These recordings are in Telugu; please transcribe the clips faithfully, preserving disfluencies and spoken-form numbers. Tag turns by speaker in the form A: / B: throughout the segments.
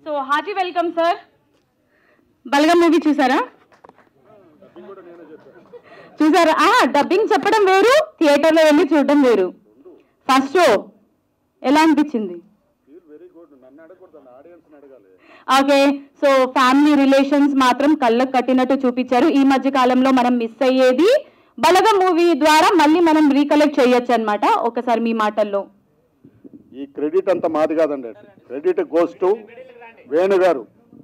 A: So hearty welcome sir. Balagam movie చూసారా? చూసారా? డబ్బింగ్ చెప్పడం వేరు, థియేటర్లో వెళ్ళి చూడడం వేరు. ఫస్ట్ షో ఎలా అనిపించింది? ఓకే, సో ఫ్యామిలీ రిలేషన్స్ మాత్రం కళ్ళకు కట్టినట్టు చూపించారు. ఈ మధ్య కాలంలో మనం మిస్ అయ్యేది బలగం మూవీ ద్వారా మళ్ళీ మనం రీకలెక్ట్ చేయొచ్చు అనమాట. ఒకసారి మీ మాటల్లో.
B: ఈ క్రెడిట్ అంతా మాది కాదండి, క్రెడిట్ గోస్ టు వేణు గారు.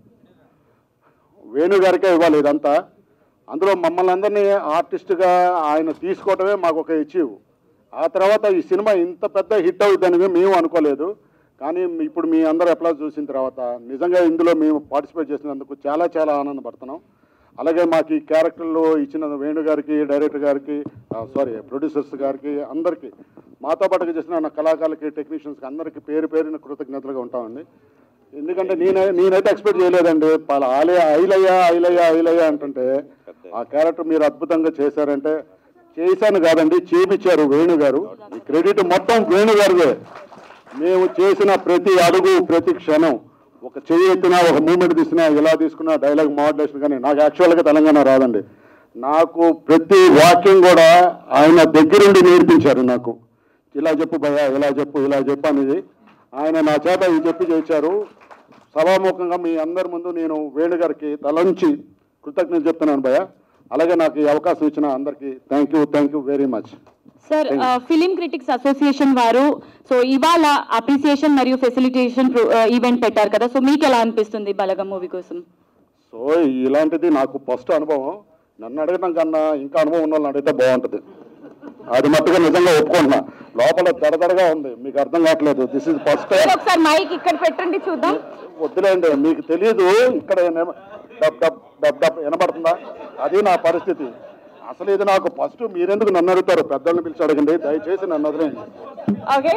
B: వేణు గారికే ఇవ్వాలి ఇదంతా. అందులో మమ్మల్ని అందరినీ ఆర్టిస్ట్గా ఆయన తీసుకోవటమే మాకు ఒక అచీవ్. ఆ తర్వాత ఈ సినిమా ఇంత పెద్ద హిట్ అవుతుందని మేము అనుకోలేదు. కానీ ఇప్పుడు మీ అందరూ ఎట్లా చూసిన తర్వాత నిజంగా ఇందులో మేము పార్టిసిపేట్ చేసినందుకు చాలా చాలా ఆనందపడుతున్నాం. అలాగే మాకు ఈ క్యారెక్టర్లు ఇచ్చిన వేణు గారికి, డైరెక్టర్ గారికి, సారీ ప్రొడ్యూసర్స్ గారికి, అందరికీ మాతో పాటుగా చేసిన కళాకారులకి, టెక్నీషియన్స్కి అందరికీ పేరు పేరున కృతజ్ఞతలుగా ఉంటామండి. ఎందుకంటే నేనే నేనైతే ఎక్స్పెక్ట్ చేయలేదండి. ఆలయ ఐలయ్య ఐలయ్య ఐలయ్య అంటుంటే ఆ క్యారెక్టర్ మీరు అద్భుతంగా చేశారంటే, చేశాను కాదండి చేపించారు వేణు గారు. ఈ క్రెడిట్ మొత్తం వేణు గారిదే. మేము చేసిన ప్రతి అడుగు, ప్రతి క్షణం, ఒక చెయ్యి ఎత్తినా, ఒక మూమెంట్ తీసినా, ఎలా తీసుకున్నా, డైలాగ్ మాడ్యులేషన్ కానీ నాకు యాక్చువల్గా తెలంగాణ రాదండి. నాకు ప్రతి వాక్యం కూడా ఆయన దగ్గరుండి నేర్పించారు. నాకు ఇలా చెప్పు భయ్యా, ఇలా చెప్పు, ఇలా చెప్పు అనేది ఆయన నా చేత ఈ చెప్పి చేశారు. సభాముఖంగా మీ అందరి ముందు నేను వేణు గారికి తలంచి కృతజ్ఞత చెప్తున్నాను భయ్యా. అలాగే నాకు ఈ అవకాశం ఇచ్చిన అందరికీ thank you thank you very much.
A: Sir, film critics association వారు సో ఇవాళ అప్రిసియేషన్ మరియు ఫెసిలిటేషన్ ఈవెంట్ పెట్టారు కదా, సో మీకు ఎలా అనిపిస్తుంది బలగం మూవీ కోసం?
B: సో ఇలాంటిది నాకు ఫస్ట్ అనుభవం. నన్ను అడగడం కన్నా ఇంకా అనుభవం ఉన్న వాళ్ళని అడిగితే బాగుంటుంది. అది మట్టుగా నిజంగా ఒప్పుకుంటున్నా. లోపల దడదడగా ఉంది, మీకు అర్థం కావట్లేదు. This is first time.
A: ఒకసారి మైక్ ఇక్కడ పెట్టండి చూద్దాం.
B: వద్దులేండి, మీకు తెలియదు. ఇక్కడ డబ్ డబ్ డబ్ డబ్ వినపడుతుందా? అది నా పరిస్థితి. అసలు ఇది నాకు ఫస్ట్. మీరెందుకు నన్ను అడుగుతారు? పెద్దల్ని పిలిచి అడగండి దయచేసి, నన్ను వదిలేండి.
A: Okay,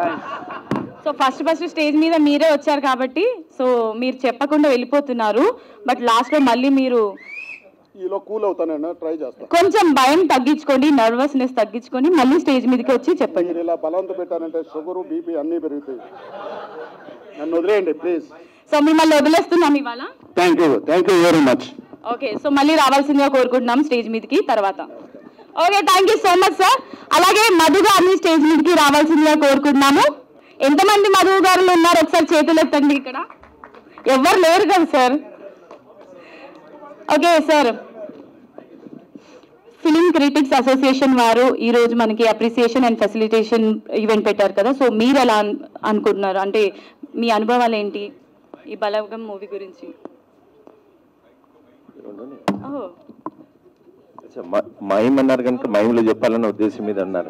A: so first first stage మీద మీరే వచ్చారు కాబట్టి సో మీరు చెప్పకుండా వెళ్ళిపోతున్నారు. బట్ లాస్ట్లో మళ్ళీ మీరు
B: ఈలో కూల్ అవుతాను, ట్రై చేస్తాను.
A: కొంచెం భయం తగ్గించుకోండి, నర్వస్నెస్ తగ్గించుకొని మళ్ళీ స్టేజ్ మీదకి వచ్చి చెప్పండి.
B: మీరు ఇలా బలవంత పెట్టారంటే షుగరు, బీపీ అన్నీ పెరుగుతాయి. నన్ను వదిలేయండి ప్లీజ్.
A: సో మిమ్మల్ని వదిలేస్తున్నాం ఇవాళ.
B: Thank you thank you very much.
A: Okay, so మళ్ళీ రావాల్సిందిగా కోరుకుంటున్నాం స్టేజ్ మీదకి తర్వాత. Okay, thank you so much sir. అలాగే మధు గారిని స్టేజ్ మీదకి రావాల్సిందిగా కోరుకుంటున్నాము. ఎంతమంది మధు గారులు ఉన్నారు ఒకసారి చేతులు ఎత్తండి. ఇక్కడ ఎవరు లేరు కదా sir? Okay sir, film critics association వారు ఈ రోజు మనకి అప్రిసియేషన్ అండ్ ఫెసిలిటేషన్ ఈవెంట్ పెట్టారు కదా, సో మీరు ఎలా అనుకుంటున్నారు? అంటే మీ అనుభవాలు ఏంటి ఈ బలగం మూవీ గురించి?
C: మైమ్ అన్నారు కనుక మైమ్లో చెప్పాలన్న ఉద్దేశం మీద అన్నారు.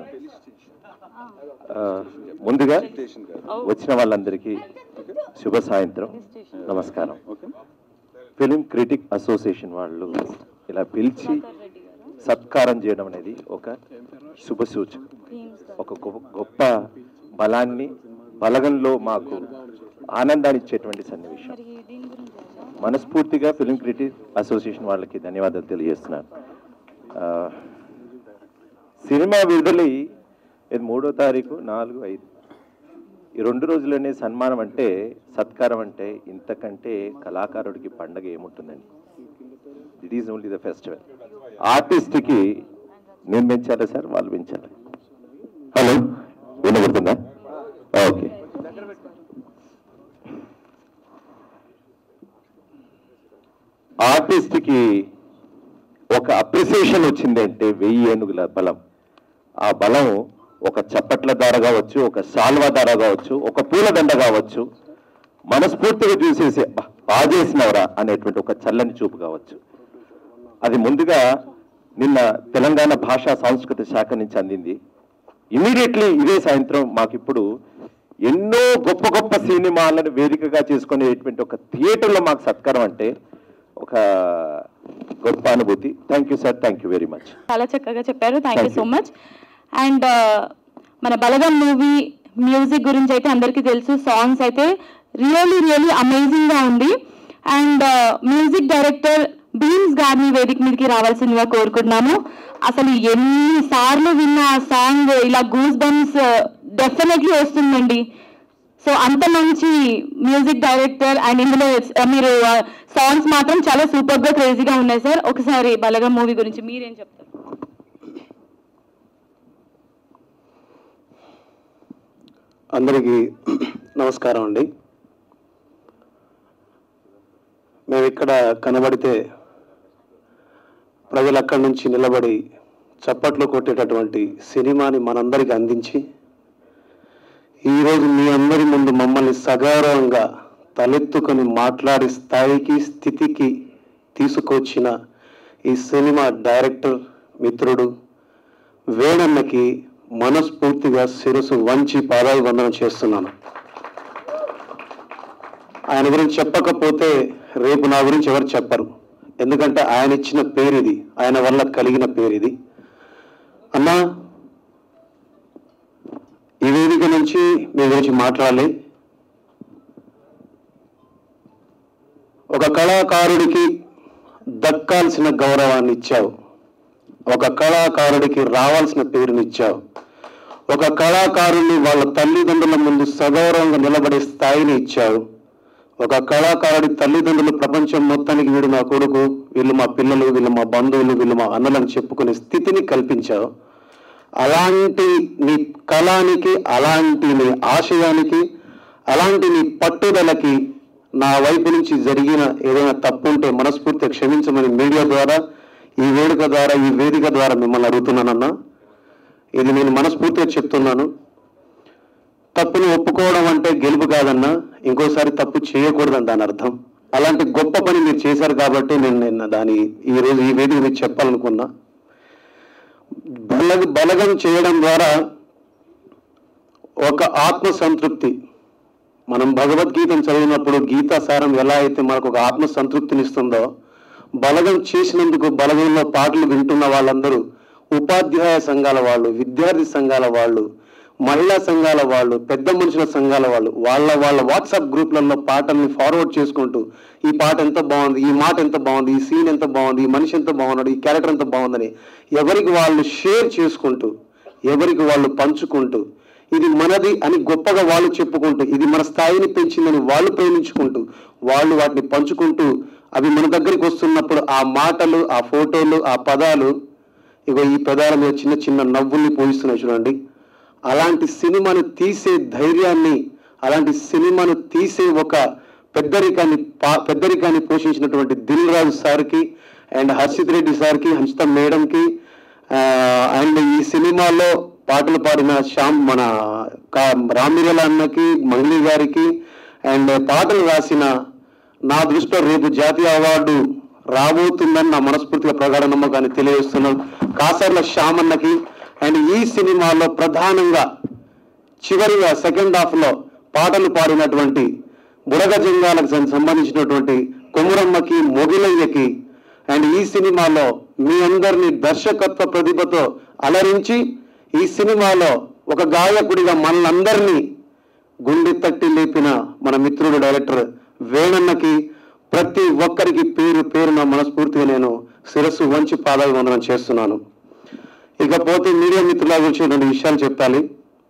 C: ముందుగా వచ్చిన వాళ్ళందరికీ శుభ సాయంత్రం, నమస్కారం. ఫిలిం క్రిటిక్ అసోసియేషన్ వాళ్ళు ఇలా పిలిచి సత్కారం చేయడం అనేది ఒక శుభ సూచన, ఒక గొప్ప బలాన్ని, బలగంలో మాకు ఆనందాన్ని ఇచ్చేటువంటి సన్నివేశం. మనస్ఫూర్తిగా ఫిలిం క్రిటిక్ అసోసియేషన్ వాళ్ళకి ధన్యవాదాలు తెలియజేస్తున్నాను. సినిమా విడుదలై ఇది మూడో తారీఖు, నాలుగు ఐదు ఈ రెండు రోజులనే సన్మానం అంటే, సత్కారం అంటే ఇంతకంటే కళాకారుడికి పండగ ఏముంటుందండి? It is only the festival. ఆర్టిస్ట్కి నేను పెంచాలా సార్, వాళ్ళు పెంచాలి? హలో, వినబడుతుందా? ఓకే. ఆర్టిస్ట్కి ఒక అప్రిసియేషన్ వచ్చింది అంటే వెయ్యి ఏనుగుల బలం. ఆ బలం ఒక చప్పట్ల ద్వారా కావచ్చు, ఒక సాల్వా ద్వారా కావచ్చు, ఒక పూలదండ కావచ్చు, మనస్ఫూర్తిగా చూసేసి బాగా చేసినవరా అనేటువంటి ఒక చల్లని చూపు కావచ్చు. అది ముందుగా నిన్న తెలంగాణ భాషా సాంస్కృతిక శాఖ నుంచి అందింది. ఇమీడియట్లీ ఇదే సాయంత్రం మాకు ఇప్పుడు ఎన్నో గొప్ప గొప్ప సినిమాలను వేదికగా చేసుకునేటువంటి ఒక థియేటర్లో మాకు సత్కారం అంటే ఒక గొప్ప అనుభూతి. Thank you sir, thank you very much.
A: చాలా చక్కగా చెప్పారు, thank you so much. And మన బలగం మూవీ మ్యూజిక్ గురించి అయితే అందరికీ తెలుసు. సాంగ్స్ అయితే రియల్లీ రియల్లీ అమేజింగ్గా ఉంది. అండ్ మ్యూజిక్ డైరెక్టర్ బీమ్స్ గారిని వేదిక మీదకి రావాల్సిందిగా కోరుకుంటున్నాము. అసలు ఎన్నిసార్లు విన్న ఆ సాంగ్ ఇలా గూస్ బంప్స్ డెఫినెట్లీ వస్తుందండి. సో అంత మంచి మ్యూజిక్ డైరెక్టర్ అండ్ ఇందులో మీరు సాంగ్స్ మాత్రం చాలా సూపర్గా క్రేజీగా ఉన్నాయి సార్. ఒకసారి బలగం మూవీ గురించి మీరేం చెప్తారు?
D: అందరికీ నమస్కారం అండి. మేము ఇక్కడ కనబడితే ప్రజలు అక్కడి నుంచి నిలబడి చప్పట్లు కొట్టేటటువంటి సినిమాని మనందరికీ అందించి ఈరోజు మీ అందరి ముందు మమ్మల్ని సగౌరవంగా తలెత్తుకొని మాట్లాడే స్థాయికి స్థితికి తీసుకొచ్చిన ఈ సినిమా డైరెక్టర్ మిత్రుడు వేణన్నకి మనస్ఫూర్తిగా శిరసు వంచి పాదాభివందనం చేస్తున్నాను. ఆయన గురించి చెప్పకపోతే రేపు నా గురించి ఎవరు చెప్పరు. ఎందుకంటే ఆయన ఇచ్చిన పేరు ఇది, ఆయన వల్ల కలిగిన పేరు ఇది. అన్నా, ఈ వేదిక నుంచి మీ గురించి మాట్లాడాలి. ఒక కళాకారుడికి దక్కాల్సిన గౌరవాన్ని ఇచ్చావు, ఒక కళాకారుడికి రావాల్సిన పేరునిచ్చావు, ఒక కళాకారుడిని వాళ్ళ తల్లిదండ్రుల ముందు సగౌరవంగా నిలబడే స్థాయిని ఇచ్చావు. ఒక కళాకారుడి తల్లిదండ్రులు ప్రపంచం మొత్తానికి వీడు మా కొడుకు, వీళ్ళు మా పిల్లలు, వీళ్ళు మా బంధువులు, వీళ్ళు మా అన్నలను చెప్పుకునే స్థితిని కల్పించావు. అలాంటి నీ కళానికి, అలాంటి నీ ఆశయానికి, అలాంటి నీ పట్టుదలకి నా వైపు నుంచి జరిగిన ఏదైనా తప్పు ఉంటే మనస్ఫూర్తిగా క్షమించమని మీడియా ద్వారా, ఈ వేదిక ద్వారా, ఈ వేదిక ద్వారా మిమ్మల్ని అడుగుతున్నానన్నా. ఇది నేను మనస్ఫూర్తిగా చెప్తున్నాను. తప్పుని ఒప్పుకోవడం అంటే గెలుపు కాదన్నా, ఇంకోసారి తప్పు చేయకూడదని దాని అర్థం. అలాంటి గొప్ప పని మీరు చేశారు కాబట్టి నేను నిన్న దాని ఈరోజు ఈ వేదిక మీకు చెప్పాలనుకున్నా. బలగ బలగం చేయడం ద్వారా ఒక ఆత్మ సంతృప్తి. మనం భగవద్గీతను చదివినప్పుడు గీతా సారం ఎలా అయితే మనకు ఒక ఆత్మ సంతృప్తినిస్తుందో, బలగం చేసినందుకు బలగంలో పాటలు వింటున్న వాళ్ళందరూ ఉపాధ్యాయ సంఘాల వాళ్ళు, విద్యార్థి సంఘాల వాళ్ళు, మహిళా సంఘాల వాళ్ళు, పెద్ద మనుషుల సంఘాల వాళ్ళు వాళ్ళ వాళ్ళ వాట్సాప్ గ్రూప్లలో పాటల్ని ఫార్వర్డ్ చేసుకుంటూ ఈ పాట ఎంత బాగుంది, ఈ మాట ఎంత బాగుంది, ఈ సీన్ ఎంత బాగుంది, ఈ మనిషి ఎంత బాగున్నాడు, ఈ క్యారెక్టర్ ఎంత బాగుందని ఎవరికి వాళ్ళు షేర్ చేసుకుంటూ, ఎవరికి వాళ్ళు పంచుకుంటూ, ఇది మనది అని గొప్పగా వాళ్ళు చెప్పుకుంటూ, ఇది మన స్థాయిని పెంచిందని వాళ్ళు ప్రేమించుకుంటూ, వాళ్ళు వాటిని పంచుకుంటూ, అవి మన దగ్గరికి వస్తున్నప్పుడు ఆ మాటలు, ఆ ఫోటోలు, ఆ పదాలు ఇగో ఈ పదాల మీద చిన్న చిన్న నవ్వుల్ని పోయిస్తున్నాయి చూడండి. అలాంటి సినిమాను తీసే ధైర్యాన్ని, అలాంటి సినిమాను తీసే ఒక పెద్దరికాన్ని పెద్దరికాన్ని పోషించినటువంటి దిల్ రాజు సార్కి అండ్ హర్షిత్ రెడ్డి సార్కి, హంచిత మేడంకి, అండ్ ఈ సినిమాలో పాటలు పాడిన శ్యామ్ మన రామిరెల అన్నకి, మంగ్లీ గారికి, అండ్ పాటలు రాసిన, నా దృష్టిలో రేపు జాతీయ అవార్డు రాబోతుందని నా మనస్ఫూర్తిగా ప్రగాఢ నమ్మకాన్ని తెలియజేస్తున్నాను కాసర్ల శ్యామ్ అన్నకి. అండ్ ఈ సినిమాలో ప్రధానంగా చివరిగా సెకండ్ హాఫ్ లో పాటలు పాడినటువంటి బుడగ జంగాలకు సంబంధించినటువంటి కొమురమ్మకి, మొగిలయ్యకి, అండ్ ఈ సినిమాలో మీ అందరినీ దర్శకత్వ ప్రతిభతో అలరించి ఈ సినిమాలో ఒక గాయకుడిగా మనందరినీ గుండె తట్టి లేపిన మన మిత్రుడు డైరెక్టర్ వేణన్నకి, ప్రతి ఒక్కరికి పేరు పేరున మనస్ఫూర్తిగా నేను శిరస్సు వంచి పాదాభివందనం చేస్తున్నాను. ఇకపోతే మీడియా మిత్రుల గురించి రెండు విషయాలు చెప్పాలి.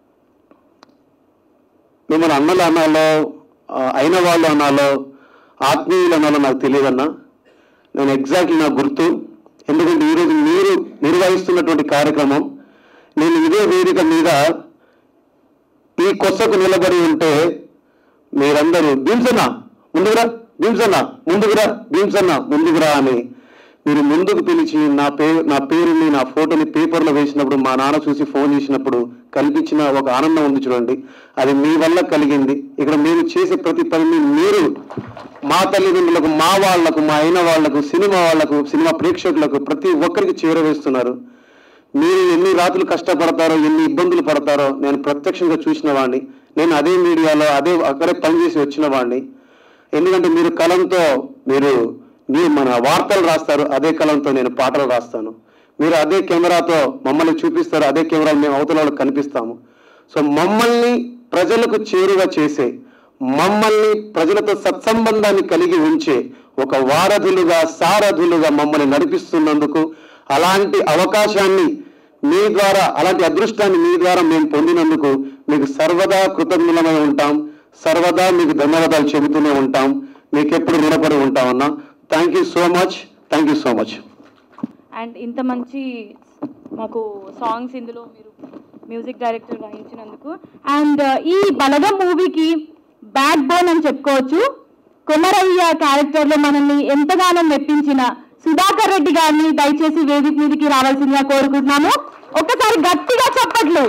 D: మిమ్మల్ని అన్నలు అనాలో, అయిన వాళ్ళు అనాలో, ఆత్మీయులు అనాలో నాకు తెలియదన్నా. నేను ఎగ్జాక్ట్లీ నాకు గుర్తు. ఎందుకంటే ఈరోజు మీరు నిర్వహిస్తున్నటువంటి కార్యక్రమం, నేను ఇదే వేదిక మీద ఈ కొసకు నిలబడి ఉంటే మీరందరూ భీమ్సన్నా ముందుకురా, భీమ్సన్నా ముందుకురా, భీమ్సన్నా ముందుకురా అని మీరు ముందుకు పిలిచి నా పేరు నా పేరుని నా ఫోటోని పేపర్లో వేసినప్పుడు, మా నాన్న చూసి ఫోన్ చేసినప్పుడు కల్పించిన ఒక ఆనందం ఉంది చూడండి, అది మీ వల్ల కలిగింది. ఇక్కడ మేము చేసే ప్రతి పనిని మీరు మా తల్లిదండ్రులకు, మా వాళ్లకు, మా అయిన వాళ్లకు, సినిమా వాళ్లకు, సినిమా ప్రేక్షకులకు ప్రతి ఒక్కరికి చేరవేస్తున్నారు. మీరు ఎన్ని రాత్రులు కష్టపడతారో, ఎన్ని ఇబ్బందులు పడతారో నేను ప్రత్యక్షంగా చూసిన వాడిని. నేను అదే మీడియాలో అదే అక్కడే పనిచేసి వచ్చిన వాడిని. ఎందుకంటే మీరు కలంతో మీరు మీరు మన వార్తలు రాస్తారు, అదే కలంతో నేను పాటలు రాస్తాను. మీరు అదే కెమెరాతో మమ్మల్ని చూపిస్తారు, అదే కెమెరాలు మేము అవతల వాళ్ళకి కనిపిస్తాము. సో మమ్మల్ని ప్రజలకు చేరువ చేసే, మమ్మల్ని ప్రజలతో సత్సంబంధాన్ని కలిగి ఉంచే ఒక వారధులుగా, సారథులుగా మమ్మల్ని నడిపిస్తున్నందుకు, అలాంటి అవకాశాన్ని మీ ద్వారా, అలాంటి అదృష్టాన్ని మీ ద్వారా మేము పొందినందుకు మీకు సర్వదా కృతజ్ఞులమై ఉంటాం, సర్వదా మీకు ధన్యవాదాలు చెబుతూనే ఉంటాం, మీకు ఎప్పుడు రుణపడి ఉంటామన్నా. Thank you so much, thank you so much.
A: And ఇంత మంచి మాకు సాంగ్స్ ఇందులో మీరు మ్యూజిక్ డైరెక్టర్ వహించినందుకు. అండ్ ఈ బలగం మూవీకి బ్యాక్ బోన్ అని చెప్పుకోవచ్చు. కొమరయ్య క్యారెక్టర్లో మనల్ని ఎంతగానో మెప్పించిన సుధాకర్ రెడ్డి గారిని దయచేసి వేదిక మీదకి రావాల్సిందిగా కోరుకుంటున్నాము. ఒక్కసారి గట్టిగా చెప్పట్లు.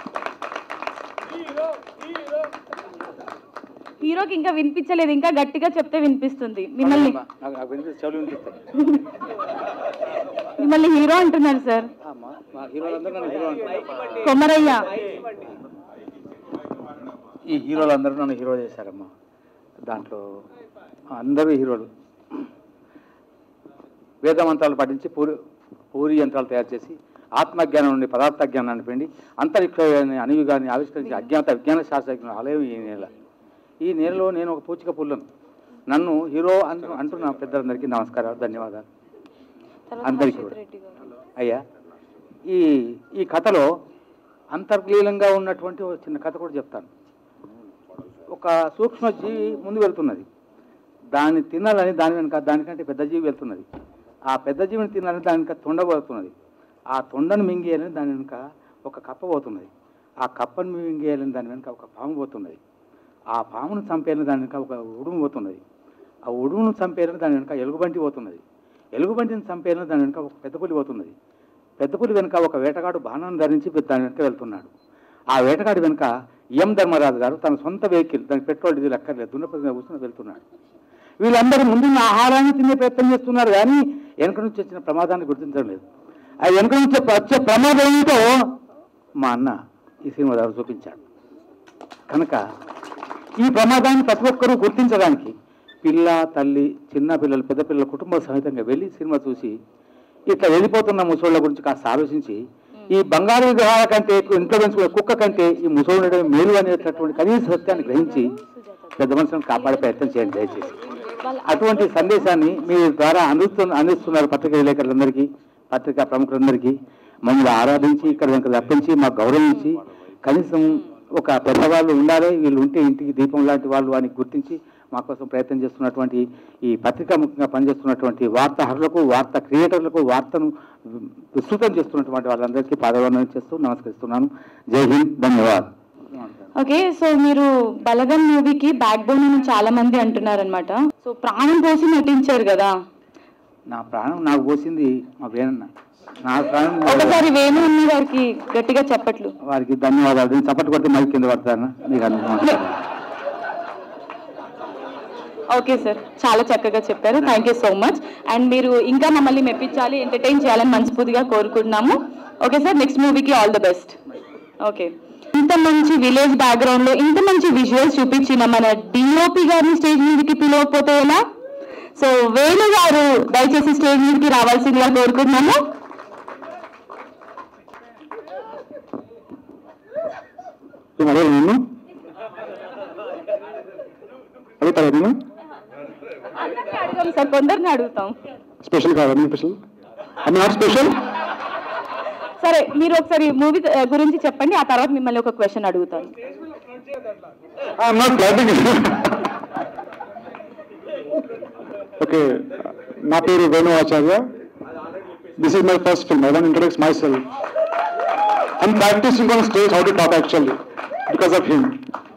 A: హీరోకి ఇంకా వినిపించలేదు, ఇంకా గట్టిగా చెప్తే వినిపిస్తుంది. మిమ్మల్ని మిమ్మల్ని హీరో అంటున్నారు సార్. కొమరయ్య
E: ఈ హీరోలు అందరూ నన్ను హీరో చేశారమ్మా. దాంట్లో అందరూ హీరోలు వేదమంత్రాలు పఠించి పూరి పూరి యంత్రాలు తయారు చేసి ఆత్మజ్ఞానం నుండి పదార్థ జ్ఞానాన్ని పిండి అంతరిక్షాన్ని అణువుగాన్ని ఆవిష్కరించి అజ్ఞాత విజ్ఞాన శాస్త్రజ్ఞుల ఆలయం ఈ నేల. ఈ నేలలో నేను ఒక పూచిక పుల్లను. నన్ను హీరో అంటూ అంటున్న పెద్దలందరికీ నమస్కారాలు, ధన్యవాదాలు అందరికీ కూడా. అయ్యా, ఈ ఈ కథలో అంతర్లీనంగా ఉన్నటువంటి ఒక చిన్న కథ కూడా చెప్తాను. ఒక సూక్ష్మజీవి ముందు వెళ్తున్నది, దాన్ని తినాలని దాని వెనుక దానికంటే పెద్ద జీవి వెళ్తున్నది. ఆ పెద్ద జీవిని తినాలని దాని వెనుక తొండ పోతున్నది. ఆ తొండను మింగేయాలని దాని వెనుక ఒక కప్ప పోతున్నది. ఆ కప్పను మింగేయాలని దాని వెనుక ఒక పాము పోతున్నది. ఆ పామును చంపేయాలని దాని వెనుక ఒక ఉడుము పోతున్నది. ఆ ఉడుమును చంపేయాలని దాని వెనుక ఎలుగుబంటి పోతున్నది. ఎలుగుబంటిని చంపేయాలని దాని వెనుక ఒక పెద్ద పులి పోతున్నది. పెద్ద పులి వెనుక ఒక వేటగాడు బాణాన్ని ధరించి దాని వెనుక వెళ్తున్నాడు. ఆ వేటగాడి వెనుక ఎం ధర్మరాజు గారు తన సొంత వెహికల్, దానికి పెట్రోల్ డీజిల్ ఎక్కర్లేదు, దున్నపతి మీద కూర్చొని వెళ్తున్నాడు. వీళ్ళందరూ ముందున్న ఆహారాన్ని తినే ప్రయత్నం చేస్తున్నారు, కానీ వెనుక నుంచి వచ్చిన ప్రమాదాన్ని గుర్తించడం లేదు. ఆ వెనుక నుంచి వచ్చే ప్రమాదం ఏమిటో మా అన్న ఈ సినిమా ద్వారా చూపించాడు. కనుక ఈ ప్రమాదాన్ని ప్రతి ఒక్కరూ గుర్తించడానికి పిల్ల, తల్లి, చిన్న పిల్లలు, పెద్ద పిల్లల కుటుంబ సహితంగా వెళ్ళి సినిమా చూసి ఇట్లా వెళ్ళిపోతున్న ముసోళ్ళ గురించి కాస్త ఆలోచించి ఈ బంగారు విగ్రహాల కంటే, ఇంట్లో పెంచుకునే కుక్క కంటే ఈ ముసోళ్ళు మేలు అనేటటువంటి కనీస సత్యాన్ని గ్రహించి పెద్ద మనుషులను కాపాడే ప్రయత్నం చేయండి దయచేసి. అటువంటి సందేశాన్ని మీ ద్వారా అందిస్తు అందిస్తున్నారు పత్రికా విలేకరులందరికీ, పత్రికా ప్రముఖులందరికీ. మమ్మల్ని ఆరాధించి ఇక్కడ వెనక రప్పించి మాకు గౌరవించి కనీసం ఒక పెద్దవాళ్ళు ఉండాలి, వీళ్ళు ఉంటే ఇంటికి దీపం లాంటి వాళ్ళు అని గుర్తించి మా కోసం ప్రయత్నం చేస్తున్నటువంటి ఈ పత్రికా ముఖ్యంగా పనిచేస్తున్నటువంటి వార్తాహరులకు, వార్తా క్రియేటర్లకు, వార్తను విస్తృతం చేస్తున్నటువంటి వాళ్ళందరికీ పాదవందనం చేస్తూ నమస్కరిస్తున్నాను. జై హింద్, ధన్యవాదాలు.
A: ఓకే, సో మీరు బలగం మూవీకి బ్యాక్ బోన్ అని చాలా మంది అంటున్నారనమాట. సో ప్రాణం పోసి నటించారు కదా.
E: నా ప్రాణం నాకు పోసింది మా వేణన్న. నా ప్రాణం
A: ఒకసారి వేణు అన్న గారికి గట్టిగా చెప్పట్లు.
E: వారికి ధన్యవాదాలు. నేను చప్పట్లు కొడితే మరి కింద పడతాను మీకు అందరూ.
A: ఓకే సార్, చాలా చక్కగా చెప్పారు. Thank you so much. And మీరు ఇంకా మమ్మల్ని మెప్పించాలి, ఎంటర్టైన్ చేయాలని మనస్ఫూర్తిగా కోరుకుంటున్నాము. ఓకే సార్, నెక్స్ట్ మూవీకి ఆల్ ద బెస్ట్. ఓకే, ఇంత మంచి విలేజ్ బ్యాక్గ్రౌండ్ లో ఇంత మంచి విజువల్స్ చూపించిన మన డిఓపి గారిని స్టేజ్ మీదకి పిలవకపోతే ఎలా? సో వేణు గారు దయచేసి స్టేజ్ మీదకి రావాల్సిందిగా కోరుకుంటున్నాము. అందరినీ అడగాం సార్, కొందరిని అడుగుతాం.
B: స్పెషల్ కాదు, స్పెషల్ నాట్ స్పెషల్.
A: సరే, మీరు ఒకసారి మూవీ గురించి చెప్పండి, ఆ తర్వాత మిమ్మల్ని ఒక క్వశ్చన్ అడుగుతాను.
B: ఓకే, నా పేరు Venu Acharya. This is my first film. I want introduce myself. I'm practising on stage how to talk actually because of him.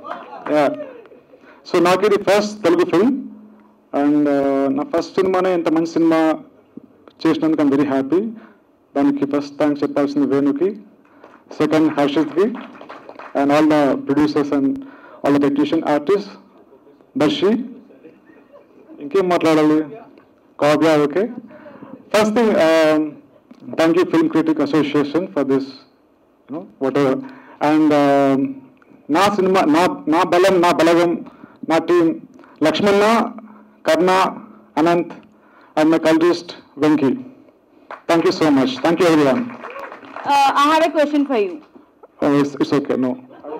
B: So నాకు ఇది ఫస్ట్ తెలుగు ఫిల్మ్ అండ్ నా ఫస్ట్ సినిమానే ఇంత మంచి సినిమా చేసినందుకు ఐమ్ వెరీ హ్యాపీ. దానికి ఫస్ట్ థ్యాంక్స్ చెప్పాల్సింది వేణుకి, సెకండ్ హర్షిత్కి and all the producers and all the technician artist, Darshi, ఇంకేం మాట్లాడాలి, Kavya. Okay, first thing thank you film critic association for this you know what ever. And నా సినిమా, నా నా బలం, నా బలగం, నా team Lakshmana, Karna, Anant and my colourist Venky. Thank you so much. Thank you everyone.
A: Uh, I have a question for you.
B: Oh, it's, it's okay. No.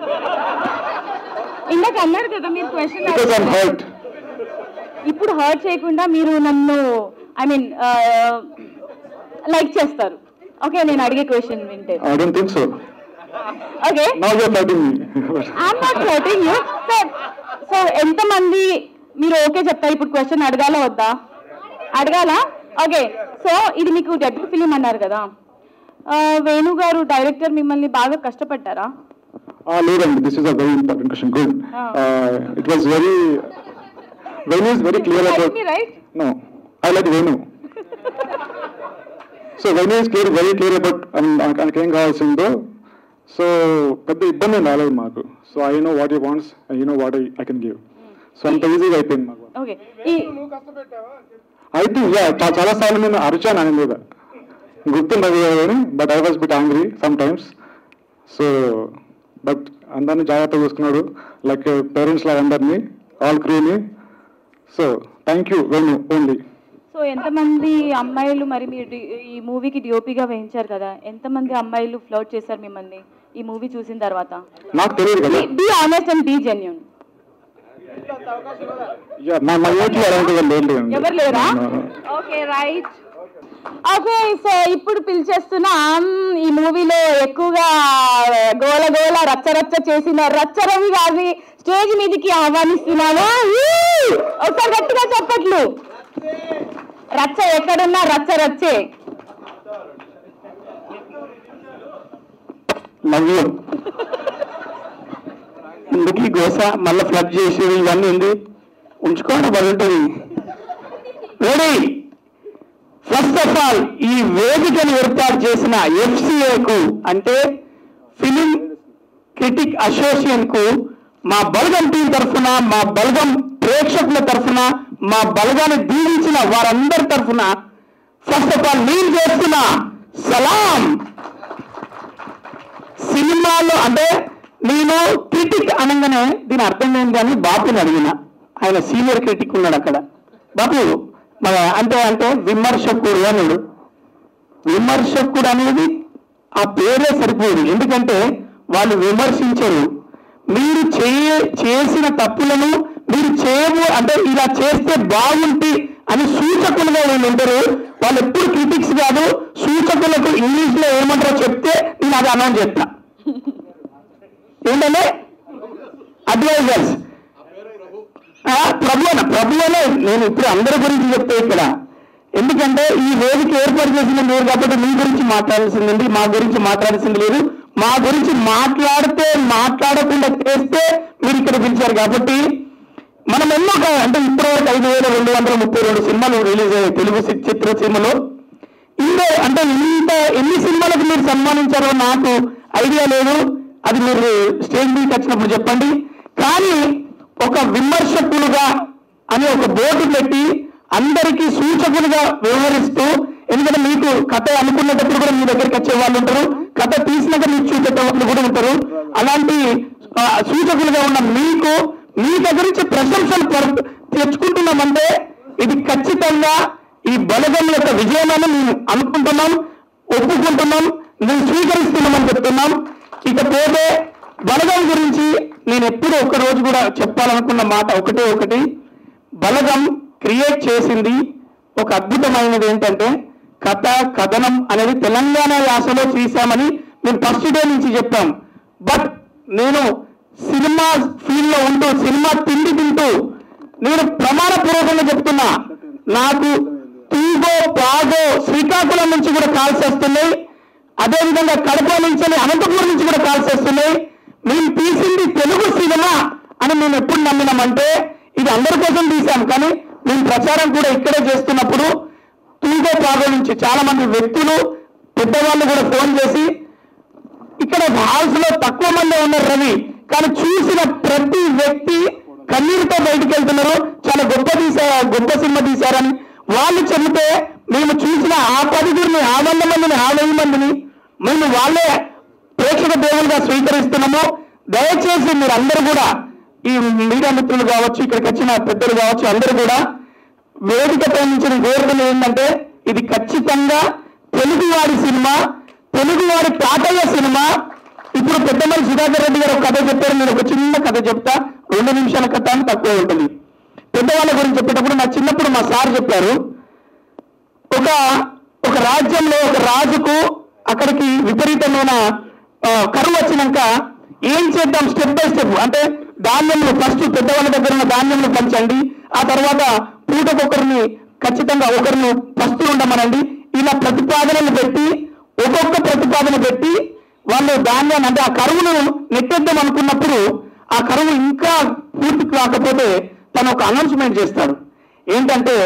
A: ఇందాక అన్నారు కదా మీరు క్వశ్చన్.
B: Because I'm hurt.
A: ఇప్పుడు హర్ట్ చేయకుండా మీరు నన్ను ఐ మీన్ లైక్ చేస్తారు. ఓకే, నేను అడిగే క్వశ్చన్ వింటే.
B: I don't think so.
A: Okay.
B: Now you're fighting me.
A: I'm not hurting you. Sir, so ఎంతమంది మీరు ఓకే చెప్తారు? ఇప్పుడు క్వశ్చన్ అడగాలా వద్దా? అడగాలా? ఓకే. సో ఇది మీకు డెబ్యూ ఫిలిం అన్నారు కదా, వేణు గారు డైరెక్టర్ మిమ్మల్ని బాగా కష్టపడ్డారా?
F: లేదండి, this is a very important question. Good. It was very Venu is very clear about
A: me, right?
F: No, I like Venu. So Venu is clear, very clear about ఏం కావాల్సిందో. సో పెద్ద ఇబ్బంది రాలేదు మాకు. So I know what you wants and you know what I can give. So అంత ఈజీగా అయిపోయింది మాకు.
A: ఓకే.
F: అయితే యా చాలా సార్లు నేను అరిచాను ఆయన మీద, గుర్తుండదు కానీ, but I was bit angry some times. So but అందరినీ జాగ్రత్తగా చూసుకున్నాడు, లైక్ పేరెంట్స్ లాగా అందరినీ, ఆల్ క్రూని. So thank you Venu only.
A: So ఎంతమంది అమ్మాయిలు మరి మీరు ఈ మూవీకి డిఓపిగా వేయించారు కదా, ఎంతమంది అమ్మాయిలు ఫ్లర్ట్ చేశారు మిమ్మల్ని ఈ మూవీ చూసిన తర్వాత?
F: నాకు తెలియదు కదా.
A: Be honest and be genuine. ఎవరు లేరా? Okay, right. ఓకే, సో ఇప్పుడు పిలిచేస్తున్నాం ఈ మూవీలో ఎక్కువగా గోల గోల రచ్చ రచ్చ చేసిన రచ్చరవి గారిని స్టేజ్ మీదకి ఆహ్వానిస్తున్నాను. ఒకసారి గట్టిగా చెప్పట్లు. రచ్చ ఎక్కడున్నా రచ్చ రచ్చే.
D: నవ్వు ఇందుకీ గోస మళ్ళీ ఫ్లడ్ చేసి ఇవన్నీ ఉంది, ఉంచుకోండి బాగుంటుంది. రెడీ? ఫస్ట్ ఆఫ్ ఆల్ ఈ వేదికను ఏర్పాటు చేసిన ఎఫ్సిఏకు అంటే ఫిలిం క్రిటిక్ అసోసియేషన్ కు మా బలగం టీం తరఫున, మా బలగం ప్రేక్షకుల తరఫున, మా బలగాన్ని దీవించిన వారందరి తరఫున ఫస్ట్ ఆఫ్ ఆల్ నేను చేస్తున్న సలాం. సినిమాలో అంటే నేను క్రిటిక్ అనగానే దీని అర్థం ఏంటి అని బాపుని అడిగిన. ఆయన సీనియర్ క్రిటిక్ ఉన్నాడు అక్కడ. బాపు మన అంటే అంటే విమర్శకుడు అన్నాడు. విమర్శకుడు అనేది ఆ పేరే సరిపోదు, ఎందుకంటే వాళ్ళు విమర్శించరు. మీరు చేసిన తప్పులను మీరు చేయము అంటే ఇలా చేస్తే బాగుంది అని సూచకులుగా వాళ్ళు ఉంటారు. వాళ్ళు ఎప్పుడు క్రిటిక్స్ కాదు, సూచకులకు ఇంగ్లీష్ లో ఏమంటారో చెప్తే నేను అది అనౌన్స్ చెప్తా. ఏంటంటే అడ్వైజర్స్ ప్రభు అన్న ప్రభు అనే నేను ఇప్పుడు అందరి గురించి చెప్తే ఇక్కడ, ఎందుకంటే ఈ వేదిక ఏర్పాటు చేసిన మీరు కాబట్టి మీ గురించి మాట్లాడాల్సింది, మా గురించి మాట్లాడాల్సింది లేదు. మా గురించి మాట్లాడితే మాట్లాడకుండా చేస్తే మీరు ఇక్కడ పిలిచారు కాబట్టి మనం ఎన్నో అంటే ఇప్పటివరకు ఐదు వేల రెండు వందల ముప్పై రెండు సినిమాలు రిలీజ్ అయ్యాయి తెలుగు చిత్ర సీమలో. ఇందో అంటే ఇంత ఎన్ని సినిమాలకు మీరు సన్మానించారో నాకు ఐడియా లేదు, అది మీరు స్టేజ్ మీదకి వచ్చినప్పుడు చెప్పండి. కానీ ఒక విమర్శకులుగా అని ఒక బోర్డు పెట్టి అందరికీ సూచకులుగా వ్యవహరిస్తూ, ఎందుకంటే మీకు కథ అనుకున్నప్పుడు కూడా మీ దగ్గరికి వచ్చే వాళ్ళు ఉంటారు, కథ తీసినాక మీకు చూపెట్టే వాళ్ళు కూడా ఉంటారు. అలాంటి సూచకులుగా ఉన్న మీకు మీ దగ్గర నుంచి ప్రశంసలు తెచ్చుకుంటున్నామంటే ఇది ఖచ్చితంగా ఈ బలగం యొక్క విజయమని మేము అనుకుంటున్నాం, ఒప్పుకుంటున్నాం, మేము స్వీకరిస్తున్నామని చెప్తున్నాం. ఇకపోతే బలగం గురించి నేను ఎప్పుడు ఒక రోజు కూడా చెప్పాలనుకున్న మాట ఒకటే ఒకటి, బలగం క్రియేట్ చేసింది ఒక అద్భుతమైనది ఏంటంటే కథ కథనం అనేది తెలంగాణ యాసలో తీసామని మేము ఫస్ట్ డే నుంచి చెప్పాం. బట్ నేను సినిమా ఫీల్డ్ లో ఉంటూ సినిమా తిండి తింటూ నేను ప్రమాణపూర్వకంగా చెప్తున్నా, నాకు తూగో పాగో శ్రీకాకుళం నుంచి కూడా కాల్స్ వస్తున్నాయి, అదేవిధంగా కడప నుంచి అనంతపురం నుంచి కూడా కాల్స్ వస్తున్నాయి. మేము తీసింది తెలుగు సినిమా అని మేము ఎప్పుడు నమ్మినామంటే ఇది అందరి కోసం తీసాం, కానీ మేము ప్రచారం కూడా ఇక్కడే చేస్తున్నప్పుడు తూగో పాగో నుంచి చాలా మంది వ్యక్తులు పెద్దవాళ్ళు కూడా ఫోన్ చేసి, ఇక్కడ హాల్స్ లో తక్కువ మంది ఉన్నారు రవి, కానీ చూసిన ప్రతి వ్యక్తి కన్నీరుతో బయటకు వెళ్తున్నారు, చాలా గొప్ప తీశారు, గొప్ప సినిమా తీశారని వాళ్ళు చెబితే మేము చూసిన ఆ పదిగురిని, ఆ వంద మందిని, ఆ వెయ్యి మందిని మేము వాళ్ళే ప్రేక్షక దేవులుగా స్వీకరిస్తున్నాము. దయచేసి మీరు అందరూ కూడా ఈ మీడియా మిత్రులు కావచ్చు, ఇక్కడికి వచ్చిన పెద్దలు కావచ్చు, అందరూ కూడా వేదికపై నుంచి కోరుకునేది ఏంటంటే ఇది ఖచ్చితంగా తెలుగువాడి సినిమా, తెలుగువాడి తాతయ్య సినిమా. ఇప్పుడు పెద్దమల్లి సుధాకర్ రెడ్డి గారు ఒక కథ చెప్పారు, నేను ఒక చిన్న కథ చెప్తా, రెండు నిమిషాల కథ అని తక్కువ ఉంటుంది. పెద్దవాళ్ళ గురించి చెప్పేటప్పుడు నా చిన్నప్పుడు మా సార్ చెప్పారు, ఒక ఒక రాజ్యంలో ఒక రాజుకు అక్కడికి విపరీతమైన కరువు వచ్చినాక ఏం చేద్దాం స్టెప్ బై స్టెప్ అంటే
G: ధాన్యములు ఫస్ట్ పెద్దవాళ్ళ దగ్గర ఉన్న ధాన్యములు పంచండి, ఆ తర్వాత పూటకొకరిని ఖచ్చితంగా ఒకరిని ఫస్ట్ ఉండమనండి. ఇలా ప్రతిపాదనలు పెట్టి ఒక్కొక్క ప్రతిపాదన పెట్టి వాళ్ళు ధాన్యాన్ని అంటే ఆ కరువును నెట్టేద్దాం అనుకున్నప్పుడు ఆ కరువు ఇంకా పూర్తి కాకపోతే తను ఒక అనౌన్స్మెంట్ చేస్తాడు. ఏంటంటే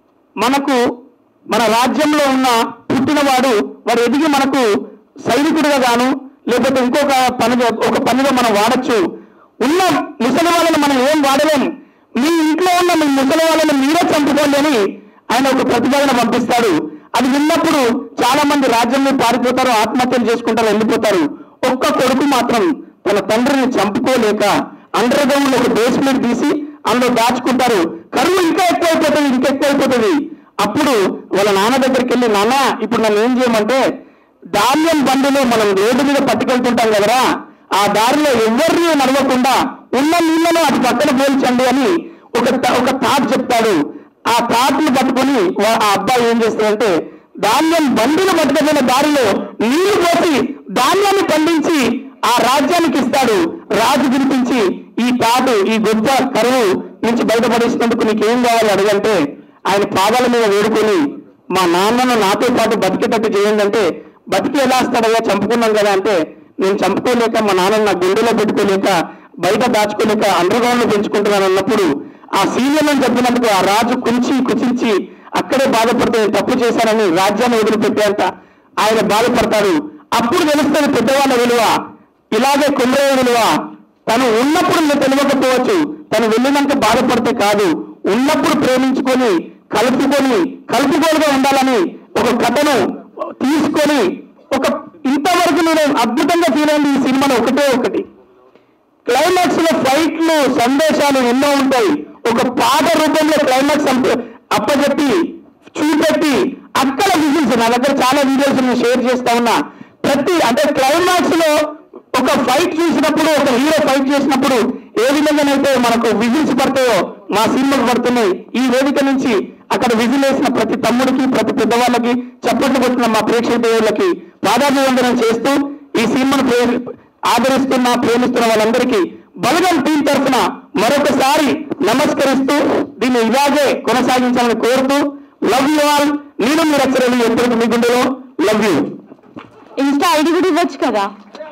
G: మనకు మన రాజ్యంలో ఉన్న పుట్టినవాడు వాడు ఎదిగి మనకు సైనికుడిగా గాను లేకపోతే ఇంకొక పని ఒక పనిగా మనం వాడచ్చు. ఉన్న ముసలి వాళ్ళని మనం ఏం వాడలేం, మీ ఇంట్లో ఉన్న మీ ముసలి వాళ్ళని మీరే చంపుకోండి అని ఆయన ఒక ప్రతిపాదన పంపిస్తాడు. అది విన్నప్పుడు చాలా మంది రాజ్యంలో పారిపోతారు, ఆత్మహత్యలు చేసుకుంటారు, వెళ్ళిపోతారు. ఒక్క కొడుకు మాత్రం తన తండ్రిని చంపుకోలేక అండర్ గ్రౌండ్ ఒక బేస్మెంట్ తీసి అందులో దాచుకుంటారు. కరువు ఇంకా ఎక్కువైపోతుంది, ఇంకా ఎక్కువైపోతుంది. అప్పుడు వాళ్ళ నాన్న దగ్గరికి వెళ్ళి, నాన్న ఇప్పుడు నన్ను ఏం చేయమంటే ధాన్యం బండిలో మనం రోడ్డు మీద పట్టుకెళ్తుంటాం కదరా, ఆ దారిలో ఎవరిని నడవకుండా ఉన్న నీళ్ళను అటు పక్కన పోల్చండి అని ఒక ఒక తాట్ చెప్తాడు. ఆ తాట్ను పట్టుకొని ఆ అబ్బాయి ఏం చేస్తాడంటే ధాన్యం బండిలో పట్టుకుపోయిన దారిలో నీళ్లు పోసి ధాన్యాన్ని పండించి ఆ రాజ్యానికి ఇస్తాడు. రాజు గురించి ఈ తాటు ఈ గొప్ప కరువు నుంచి బయటపడేసినందుకు నీకేం కావాలి అడగంటే ఆయన పాదాల మీద వేడుకొని మా నాన్నను నాతో పాటు బతికేటట్టు చేయండి అంటే, బతికి ఎలా వస్తాడయ్యా చంపుకున్నాం కదా అంటే, నేను చంపుకోలేక మా నాన్న నా గుండెలో పెట్టుకోలేక బయట దాచుకోలేక అండర్ గ్రౌండ్ లో పెంచుకుంటున్నాను అన్నప్పుడు ఆ సీనియర్లను చెప్పినందుకు ఆ రాజు కుంచి కుచించి అక్కడే బాధపడితే తప్పు చేశానని రాజ్యాన్ని వదిలిపెట్టేంత ఆయన బాధపడతాడు. అప్పుడు తెలుస్తుంది పెద్దవాళ్ళ విలువ. ఇలాగే కుమ్రయ్య విలువ. తను ఉన్నప్పుడు నేను తెలియకపోవచ్చు, తను వెళ్ళినాక బాధపడితే కాదు, ఉన్నప్పుడు ప్రేమించుకొని కలుపుకొని కలుపుకోలుగా ఉండాలని ఒక కథను తీసుకొని ఒక ఇంతవరకు నేను అద్భుతంగా ఫీల్ అయింది ఈ సినిమాలో ఒకటే ఒకటి. క్లైమాక్స్ లో ఫైట్లు సందేశాలు ఎన్నో ఉంటాయి. ఒక పాట రూపంలో క్లైమాక్స్ అప్పచెప్పి చూపెట్టి అక్కడ విజిల్స్ నా దగ్గర చాలా వీడియోస్ నేను షేర్ చేస్తా ఉన్నా. ప్రతి అంటే క్లైమాక్స్ లో ఒక ఫైట్ చూసినప్పుడు ఒక హీరో ఫైట్ చేసినప్పుడు ఏ విధంగానైతే మనకు విజిల్స్ పడతాయో మా సినిమాకు పడుతున్నాయి. ఈ వేదిక నుంచి అక్కడ విజిల్ వేసిన ప్రతి తమ్ముడికి ప్రతి పెద్దవాళ్ళకి చప్పట్లు కొట్టిన మా ప్రేక్షక దేవుళ్ళకి పాదాభివందనం చేస్తూ ఈ సినిమాను ప్రే ఆదరిస్తున్న ప్రేమిస్తున్న వాళ్ళందరికీ బలగం టీం తరఫున మరొకసారి నమస్కరిస్తూ దీన్ని ఇలాగే కొనసాగించాలని కోరుతూ లవ్ యూ ఆల్. నేను మీరు అక్షరాలు ఎప్పటికీ మీ గుండెలో లవ్ యూ.
A: ఇన్స్టా ఐడి కూడా ఇవ్వచ్చు కదా.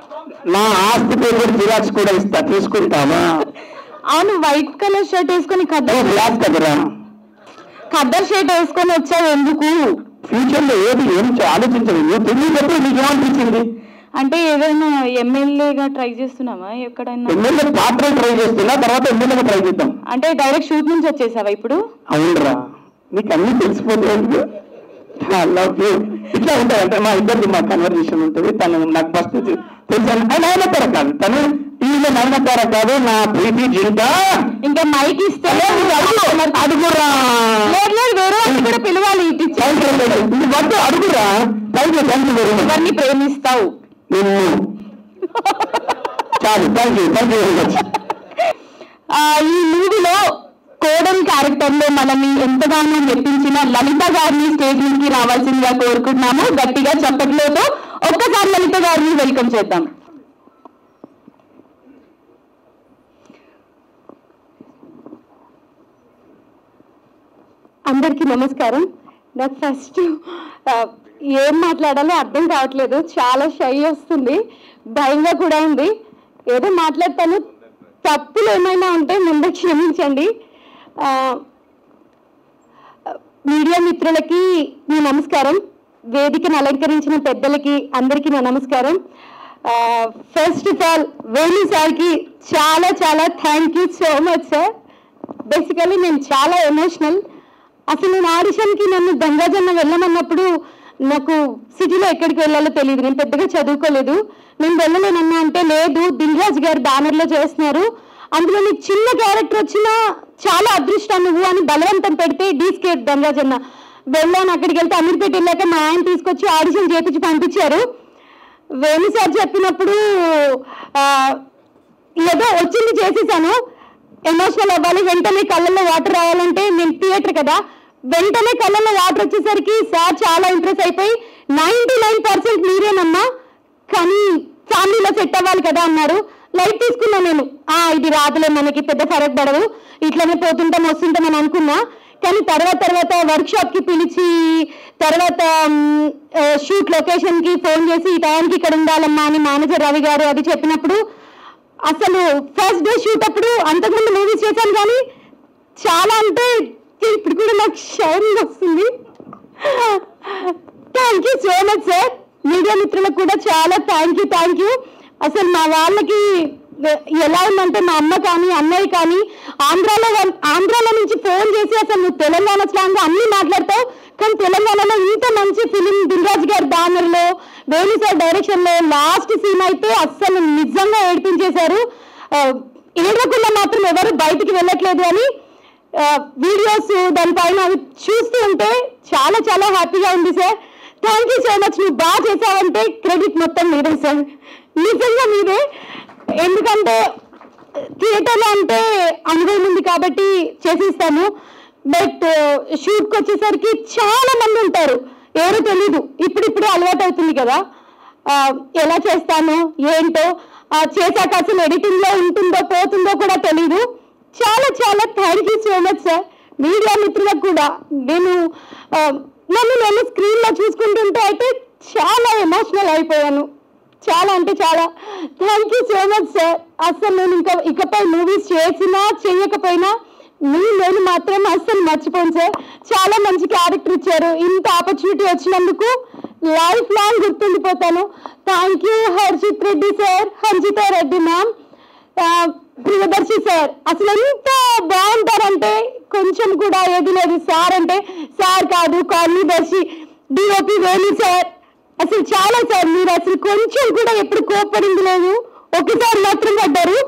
G: నా ఆస్తి పేరు కూడా జిరాక్స్ కూడా ఇస్తా, తీసుకుంటావా?
A: అవును, వైట్ కలర్ షర్ట్ వేసుకొని ఖద్దర్
G: బ్లాక్ కదరా,
A: ఖద్దర్ షర్ట్ వేసుకొని వచ్చావు ఎందుకు?
G: ఫ్యూచర్ లో ఏది ఏం ఆలోచించదు. నువ్వు తెలియకపోతే నీకు ఏమనిపించింది?
A: అంటే ఏదైనా ఎమ్మెల్యేగా ట్రై చేస్తున్నావా ఎక్కడైనా?
G: ఎమ్మెల్యే పాత్ర ట్రై చేస్తున్నా, తర్వాత ఎమ్మెల్యేగా ట్రై చేద్దాం.
A: అంటే డైరెక్ట్ షూట్ నుంచి వచ్చేసావా ఇప్పుడు?
G: అవునరా, నీకు అన్ని తెలిసిపోతే లవ్ యూ ఇట్లా ఉంటాయి. అంటే మా ఇద్దరు మా కన్వర్జేషన్ ఉంటుంది. తను నాకు ఫస్ట్ తెలుసు. ఆయన నయనతార కాదు, తను ఈయన నయనతార కాదు, నా ప్రీతి జింక.
A: ఇంకా మైక్ ఇస్తే
G: అడుగురా,
A: వేరే కూడా పిలవాలి.
G: వద్దు అడుగురా. Thank you thank you very much.
A: ఎవరిని ప్రేమిస్తావు?
G: నిన్ను. చాలు, thank you thank you very much.
A: ఈ మూవీలో కోడల్ క్యారెక్టర్ లో మనల్ని ఎంతగానో మెప్పించిన లలిత గారిని స్టేజ్ నుంచి రావాల్సిందిగా కోరుకుంటున్నాము. గట్టిగా చప్పట్లతో ఒక్కసారి లలిత గారిని వెల్కమ్ చేద్దాం. అందరికీ నమస్కారం. నాకు ఫస్ట్ ఏం మాట్లాడాలో అర్థం కావట్లేదు, చాలా షై వస్తుంది, భయంగా కూడా ఉంది. ఏదో మాట్లాడతాను, తప్పులు ఏమైనా ఉంటే ముందు క్షమించండి. మీడియా మిత్రులకి నా నమస్కారం, వేదికను అలంకరించిన పెద్దలకి అందరికీ నా నమస్కారం. ఫస్ట్ ఆఫ్ ఆల్ వేణు సార్కి చాలా చాలా thank you so much sir. Basically నేను చాలా ఎమోషనల్. అసలు నేను ఆడిషన్కి నన్ను గంగాజమ్మ వెళ్ళమన్నప్పుడు నాకు సిటీలో ఎక్కడికి వెళ్ళాలో తెలియదు, నేను పెద్దగా చదువుకోలేదు. నేను వెళ్ళలేనన్నా అంటే లేదు, దిల్రాజ్ గారు బ్యానర్లో చేస్తున్నారు, అందులో నీకు చిన్న క్యారెక్టర్ వచ్చినా చాలా అదృష్టం నువ్వు అని బలవంతం పెడితే డీస్కేట్ దంగాజన్న వెళ్ళాను. అక్కడికి వెళ్తే అమీర్పేట వెళ్ళాక మా ఆయన తీసుకొచ్చి ఆడిషన్ చేపించి పంపించారు. వేణు సార్ చెప్పినప్పుడు ఏదో వచ్చింది చేసేసాను. ఎమోషనల్ అవ్వాలి, వెంటనే కళ్ళల్లో వాటర్ రావాలంటే నేను థియేటర్ కదా, వెంటనే కళ్ళల్లో వాటర్ వచ్చేసరికి సార్ చాలా ఇంప్రెస్ అయిపోయి నైంటీ నైన్ పర్సెంట్ మీరేనమ్మా, కానీ ఫ్యామిలీలో సెట్ అవ్వాలి కదా అన్నారు. లైట్ తీసుకున్నా నేను. ఆ ఇది రాదులే, మనకి పెద్ద ఫరక్ పడదు, ఇట్లనే పోతుంటాం వస్తుంటాం అని అనుకున్నా. కానీ తర్వాత తర్వాత వర్క్ షాప్ కి పిలిచి తర్వాత షూట్ లొకేషన్ కి ఫోన్ చేసి ఈ టైంకి ఇక్కడ ఉండాలమ్మా అని మేనేజర్ రవి గారు అది చెప్పినప్పుడు, అసలు ఫస్ట్ డే షూట్ అప్పుడు అంతకుముందు మూవీస్ చేశాను కానీ చాలా అంటే ఇప్పుడు కూడా నాకు షైనింగ్ వస్తుంది. Thank you so much sir. Media మిత్రులకు కూడా చాలా థ్యాంక్ యూ థ్యాంక్ యూ. అసలు మా వాళ్ళకి ఎలా ఉందంటే మా అమ్మ కానీ అన్నయ్య కానీ ఆంధ్రాలో ఆంధ్రాలో నుంచి ఫోన్ చేసి అసలు నువ్వు తెలంగాణ స్లాంగ్ అన్ని మాట్లాడతావు, కానీ తెలంగాణలో ఇంత మంచి ఫిలిం దిల్రాజ్ గారి బ్యానర్ లో వేణు సార్ డైరెక్షన్ లో లాస్ట్ సీన్ అయితే అస్సలు నిజంగా ఏడిపించేశారు. ఏడవకుండా మాత్రం ఎవరు బయటికి వెళ్ళట్లేదు అని వీడియోస్ దానిపైన అవి చూస్తూ ఉంటే చాలా చాలా హ్యాపీగా ఉంది sir. Thank you so much. నువ్వు బాగా చేసావంటే క్రెడిట్ మొత్తం మీదే సార్, నిజంగా మీదే. ఎందుకంటే థియేటర్లో అంటే అనుభవం ఉంది కాబట్టి చేసేస్తాను, బట్ షూట్కి వచ్చేసరికి చాలా మంది ఉంటారు, ఎవరో తెలీదు, ఇప్పుడిప్పుడే అలవాటు అవుతుంది కదా ఎలా చేస్తాను ఏంటో. చేశాక అసలు ఎడిటింగ్లో ఉంటుందో పోతుందో కూడా తెలీదు. చాలా చాలా thank you so much sir. Media మిత్రులకు కూడా నేను నన్ను నేను స్క్రీన్లో చూసుకుంటుంటే అయితే చాలా ఎమోషనల్ అయిపోయాను, చాలా అంటే చాలా. Thank you so much sir. అసలు నేను ఇంకా ఇకపై మూవీస్ చేసినా చేయకపోయినా మీ నేను మాత్రం అస్సలు మర్చిపోను సార్. చాలా మంచి క్యారెక్టర్ ఇచ్చారు, ఇంత ఆపర్చునిటీ వచ్చినందుకు లైఫ్ లాంగ్ గుర్తుండిపోతాను. Thank you Harshit Reddy sir, Harshita Reddy ma'am, Priyadarshi sir. అసలు ఎంత బాగుంటారంటే కొంచెం కూడా ఏది లేదు. సార్ అంటే సార్ కాదు, కాలనీ దర్శి, డిఓపి వేణు సార్, అసలు చాలా సార్. మీరు అసలు కొంచెం కూడా ఎప్పుడు కోప్పడింది లేదు, ఒకసారి మాత్రం పడ్డారు.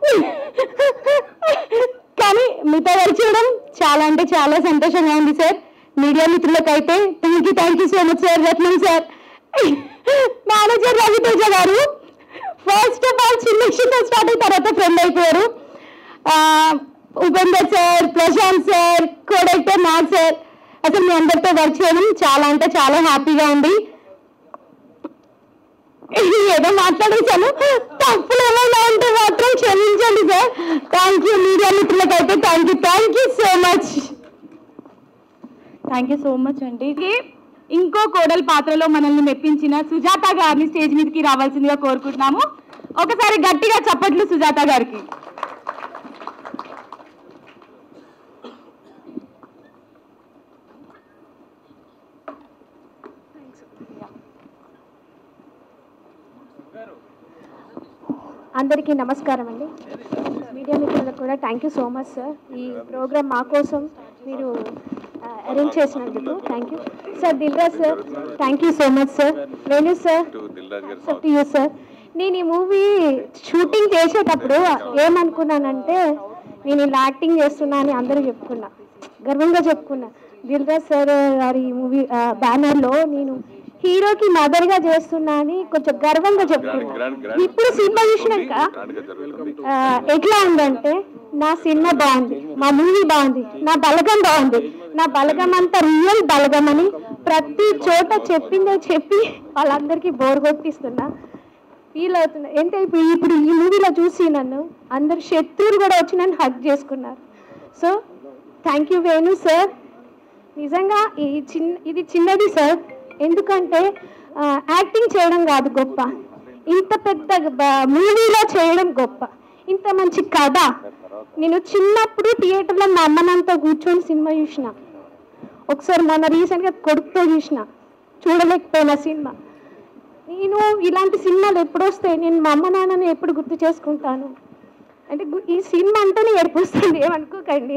A: కానీ మీతో వర్క్ చేయడం చాలా అంటే చాలా సంతోషంగా ఉంది సార్. మీడియా మిత్రులకు అయితే thank you thank you so much sir. Ratnam sir, manager Raviteja గారు, ఫస్ట్ ఆఫ్ ఆల్ చిన్న చిన్న స్టార్ట్ అయిన తర్వాత ఫ్రెండ్ అయిపోయారు. Upender sir, Prashanth sir, co director Nag sir, అసలు మీ అందరితో వర్క్ చేయడం చాలా అంటే చాలా హ్యాపీగా ఉంది. ఏదో మాట్లాడేశాను, తప్పులు ఏమైనా ఉంటే మాత్రం క్షమించండి సార్. Thank you. మీడియా మిత్రులకు అయితే thank you thank you so much. Thank you so much అండి. ఇంకో కోడల్ పాత్రలో మనల్ని మెప్పించిన సుజాత గారిని స్టేజ్ మీదకి రావాల్సిందిగా కోరుకుంటున్నాము. ఒకసారి గట్టిగా చప్పట్లు సుజాత గారికి.
H: అందరికీ నమస్కారం అండి. మీడియా మిత్రులకు కూడా thank you so much sir. ఈ ప్రోగ్రామ్ మా కోసం మీరు అరేంజ్ చేసినందుకు thank you sir. Dilraj sir thank you so much sir. Venu sir, to you sir. నేను ఈ మూవీ షూటింగ్ చేసేటప్పుడు ఏమనుకున్నానంటే నేను ఇలా యాక్టింగ్ చేస్తున్నా అని అందరూ చెప్పుకున్నా, గర్వంగా చెప్పుకున్నా. దిల్రాజ్ సార్ గారి ఈ మూవీ బ్యానర్లో నేను హీరోకి మదర్గా చేస్తున్నా అని కొంచెం గర్వంగా చెప్తున్నా. ఇప్పుడు సినిమా చూసినాక ఎట్లా ఉందంటే నా సినిమా బాగుంది, మా మూవీ బాగుంది, నా బలగం బాగుంది, నా బలగం అంతా రియల్ బలగం అని ప్రతి చోట చెప్పిందే చెప్పి వాళ్ళందరికీ బోర్ కొట్టిస్తున్నా, ఫీల్ అవుతున్నా. ఎంత ఇప్పుడు ఇప్పుడు ఈ మూవీలో చూసి నన్ను అందరు శత్రువులు కూడా వచ్చి నన్ను హగ్ చేసుకున్నారు. So thank you Venu sir. నిజంగా ఈ చిన్న ఇది చిన్నది సార్, ఎందుకంటే యాక్టింగ్ చేయడం కాదు గొప్ప, ఇంత పెద్ద మూవీలో చేయడం గొప్ప. ఇంత మంచి కథ. నేను చిన్నప్పుడు థియేటర్లో మా అమ్మనంతా కూర్చొని సినిమా చూసిన, ఒకసారి మొన్న రీసెంట్గా కొడుకుతో చూసిన, చూడలేకపోయిన సినిమా. నేను ఇలాంటి సినిమాలు ఎప్పుడు వస్తాయి, నేను మా అమ్మ నాన్నని ఎప్పుడు గుర్తు చేసుకుంటాను అంటే ఈ సినిమా అంటేనే ఏడిపోస్తుంది, ఏమనుకోకండి.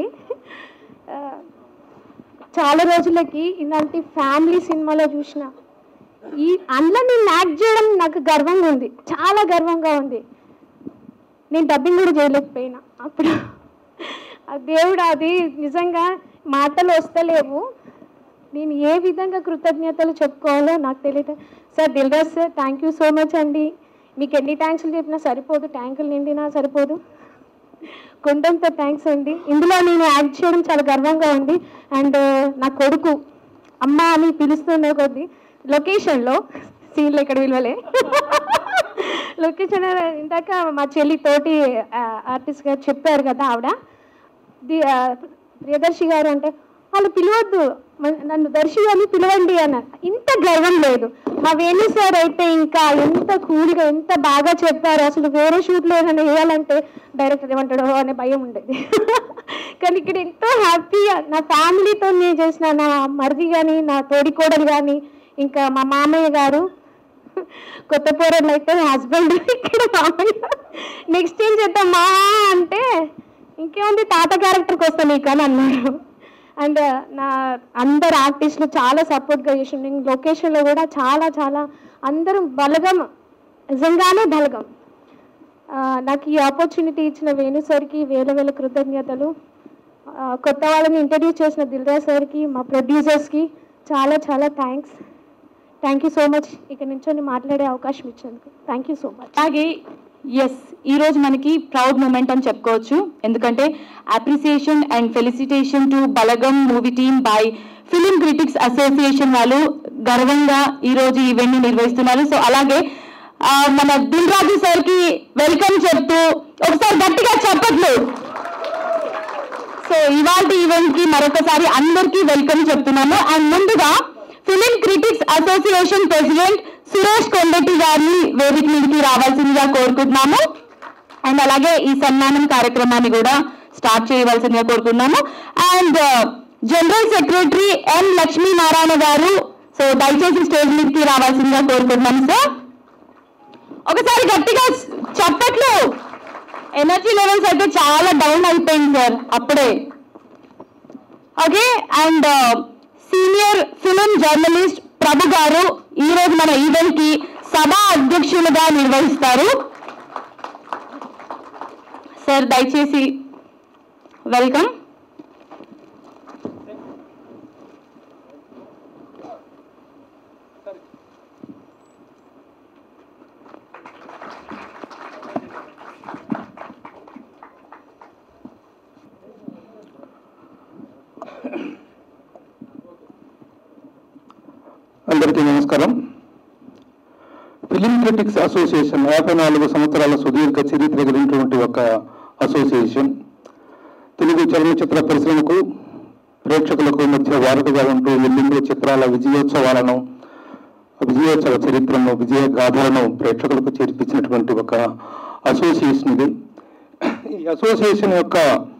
H: చాలా రోజులకి ఇలాంటి ఫ్యామిలీ సినిమాలో చూసిన ఈ అందులో నేను యాక్ట్ చేయడం నాకు గర్వంగా ఉంది, చాలా గర్వంగా ఉంది. నేను డబ్బింగ్ కూడా చేయలేకపోయినా అప్పుడు. ఆ దేవుడు అది నిజంగా మాటలు వస్తలేవు, నేను ఏ విధంగా కృతజ్ఞతలు చెప్పుకోవాలో నాకు తెలియదు. Sir Dilraj sir thank you so much అండి. మీకు ఎన్ని థ్యాంక్స్లు చెప్పినా సరిపోదు, ట్యాంకులు నిండినా సరిపోదు, కొండంత థ్యాంక్స్ అండి. ఇందులో నేను యాక్ట్ చేయడం చాలా గర్వంగా ఉంది. అండ్ నా కొడుకు అమ్మ అని పిలుస్తున్న కొద్ది లొకేషన్లో సీన్లు ఎక్కడ విలువలే లొకేషన్ ఇందాక మా చెల్లి తోటి ఆర్టిస్ట్ గారు చెప్పారు కదా ఆవిడ ది ప్రియదర్శి గారు అంటే వాళ్ళు పిలవద్దు నన్ను దర్శి అని పిలవండి అన్నారు. ఇంత గర్వం లేదు. మా వేణు సార్ అయితే ఇంకా ఎంత కూల్గా ఎంత బాగా చెప్పారు. అసలు వేరే షూట్లో ఏమైనా వేయాలంటే డైరెక్టర్ ఏమంటాడో అనే భయం ఉండేది. కానీ ఇక్కడ ఎంతో హ్యాపీగా నా ఫ్యామిలీతో నేను చేసిన నా మరిది కానీ నా తోడికోడలు కానీ ఇంకా మా మామయ్య గారు కొత్త పోరలు అయితే హస్బెండ్ ఇక్కడ మామయ్య నెక్స్ట్ ఏం చేద్దాం మా అంటే ఇంకేముంది తాత క్యారెక్టర్కి వస్తాను నీకు అని అన్నారు. అండ్ నా అందరు ఆర్టిస్టులు చాలా సపోర్ట్గా చేసి నేను లొకేషన్లో కూడా చాలా చాలా అందరూ బలగం నిజంగానే బలగం. నాకు ఈ ఆపర్చునిటీ ఇచ్చిన వేణు సార్కి వేల వేల కృతజ్ఞతలు. కొత్త వాళ్ళని ఇంట్రడ్యూస్ చేసిన దిల్రాజ్ సార్కి మా ప్రొడ్యూసర్స్కి చాలా చాలా thanks. Thank you so much ఇక్కడ నుంచి మాట్లాడే అవకాశం ఇచ్చేందుకు థ్యాంక్ యూ సో మచ్.
A: అలాగే ఎస్ ఈరోజు మనకి ప్రౌడ్ మూమెంట్ అని చెప్పుకోవచ్చు. ఎందుకంటే appreciation and felicitation to Balagam movie team by film critics association వాళ్ళు గర్వంగా ఈరోజు ఈవెంట్ని నిర్వహిస్తున్నారు. సో అలాగే మన దిల్ రాజు సార్కి వెల్కమ్ చెప్తూ ఒకసారి గట్టిగా చెప్పట్లు. సో ఇవాళ ఈవెంట్కి మరొకసారి అందరికీ వెల్కమ్ చెప్తున్నాను. అండ్ ముందుగా film critics association president Suresh Kondetti గారిని వేదిక మీదకి రావాల్సిందిగా కోరుకుంటున్నాము. అండ్ అలాగే ఈ సన్మానం కార్యక్రమాన్ని కూడా స్టార్ట్ చేయవలసిందిగా కోరుకుంటున్నాము. And general secretary N Lakshminarayana గారు సో దయచేసి స్టేజ్ మీదకి రావాల్సిందిగా కోరుకుంటున్నాము. సార్ ఒకసారి గట్టిగా చెప్పట్లు. ఎనర్జీ లెవెల్స్ అయితే చాలా డౌన్ అయిపోయింది సార్ అప్పుడే. Okay. And senior film journalist Prabhu గారు ఈ రోజు మన ఈవెంట్ కి సభా అధ్యక్షులుగా నిర్వహిస్తారు. సార్ దయచేసి వెల్కమ్.
F: అందరికీ నమస్కారం. ఫిలిం క్రిటిక్స్ అసోసియేషన్ యాభై నాలుగు సంవత్సరాల సుదీర్ఘ చరిత్ర కలిగినటువంటి ఒక అసోసియేషన్ తెలుగు చలనచిత్ర పరిశ్రమకు ప్రేక్షకులకు మధ్య వారధిగా ఉంటూ ఎల్లిండు చిత్రాల విజయోత్సవాలను విజయోత్సవ చరిత్రను విజయ గాథలను ప్రేక్షకులకు చేర్పించినటువంటి ఒక అసోసియేషన్ ఇది. ఈ అసోసియేషన్ యొక్క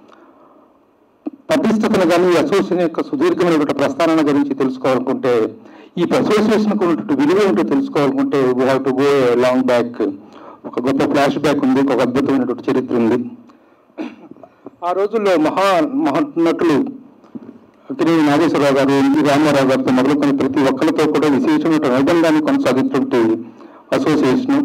F: పటిష్టతను కానీ ఈ అసోసియేషన్ యొక్క సుదీర్ఘమైనటువంటి ప్రస్థానాన్ని గురించి తెలుసుకోవాలనుకుంటే ఈ అసోసియేషన్కు ఉన్నటువంటి విలువ ఏంటో తెలుసుకోవాలనుకుంటే we have to go long back. ఒక గొప్ప ఫ్లాష్ బ్యాక్ ఉంది, ఒక అద్భుతమైనటువంటి చరిత్ర ఉంది. ఆ రోజుల్లో మహా మహానటులు అక్కినేని నాగేశ్వరరావు గారు, ఎన్టీ రామారావు గారితో మొదలుకొని ప్రతి ఒక్కరితో కూడా విశేషమైన నైబంధాన్ని కొనసాగినటువంటి అసోసియేషను.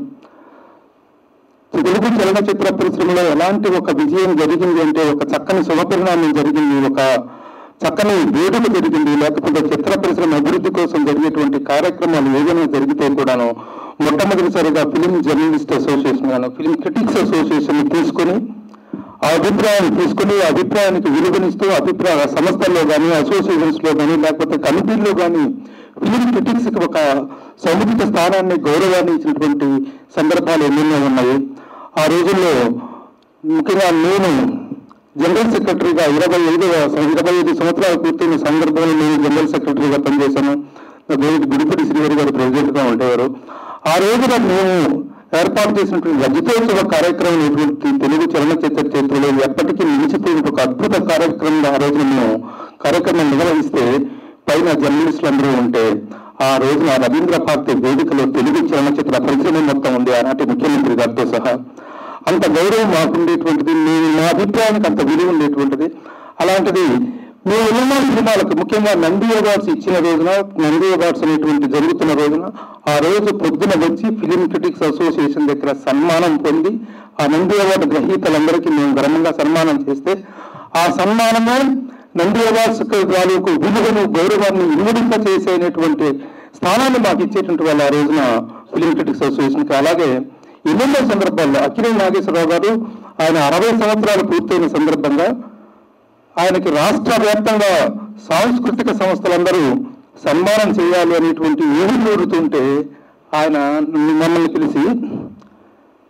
F: తెలుగు చలనచిత్ర పరిశ్రమలో ఎలాంటి ఒక విజయం జరిగింది అంటే ఒక చక్కని శుభపరిణామం జరిగింది, ఒక చక్కని వేడుక జరిగింది. లేకపోతే చిత్ర పరిశ్రమ అభివృద్ధి కోసం జరిగేటువంటి కార్యక్రమాలు ఏదైనా జరిగితే కూడాను మొట్టమొదటిసారిగా ఫిలిం జర్నలిస్ట్ అసోసియేషన్ గాను ఫిలిం క్రిటిక్స్ అసోసియేషన్ తీసుకొని ఆ అభిప్రాయాన్ని తీసుకుని ఆ అభిప్రాయానికి విలువనిస్తూ అభిప్రాయ సంస్థల్లో కానీ అసోసియేషన్స్లో కానీ లేకపోతే కమిటీల్లో కానీ ఫిలిం క్రిటిక్స్కి ఒక సముచిత స్థానాన్ని గౌరవాన్ని ఇచ్చినటువంటి సందర్భాలు ఎన్నెన్నో ఉన్నాయి. ఆ రోజుల్లో ముఖ్యంగా నేను జనరల్ సెక్రటరీగా ఇరవై ఐదవ ఇరవై ఐదు సంవత్సరాలు పూర్తయిన సందర్భంలో నేను జనరల్ సెక్రటరీగా పనిచేశాను. గోవింద్ గుడిపూడి శ్రీవారి గారు ప్రెసిడెంట్గా ఉండేవారు. ఆ రోజున మేము ఏర్పాటు చేసినటువంటి రజతోత్సవ కార్యక్రమం అనేటువంటి తెలుగు చలనచిత్ర చరిత్రలో ఎప్పటికీ నిలిచిపోయిన ఒక అద్భుత కార్యక్రమం ఆ రోజున మేము కార్యక్రమం నిర్వహిస్తే పైన జర్నలిస్టులు అందరూ ఉంటే ఆ రోజున రవీంద్ర భారతి వేదికలో తెలుగు చలనచిత్ర పరిశ్రమ మొత్తం ఉంది ఆనాటి ముఖ్యమంత్రి గారితో సహా. అంత గౌరవం మాకుండేటువంటిది, మేము మా అభిప్రాయానికి అంత విలువ ఉండేటువంటిది. అలాంటిది మేము ఎన్నో సినిమాలకు ముఖ్యంగా నంది అవార్డ్స్ ఇచ్చిన రోజున నంది అవార్డ్స్ అనేటువంటి జరుగుతున్న రోజున ఆ రోజు పొద్దున వచ్చి ఫిలిం క్రిటిక్స్ అసోసియేషన్ దగ్గర సన్మానం పొంది ఆ నంది అవార్డు గ్రహీతలందరికీ మేము ఘనంగా సన్మానం చేస్తే ఆ సన్మానమే నంది అవార్డ్స్ వాళ్ళకు విలువను గౌరవాన్ని ఇనుమడింప చేసేటువంటి స్థానాన్ని మాకు ఇచ్చేటువంటి వాళ్ళు ఆ రోజున ఫిలిం క్రిటిక్స్ అసోసియేషన్కి. అలాగే ఎన్నెన్నో సందర్భాల్లో అక్కినేని నాగేశ్వరరావు గారు ఆయన అరవై సంవత్సరాలు పూర్తయిన సందర్భంగా ఆయనకి రాష్ట్ర వ్యాప్తంగా సాంస్కృతిక సంస్థలందరూ సన్మానం చేయాలి అనేటువంటి ఊరు కోరుతుంటే ఆయన మమ్మల్ని పిలిచి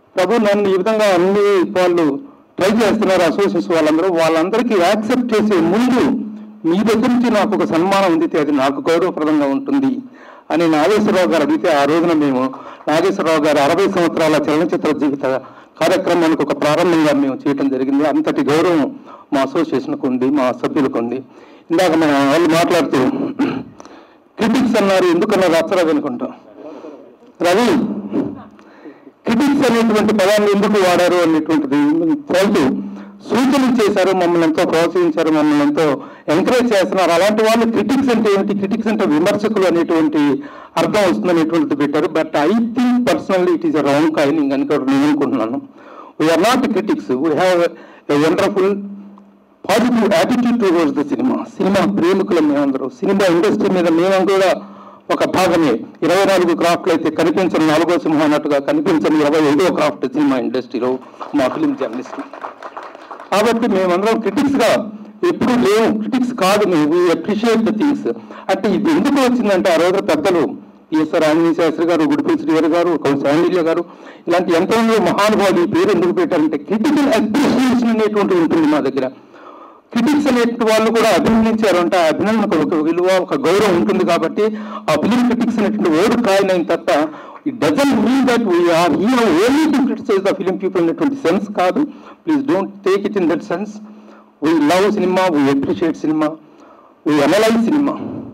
F: ప్రభు నన్ను ఈ విధంగా అన్ని వాళ్ళు ట్రై చేస్తున్నారు అసోసియేషన్ వాళ్ళందరూ, వాళ్ళందరికీ యాక్సెప్ట్ చేసే ముందు మీ దగ్గర నుంచి నాకు ఒక సన్మానం అందితే అది నాకు గౌరవప్రదంగా ఉంటుంది అని నాగేశ్వరరావు గారు అడిగితే ఆ రోజున మేము నాగేశ్వరరావు గారు అరవై సంవత్సరాల చలనచిత్ర జీవిత కార్యక్రమానికి ఒక ప్రారంభంగా మేము చేయడం జరిగింది. అంతటి గౌరవం మా అసోసియేషన్కు ఉంది, మా సభ్యులకు ఉంది. ఇందాక మన వాళ్ళు మాట్లాడుతూ క్రిటిక్స్ అన్నారు, ఎందుకన్నారు అచ్చరాదు అనుకుంటాం. రవి క్రిటిక్స్ అనేటువంటి పదాన్ని ఎందుకు వాడారు అనేటువంటిది తేల్తూ సూచనలు చేశారు, మమ్మల్ని ఎంతో ప్రోత్సహించారు, మమ్మల్ని ఎంతో ఎంకరేజ్ చేస్తున్నారు. అలాంటి వాళ్ళు క్రిటిక్స్ అంటే ఏమిటి, క్రిటిక్స్ అంటే విమర్శకులు అనేటువంటి అర్థం వస్తుంది అనేటువంటిది పెట్టారు. But I think personally it is a wrong coining అని కూడా నేను అనుకుంటున్నాను. We are not critics, we have a wonderful positive attitude towards the cinema. Cinema ప్రేమికులు మేమందరూ, సినిమా ఇండస్ట్రీ మీద మేము కూడా ఒక భాగమే. ఇరవై నాలుగు క్రాఫ్ట్లు అయితే కనిపించని నాలుగో సింహం అన్నట్టుగా కనిపించని ఇరవై ఐదో క్రాఫ్ట్ సినిమా ఇండస్ట్రీలో మా ఫిలిం జర్నలిస్ట్. కాబట్టి మేమందరం క్రిటిక్స్గా ఎప్పుడు లేవు, క్రిటిక్స్ కాదు, మేము అప్రిషియేట్ ద థింగ్స్. అంటే ఇది ఎందుకు వచ్చిందంటే ఆ రోజు పెద్దలు ఈశ్వర ఆంజనేయ శాస్త్రి గారు, గుడిపల్లి శ్రీగారు గారు, కౌశాండిల్య గారు ఇలాంటి ఎంతమంది మహానుభావులు ఈ పేరు ఎందుకు పెట్టారంటే క్రిటికల్ అప్రిషియేషన్ అనేటువంటి ఉంటుంది మా దగ్గర. క్రిటిక్స్ అనేటువంటి వాళ్ళు కూడా అభినందించారు అంటే ఆ అభినందనకు ఒక విలువ, ఒక గౌరవం ఉంటుంది. కాబట్టి ఆ ఫిలిం క్రిటిక్స్ అనేటువంటి వర్డ్ కాయిన్ అయిన తప్ప it doesn't mean that we are here only to criticise the film people అనేటువంటి సెన్స్ కాదు. Please don't take it in that sense. We love cinema, we appreciate cinema, we analyse cinema.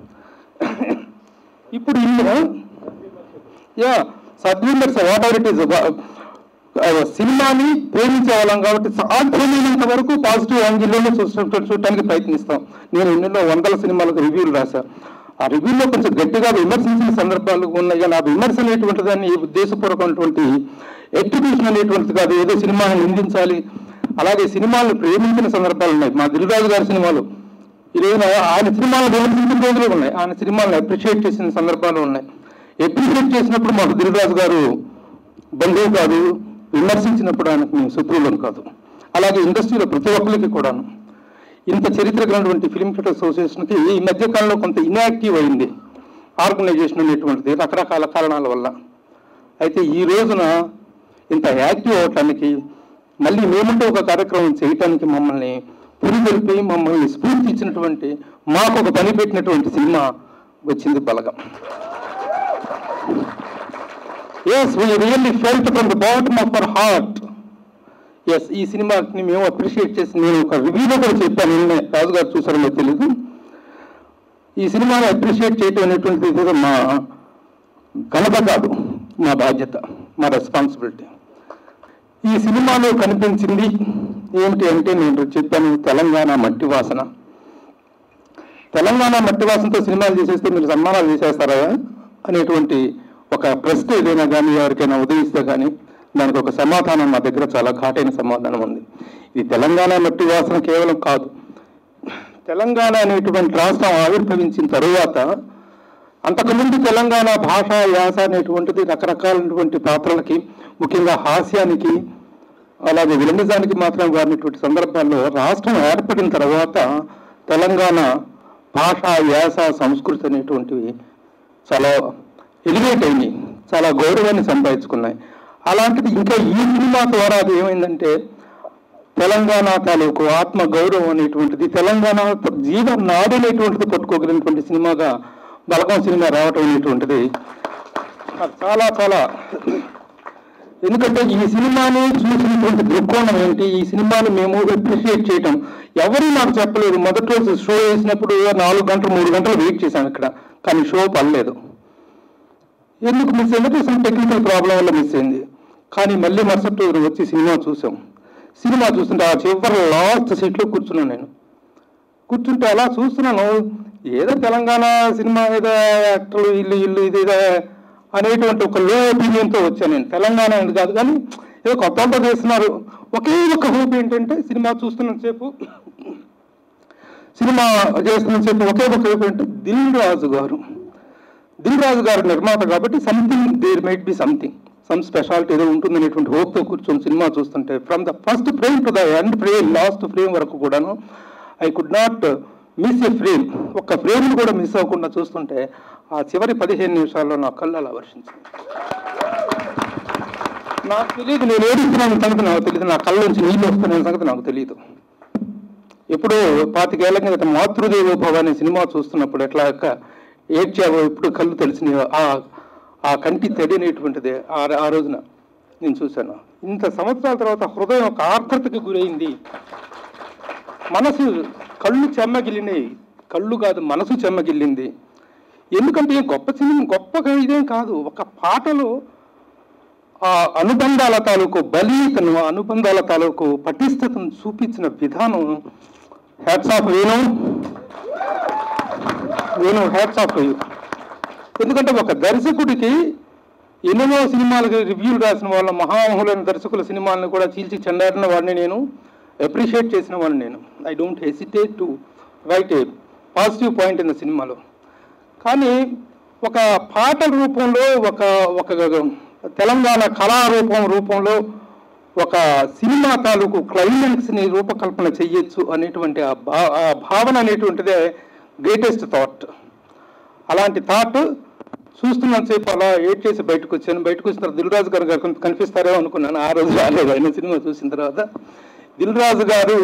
F: ఇప్పుడు ఇందులో yeah sublimers whatever it is సినిమాని ప్రేమించే వాళ్ళం కాబట్టి సాధ్యమైనంత వరకు పాజిటివ్ యాంగిల్లోనే చూసినట్టు చూడటానికి ప్రయత్నిస్తాం. నేను ఎన్నెన్నో వందల సినిమాలకు రివ్యూలు రాశా. ఆ రివ్యూలో కొంచెం గట్టిగా విమర్శించిన సందర్భాలు ఉన్నాయి. కానీ ఆ విమర్శ అనేటువంటి దాన్ని ఉద్దేశపూర్వకమైనటువంటి ఎగ్జిక్యూషన్ అనేటువంటిది కాదు, ఏదో సినిమాని నిందించాలి. అలాగే సినిమాలను ప్రేమించిన సందర్భాలు ఉన్నాయి. మా దిల్రాజు గారి సినిమాలు ఈరోజున ఆయన సినిమాలను విమర్శించిన రోజులు ఉన్నాయి, ఆయన సినిమాలను అప్రిషియేట్ చేసిన సందర్భాలు ఉన్నాయి. అప్రిషియేట్ చేసినప్పుడు మాకు దిల్రాజు గారు బంధువు కాదు, విమర్శించినప్పుడు ఆయనకు మేము శత్రువులను కాదు. అలాగే ఇండస్ట్రీలో ప్రతి ఒక్కరికి కూడాను ఇంత చరిత్ర కలిగినటువంటి ఫిలిం క్రిటిక్స్ అసోసియేషన్కి ఈ మధ్యకాలంలో కొంత ఇన్యాక్టివ్ అయింది ఆర్గనైజేషన్ అనేటువంటిది రకరకాల కారణాల వల్ల. అయితే ఈ రోజున ఇంత యాక్టివ్ అవటానికి మళ్ళీ మేముంటే ఒక కార్యక్రమం చేయటానికి మమ్మల్ని పురిగొల్పి మమ్మల్ని స్ఫూర్తి ఇచ్చినటువంటి మాకు ఒక పని పెట్టినటువంటి సినిమా వచ్చింది బలగం. Yes, we really felt from the bottom of our heart. Yes, ఈ సినిమాని మేము అప్రిషియేట్ చేసి నేను ఒక రివ్యూలో కూడా చెప్పాను, నిన్నే రాజు గారు చూసారో నాకు తెలీదు. ఈ సినిమాని అప్రిషియేట్ చేయటం అనేటువంటిది మా ఘనత కాదు, మా బాధ్యత, మా రెస్పాన్సిబిలిటీ. ఈ సినిమాలో కనిపించింది ఏమిటి అంటే నేను చెప్పాను, తెలంగాణ మట్టి వాసన. తెలంగాణ మట్టి వాసనతో సినిమాలు చేసేస్తే మీరు సన్మానాలు చేసేస్తారా అనేటువంటి ఒక ప్రశ్న ఏదైనా కానీ ఎవరికైనా ఉదయిస్తే కానీ దానికి ఒక సమాధానం మా దగ్గర చాలా ఘాటైన సమాధానం ఉంది. ఇది తెలంగాణ మట్టి వాసన కేవలం కాదు, తెలంగాణ అనేటువంటి రాష్ట్రం ఆవిర్భవించిన తరువాత అంతకుముందు తెలంగాణ భాష యాస అనేటువంటిది రకరకాలైనటువంటి పాత్రలకి, ముఖ్యంగా హాస్యానికి అలాగే విలనిజానికి మాత్రం వారినటువంటి సందర్భాల్లో రాష్ట్రం ఏర్పడిన తర్వాత తెలంగాణ భాష యాస సంస్కృతి అనేటువంటివి చాలా ఎలివేట్ అయినాయి, చాలా గౌరవాన్ని సంపాదించుకున్నాయి. అలాంటిది ఇంకా ఈ సినిమా ద్వారా అది ఏమైందంటే తెలంగాణ తాలూకు ఆత్మ గౌరవం అనేటువంటిది, తెలంగాణ జీవన నాడు అనేటువంటిది పట్టుకోగలిగినటువంటి సినిమాగా బలగం సినిమా రావటం అనేటువంటిది చాలా చాలా. ఎందుకంటే ఈ సినిమాని చూసినటువంటి దృక్కోణం ఏంటి, ఈ సినిమాని మేము అప్రిషియేట్ చేయటం ఎవరు నాకు చెప్పలేదు. మొదటి రోజు షో వేసినప్పుడు నాలుగు గంటలు మూడు గంటలు వెయిట్ చేశాను ఇక్కడ, కానీ షో పడలేదు. ఎందుకు మిస్ అయిందంటే సమ్ టెక్నికల్ ప్రాబ్లం వల్ల మిస్ అయింది. కానీ మళ్ళీ మరుసటి రోజు వచ్చి సినిమా చూసాం. సినిమా చూస్తుంటే ఆ చివరి లాస్ట్ సీట్లో కూర్చున్నాను. నేను కూర్చుంటే అలా చూస్తున్నాను, ఏదో తెలంగాణ సినిమా ఏదో యాక్టర్లు ఇల్లు ఇల్లు ఇదేదో అనేటువంటి ఒక లో ఒపీనియన్తో వచ్చాను నేను. తెలంగాణ అని కాదు కానీ ఏదో కొత్త అంతా చేస్తున్నారు. ఒకే ఒక హోప్ ఏంటంటే సినిమా చూస్తున్నంతసేపు సినిమా చేస్తున్నంతసేపు ఒకే ఒక హోప్ ఏంటంటే దిల్ రాజు గారు దిల్ రాజు గారు నిర్మాత కాబట్టి something there might be something some speciality ఏదో ఉంటుంది అనేటువంటి హోప్తో కూర్చొని సినిమా చూస్తుంటే from the first frame to the end frame last frame వరకు కూడాను I could not miss a frame. ఒక్క ఫ్రేమ్ని కూడా మిస్ అవ్వకుండా చూస్తుంటే ఆ చివరి పదిహేను నిమిషాల్లో నా కళ్ళు అలా వర్షించింది.
I: నాకు తెలియదు, నేను ఏడుస్తున్నాను సంగతి నాకు తెలియదు, నా కళ్ళ నుంచి నీళ్ళు వస్తున్నాయి సంగతి నాకు తెలియదు. ఎప్పుడు పాతికేళ్ల కిందట మాతృదేవో భవ అనే సినిమా చూస్తున్నప్పుడు ఎట్లా ఏడ్చావో ఇప్పుడు కళ్ళు తెలిసినాయో ఆ ఆ కంటి తడినేటువంటిది ఆ ఆ రోజున నేను చూశాను. ఇంత సంవత్సరాల తర్వాత హృదయం ఒక ఆర్ద్రతకు గురైంది, మనసు కళ్ళు చెమ్మగిలినాయి, కళ్ళు కాదు మనసు చెమ్మగిల్లింది. ఎందుకంటే గొప్ప సినిమా గొప్పగా ఇదేం కాదు, ఒక పాటలో ఆ అనుబంధాల తాలూకు బలీతను, అనుబంధాల తాలూకు పటిష్టతను చూపించిన విధానం hats off Venu Venu hats off you. ఎందుకంటే ఒక దర్శకుడికి ఎన్నెన్నో సినిమాలకి రివ్యూలు రాసిన వాళ్ళ మహామహులైన దర్శకుల సినిమాలను కూడా చీల్చి చెండాడిన వాడిని నేను, అప్రిషియేట్ చేసిన వాడిని నేను. I don't hesitate to write a positive point in the సినిమాలో. కానీ ఒక పాటల రూపంలో, ఒక ఒక తెలంగాణ కళారూపం రూపంలో ఒక సినిమా తాలూకు క్లైమాక్స్ని రూపకల్పన చెయ్యొచ్చు అనేటువంటి ఆ భా ఆ భావన అనేటువంటిదే గ్రేటెస్ట్ థాట్. అలాంటి థాట్ చూస్తున్నంతసేపు అలా ఏడ్ చేసి బయటకు వచ్చాను. బయటకు వచ్చిన తర్వాత దిల్ రాజు గారు గారు కనిపిస్తారేమో అనుకున్నాను. ఆ రోజు రాలేదు. ఆయన సినిమా చూసిన తర్వాత దిల్ రాజు గారు,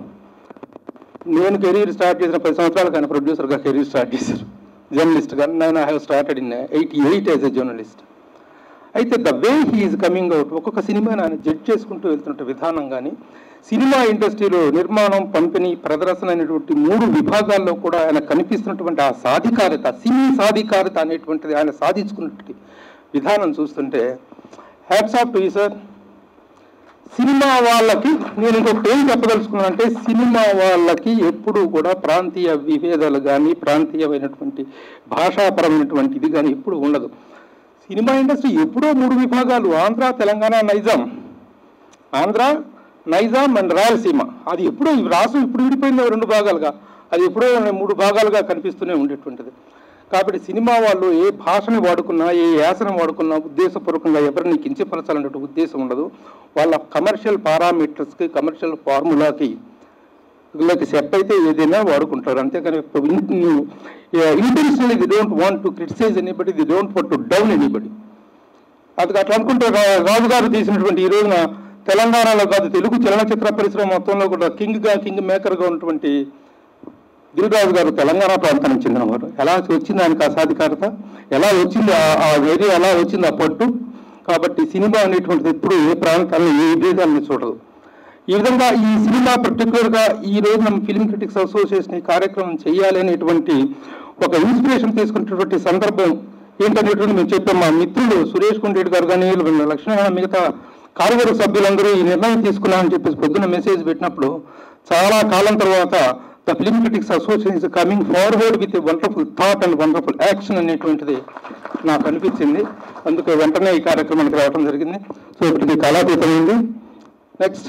I: నేను కెరీర్ స్టార్ట్ చేసిన పది సంవత్సరాలకు ఆయన ప్రొడ్యూసర్గా కెరీర్ స్టార్ట్ చేశారు, జర్నలిస్ట్గా. నేను I have started in eighty eight as a journalist. అయితే the way he is coming out, ఒక్కొక్క సినిమాని ఆయన జడ్జ్ చేసుకుంటూ వెళ్తున్న విధానం కానీ, సినిమా ఇండస్ట్రీలో నిర్మాణం, పంపిణీ, ప్రదర్శన అనేటువంటి మూడు విభాగాల్లో కూడా ఆయన కనిపిస్తున్నటువంటి ఆ సాధికారత, సినీ సాధికారత అనేటువంటిది ఆయన సాధించుకున్నటువంటి విధానం చూస్తుంటే hats off to you sir. Cinema వాళ్ళకి నేను ఇంకొకటి ఏం చెప్పదలుచుకున్నాను అంటే, సినిమా వాళ్ళకి ఎప్పుడూ కూడా ప్రాంతీయ విభేదాలు కానీ, ప్రాంతీయమైనటువంటి భాషాపరమైనటువంటి ఇది కానీ ఎప్పుడు ఉండదు. సినిమా ఇండస్ట్రీ ఎప్పుడో మూడు విభాగాలు, ఆంధ్ర, తెలంగాణ, నైజాం. ఆంధ్ర, నైజాం అండ్ రాయలసీమ. అది ఎప్పుడో రాష్ట్రం ఇప్పుడు విడిపోయింది రెండు భాగాలుగా, అది ఎప్పుడో మూడు భాగాలుగా కనిపిస్తూనే ఉండేటువంటిది. కాబట్టి సినిమా వాళ్ళు ఏ భాషని వాడుకున్నా, ఏ యాసను వాడుకున్నా ఉద్దేశపూర్వకంగా ఎవరిని కించపరచాలనే ఉద్దేశం ఉండదు. వాళ్ళ కమర్షియల్ పారామీటర్స్కి, కమర్షియల్ ఫార్ములాకి వీళ్ళకి సెట్ అయితే ఏదైనా వాడుకుంటారు. అంతేకాని intentionally they don't want to criticise anybody, they don't want to down anybody. అది అట్లా అనుకుంటే రాజు గారు తీసినటువంటి ఈ రోజున తెలంగాణలో కాదు తెలుగు చలనచిత్ర పరిశ్రమ మొత్తంలో కూడా కింగ్గా, కింగ్ మేకర్గా ఉన్నటువంటి దిల్ రాజు గారు తెలంగాణ ప్రాంతానికి చెందినవారు. ఎలా వచ్చింది ఆయనకు ఆ సాధికారత, ఎలా వచ్చింది ఆ వేరే, ఎలా వచ్చింది ఆ పట్టు. కాబట్టి సినిమా అనేటువంటిది ఎప్పుడు ఏ ప్రాంతాల్లో ఏ విభేదాలను చూడదు. ఈ విధంగా ఈ సినిమా పర్టికులర్గా ఈ రోజు మన ఫిల్మ్ క్రిటిక్స్ అసోసియేషన్ ఈ కార్యక్రమం చేయాలి అనేటువంటి ఒక ఇన్స్పిరేషన్ తీసుకున్నటువంటి సందర్భం ఏంటనేటువంటి మేము చెప్పాం. మా మిత్రులు సురేష్ కొండరెడ్డి గారు కానీ, లక్ష్మీనారాయణ, మిగతా కార్యవర్గ సభ్యులందరూ ఈ నిర్ణయం తీసుకున్నామని చెప్పేసి పొద్దున్న మెసేజ్ పెట్టినప్పుడు, చాలా కాలం తర్వాత the film critics association is coming forward with a wonderful thought and wonderful action అనేటువంటిది నాకు అనిపించింది. అందుకే వెంటనే ఈ కార్యక్రమానికి రావడం జరిగింది. సో ఇప్పటికి కళాతీతమైంది. Next.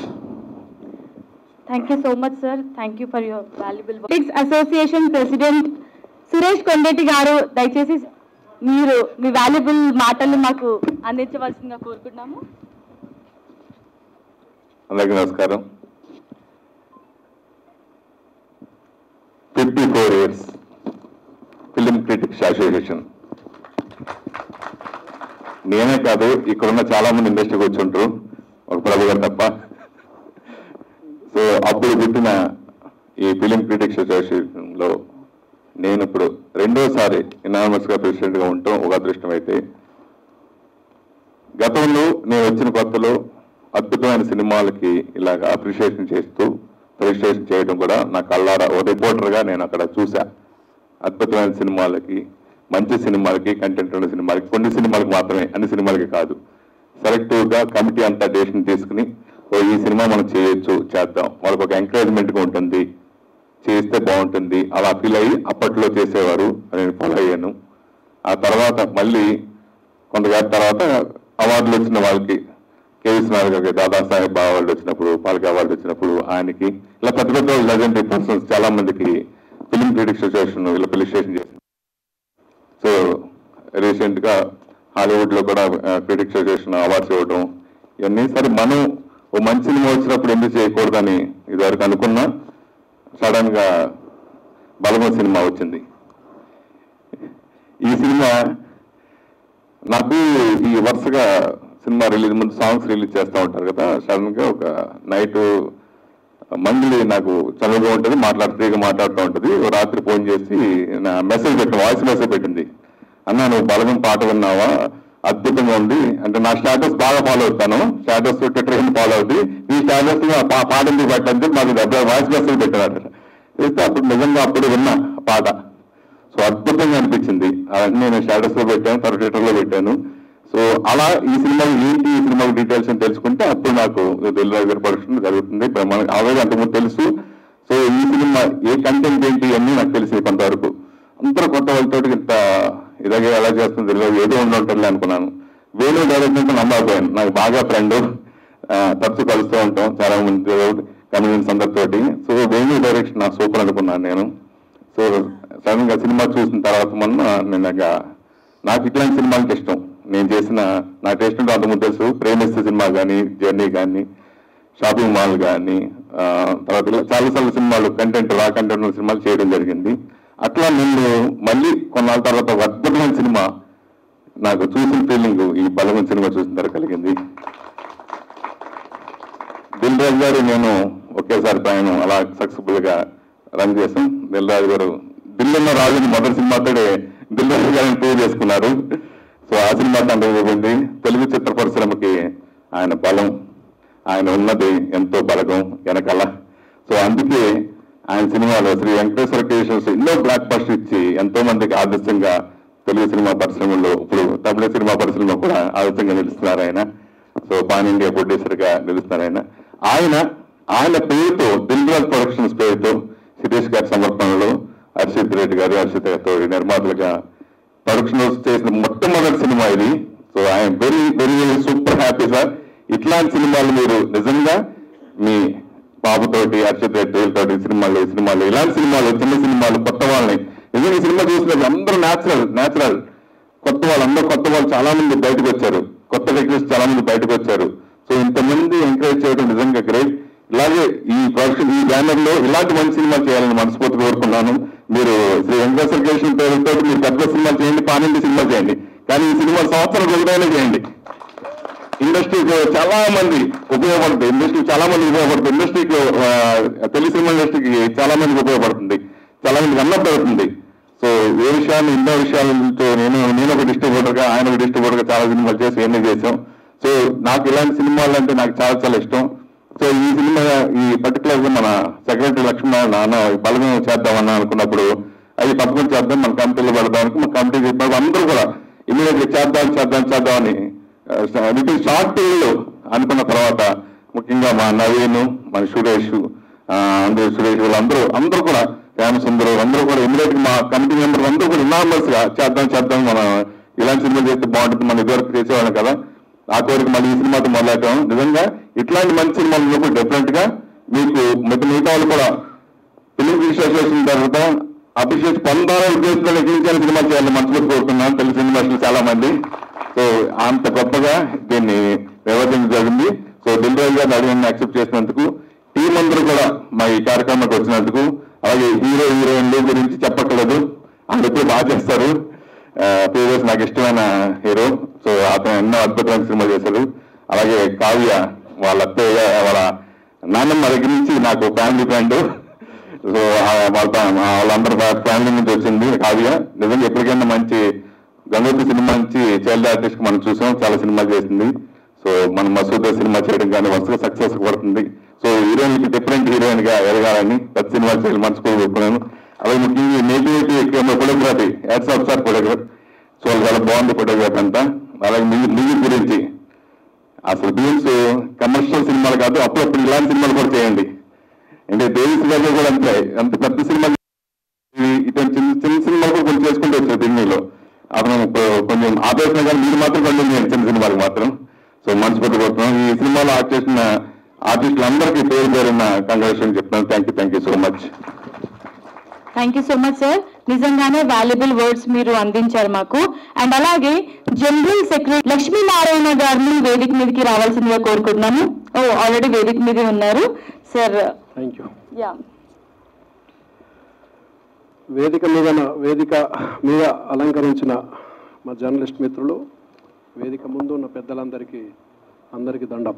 A: Thank you so much, sir. Thank you for your valuable work. Politics Association President Suresh Kondareddy గారు, దయచేసి మీరు మీ వాల్యుబుల్ మాటలు మాకు అందించవలసిందిగా కోరుకుంటున్నాము.
C: అందరికీ నమస్కారం. Fifty four years film critics association. నేనే కాదు, ఇక్కడున్న చాలా మంది ఇండస్ట్రీకి వచ్చి ఉంటారు, ఒక ప్రభు గారు తప్ప. సో అప్పుడు పుట్టిన ఈ ఫిలిం క్రిటిక్స్ అసోసియేషన్లో నేను ఇప్పుడు రెండోసారి ఇనానమస్గా ప్రెసిడెంట్గా ఉండటం ఒక అదృష్టం. అయితే గతంలో నేను వచ్చిన కొత్తలో అద్భుతమైన సినిమాలకి ఇలాగ అప్రిషియేషన్ చేస్తూ రిజిస్ట్రేషన్ చేయడం కూడా నా కళ్ళారా ఓ రిపోర్టర్గా నేను అక్కడ చూసా. అద్భుతమైన సినిమాలకి, మంచి సినిమాలకి, కంటెంట్ ఉన్న సినిమాలకి, కొన్ని సినిమాలకి మాత్రమే, అన్ని సినిమాలకి కాదు, సెలెక్టివ్గా కమిటీ అంతా డెసిషన్ తీసుకుని ఓ ఈ సినిమా మనం చేయొచ్చు, చేద్దాం, వాళ్ళకి ఒక ఎంకరేజ్మెంట్గా ఉంటుంది, చేస్తే బాగుంటుంది, అలా ఫీల్ అయ్యి అప్పట్లో చేసేవారు. నేను ఫాలో అయ్యాను. ఆ తర్వాత మళ్ళీ కొంతకాలం తర్వాత అవార్డులు వచ్చిన వాళ్ళకి, కె విశ్వనాథ్ గారికి దాదాసాహెబ్ అవార్డు వచ్చినప్పుడు, పాల్కే అవార్డు వచ్చినప్పుడు ఆయనకి, ఇలా పెద్ద పెద్ద లెజెండరీ పర్సన్స్ చాలా మందికి ఫిలిం క్రిటిక్స్ అసోసియేషన్ ఇలా అప్రిషియేషన్ చేసింది. సో రీసెంట్గా హాలీవుడ్లో కూడా క్రిటిక్స్ అసోసియేషన్ అవార్డ్స్ ఇవ్వడం ఇవన్నీ. సరే మనం ఓ మంచి సినిమా వచ్చినప్పుడు ఎందుకు చేయకూడదని ఇదివరకు అనుకున్నా, సడన్గా బలగం సినిమా వచ్చింది. ఈ సినిమా నాకు ఈ వరుసగా
J: సినిమా రిలీజ్ ముందు సాంగ్స్ రిలీజ్ చేస్తూ ఉంటారు కదా, సడన్గా ఒక నైట్ మంత్లీ నాకు చదువుగా ఉంటుంది, మాట్లాడు ఫ్రీగా మాట్లాడుతూ ఉంటుంది. రాత్రి ఫోన్ చేసి నా మెసేజ్ పెట్టిన వాయిస్ మెసేజ్ పెట్టింది, అన్న నువ్వు బలగం పాట విన్నావా, అద్భుతంగా ఉంది అంటే. నా స్టేటస్ బాగా ఫాలో అవుతాను, స్టేటస్ ట్విట్టర్ ఫాలో అవుతుంది, ఈ స్టేటస్ పాట ఎందుకు పెట్టండి మాకు వాయిస్ మెసేజ్ పెట్టారు. అయితే అప్పుడు నిజంగా అప్పుడు విన్నా పాట, సో అద్భుతంగా అనిపించింది. అవన్నీ నేను స్టేటస్లో పెట్టాను, తర్వాత ట్విట్టర్లో పెట్టాను. సో అలా ఈ సినిమా ఏంటి, ఈ సినిమా డీటెయిల్స్ అని తెలుసుకుంటే అప్పుడు నాకు దిల్రాజు గారి ప్రొడక్షన్ జరుగుతుంది. మనకు ఆల్రెడీ అంతకుముందు తెలుసు. సో ఈ సినిమా ఏ కంటెంట్ ఏంటి అన్నీ నాకు తెలిసి కొంతవరకు. అందరూ కొత్త వాళ్ళతో ఇంత ఇలాగే ఎలా చేస్తుంది దిల్రాజు ఏదో ఉండి ఉంటుంది అనుకున్నాను. వేణు డైరెక్షన్ నమ్మకపోయాను, నాకు బాగా ఫ్రెండ్, తరచు కలుస్తూ ఉంటాం చాలా మంది కమ్యూనియన్స్ అందరితోటి. సో వేణు డైరెక్షన్ నాకు సూపర్ అనుకున్నాను నేను. సో సడన్ గా సినిమా చూసిన తర్వాత మొన్న నేను నాకు ఇట్లాంటి సినిమాలకి ఇష్టం. నేను చేసిన నా టేస్ట్ ఉంటే అంతకుముందు తెలుసు, ప్రేమిస్తే సినిమా కానీ, జర్నీ కానీ, షాపింగ్ మాల్ కానీ, తర్వాత ఇలా చాలా చాలా సినిమాలు కంటెంట్ రా కంటెంట్ ఉన్న సినిమాలు చేయడం జరిగింది. అట్లా నేను మళ్ళీ కొన్నాళ్ళ తర్వాత ఒక అద్భుతమైన సినిమా నాకు చూసిన ఫీలింగ్ ఈ బలమైన సినిమా చూసిన తర్వాత కలిగింది. దిల్ రాజు గారు నేను ఒకేసారి ప్రయాణం అలా సక్సెస్ఫుల్ గా రన్ చేశాం. దిల్ రాజు గారు దిల్లున్న రాజుని మొదటి సినిమాతోనే దిల్ రాజు గారిని ప్రూవ్ చేసుకున్నారు. సో ఆ సినిమా తండ్రి తెలుగు చిత్ర పరిశ్రమకి ఆయన బలం, ఆయన ఉన్నది ఎంతో బలగం వెనకాల. సో అందుకే ఆయన సినిమాలో శ్రీ వెంకటేశ్వర క్రియేషన్స్ ఎన్నో బ్లాక్ బస్టర్ ఇచ్చి ఎంతో మందికి ఆదర్శంగా తెలుగు సినిమా పరిశ్రమలో, ఇప్పుడు తమిళ సినిమా పరిశ్రమలో కూడా ఆదర్శంగా నిలుస్తున్నారు ఆయన. సో పాన్ ఇండియా ప్రొడ్యూసర్ గా నిలుస్తున్నారు ఆయన. ఆయన ఆయన పేరుతో దిల్ రాజు ప్రొడక్షన్స్ పేరుతో శిరీష్ గారి సమర్పణలో హర్షిత్ రెడ్డి గారు, హర్షిత్ గారితో నిర్మాతలుగా ప్రొడక్షన్ చేసిన మొట్టమొదటి సినిమా ఇది. So I'm very very very super happy sir. ఇట్లాంటి సినిమాలు మీరు నిజంగా మీ బాబుతోటి, హర్షిత్ రెడ్డితోటి సినిమాలు సినిమాలు ఇలాంటి సినిమాలు చిన్న సినిమాలు కొత్త వాళ్ళని నిజంగా సినిమా చూసినప్పుడు అందరూ న్యాచురల్ న్యాచురల్ కొత్త వాళ్ళు అందరూ కొత్త వాళ్ళు చాలా మంది బయటకు వచ్చారు, కొత్త టెక్నీషియన్స్ చాలా మంది బయటకు వచ్చారు. సో ఇంతమంది ఎంకరేజ్ చేయడం నిజంగా గ్రేట్. ఇలాగే ఈ ప్రొడక్షన్ ఈ బ్యానర్ లో ఇలాంటి మంచి సినిమా చేయాలని మనస్ఫూర్తిగా కోరుకున్నాను. మీరు శ్రీ వెంకటేశ్వర క్రియేషన్ పేరుతో మీరు పెద్ద సినిమా చేయండి, పానిండి సినిమా చేయండి, కానీ ఈ సినిమా సంవత్సరం రోజులైనా చేయండి. ఇండస్ట్రీకి చాలా మంది ఉపయోగపడుతుంది, ఇండస్ట్రీ చాలా మంది ఉపయోగపడుతుంది, ఇండస్ట్రీకి తెలుగు సినిమా ఇండస్ట్రీకి చాలా మందికి ఉపయోగపడుతుంది, చాలా మందికి అన్నట్టు అవుతుంది. సో ఏ విషయాన్ని ఎన్నో విషయాలతో నేను నేను ఒక డిస్ట్రిబ్యూటర్గా, ఆయన ఒక డిస్ట్రిబ్యూటర్గా చాలా సినిమాలు చేసి ఎన్ని చేసాం. సో నాకు ఇలాంటి సినిమాలు అంటే నాకు చాలా చాలా ఇష్టం. సో ఈ సినిమా ఈ పర్టికులర్ గా మన సెక్రటరీ లక్ష్మణ నాన్న బలగం చేద్దామన్నా అనుకున్నప్పుడు అది తప్పకుండా చేద్దాం, మన కమిటీలో పెడదానికి మన కమిటీ చెప్పినప్పుడు అందరూ కూడా ఇమీడియట్ గా చేద్దాం చేద్దాం చేద్దామని విత్ ఇన్ షార్ట్ పీరియడ్ అనుకున్న తర్వాత ముఖ్యంగా మా నవీన్, మన సురేష్, అందరూ సురేష్ వాళ్ళందరూ అందరూ కూడా రామసుందరు అందరూ కూడా ఇమీడియట్ గా మా కమిటీ మెంబర్స్ అందరూ కూడా ఇనామస్ గా చేద్దాం చేద్దాం మనం ఇలాంటి సినిమా చేస్తే బాగుంటుంది, మన ఇదివరకు చేసేవాళ్ళం కదా, ఆ కోరిక మళ్ళీ ఈ సినిమాతో మొదలెట్టాం. నిజంగా ఇట్లాంటి మంచి సినిమాలు డెఫినెట్ గా మీకు మిగతా మిగతా వాళ్ళు కూడా ఫిలిం రిజిస్ట్రేషన్ తర్వాత అప్రిషియేట్ పొందాలని ఉద్దేశంతో ఎక్కించాలని సినిమా చేయాలని మనసులో కోరుతున్నాను తెలుగు సినిమాలు చాలా మంది. సో అంత గొప్పగా దీన్ని నిర్వహించడం జరిగింది. సో దిల్ రాజు గారిని అడిగిన యాక్సెప్ట్ చేసినందుకు, టీం అందరూ కూడా మా ఈ కార్యక్రమానికి వచ్చినందుకు, అలాగే హీరో హీరోయిన్ల గురించి చెప్పక్కర్లేదు, వాళ్ళు ఎప్పుడు బాగా చేస్తారు. ప్రీవియస్ నాకు ఇష్టమైన హీరో, సో అతను ఎన్నో అద్భుతమైన సినిమా చేశారు. అలాగే కావ్య వాళ్ళ అత్తయ్య వాళ్ళ నాన్నమ్మ దగ్గర నుంచి నాకు ఫ్యామిలీ ఫ్రెండ్. సో వాళ్ళ వాళ్ళందరూ ఫ్యామిలీ నుంచి వచ్చింది కావ్య. నిజంగా ఎప్పటికైనా మంచి గంగోత్రి సినిమా నుంచి చైల్డ్ ఆర్టిస్ట్ మనం చూసాం, చాలా సినిమాలు చేసింది. సో మన మసూద సినిమా చేయడం కానీ వరుసగా సక్సెస్ పడుతుంది. సో హీరోయిన్కి డిఫరెంట్ హీరోయిన్ గా ఎదగాలని ప్రతి సినిమా చేయాలి మనసుకో చెప్పుకున్నాను. అలాగే ముఖ్యంగా నేటివిటీ ఎక్కువ photography hats off sir photography. So చాలా బాగుంది ఫోటోగ్రఫీ అంతా. అలాగే మ్యూజిక్ మ్యూజిక్ గురించి అసలు బీన్స్ కమర్షియల్ సినిమాలు కాదు, అప్పుడప్పుడు ఇలాంటి సినిమాలు కూడా చేయండి. అంటే దేవి గారు కూడా అంతే, అంత పెద్ద సినిమాలు ఇటువంటి చిన్న చిన్న సినిమాలు కూడా కొంచెం చేసుకుంటూ వచ్చారు దిల్లీలో. అతను కొంచెం ఆపేసిన కానీ మీరు మాత్రం కొంచెం చేయండి చిన్న సినిమాలకు మాత్రం. సో మనసు పెట్టుకుంటున్నాం. ఈ సినిమాలో యాక్ట్ చేసిన ఆర్టిస్టులు అందరికీ పేరు పేరున్న కంగ్రాచులేషన్ చెప్తున్నాను. Thank you thank you so much.
A: Thank you so much sir. నిజంగానే వాల్యుబుల్ వర్డ్స్ మీరు అందించారు మాకు. అండ్ అలాగే జనరల్ సెక్రటరీ లక్ష్మీనారాయణ గారిని వేదిక మీదకి రావాల్సిందిగా కోరుకుంటున్నాను. ఓ ఆల్రెడీ వేదిక మీద ఉన్నారు సార్.
K: Thank you.
A: యా
K: వేదిక మీద వేదిక మీద అలంకరించిన మా జర్నలిస్ట్ మిత్రులు, వేదిక ముందు ఉన్న పెద్దలందరికీ అందరికీ దండం.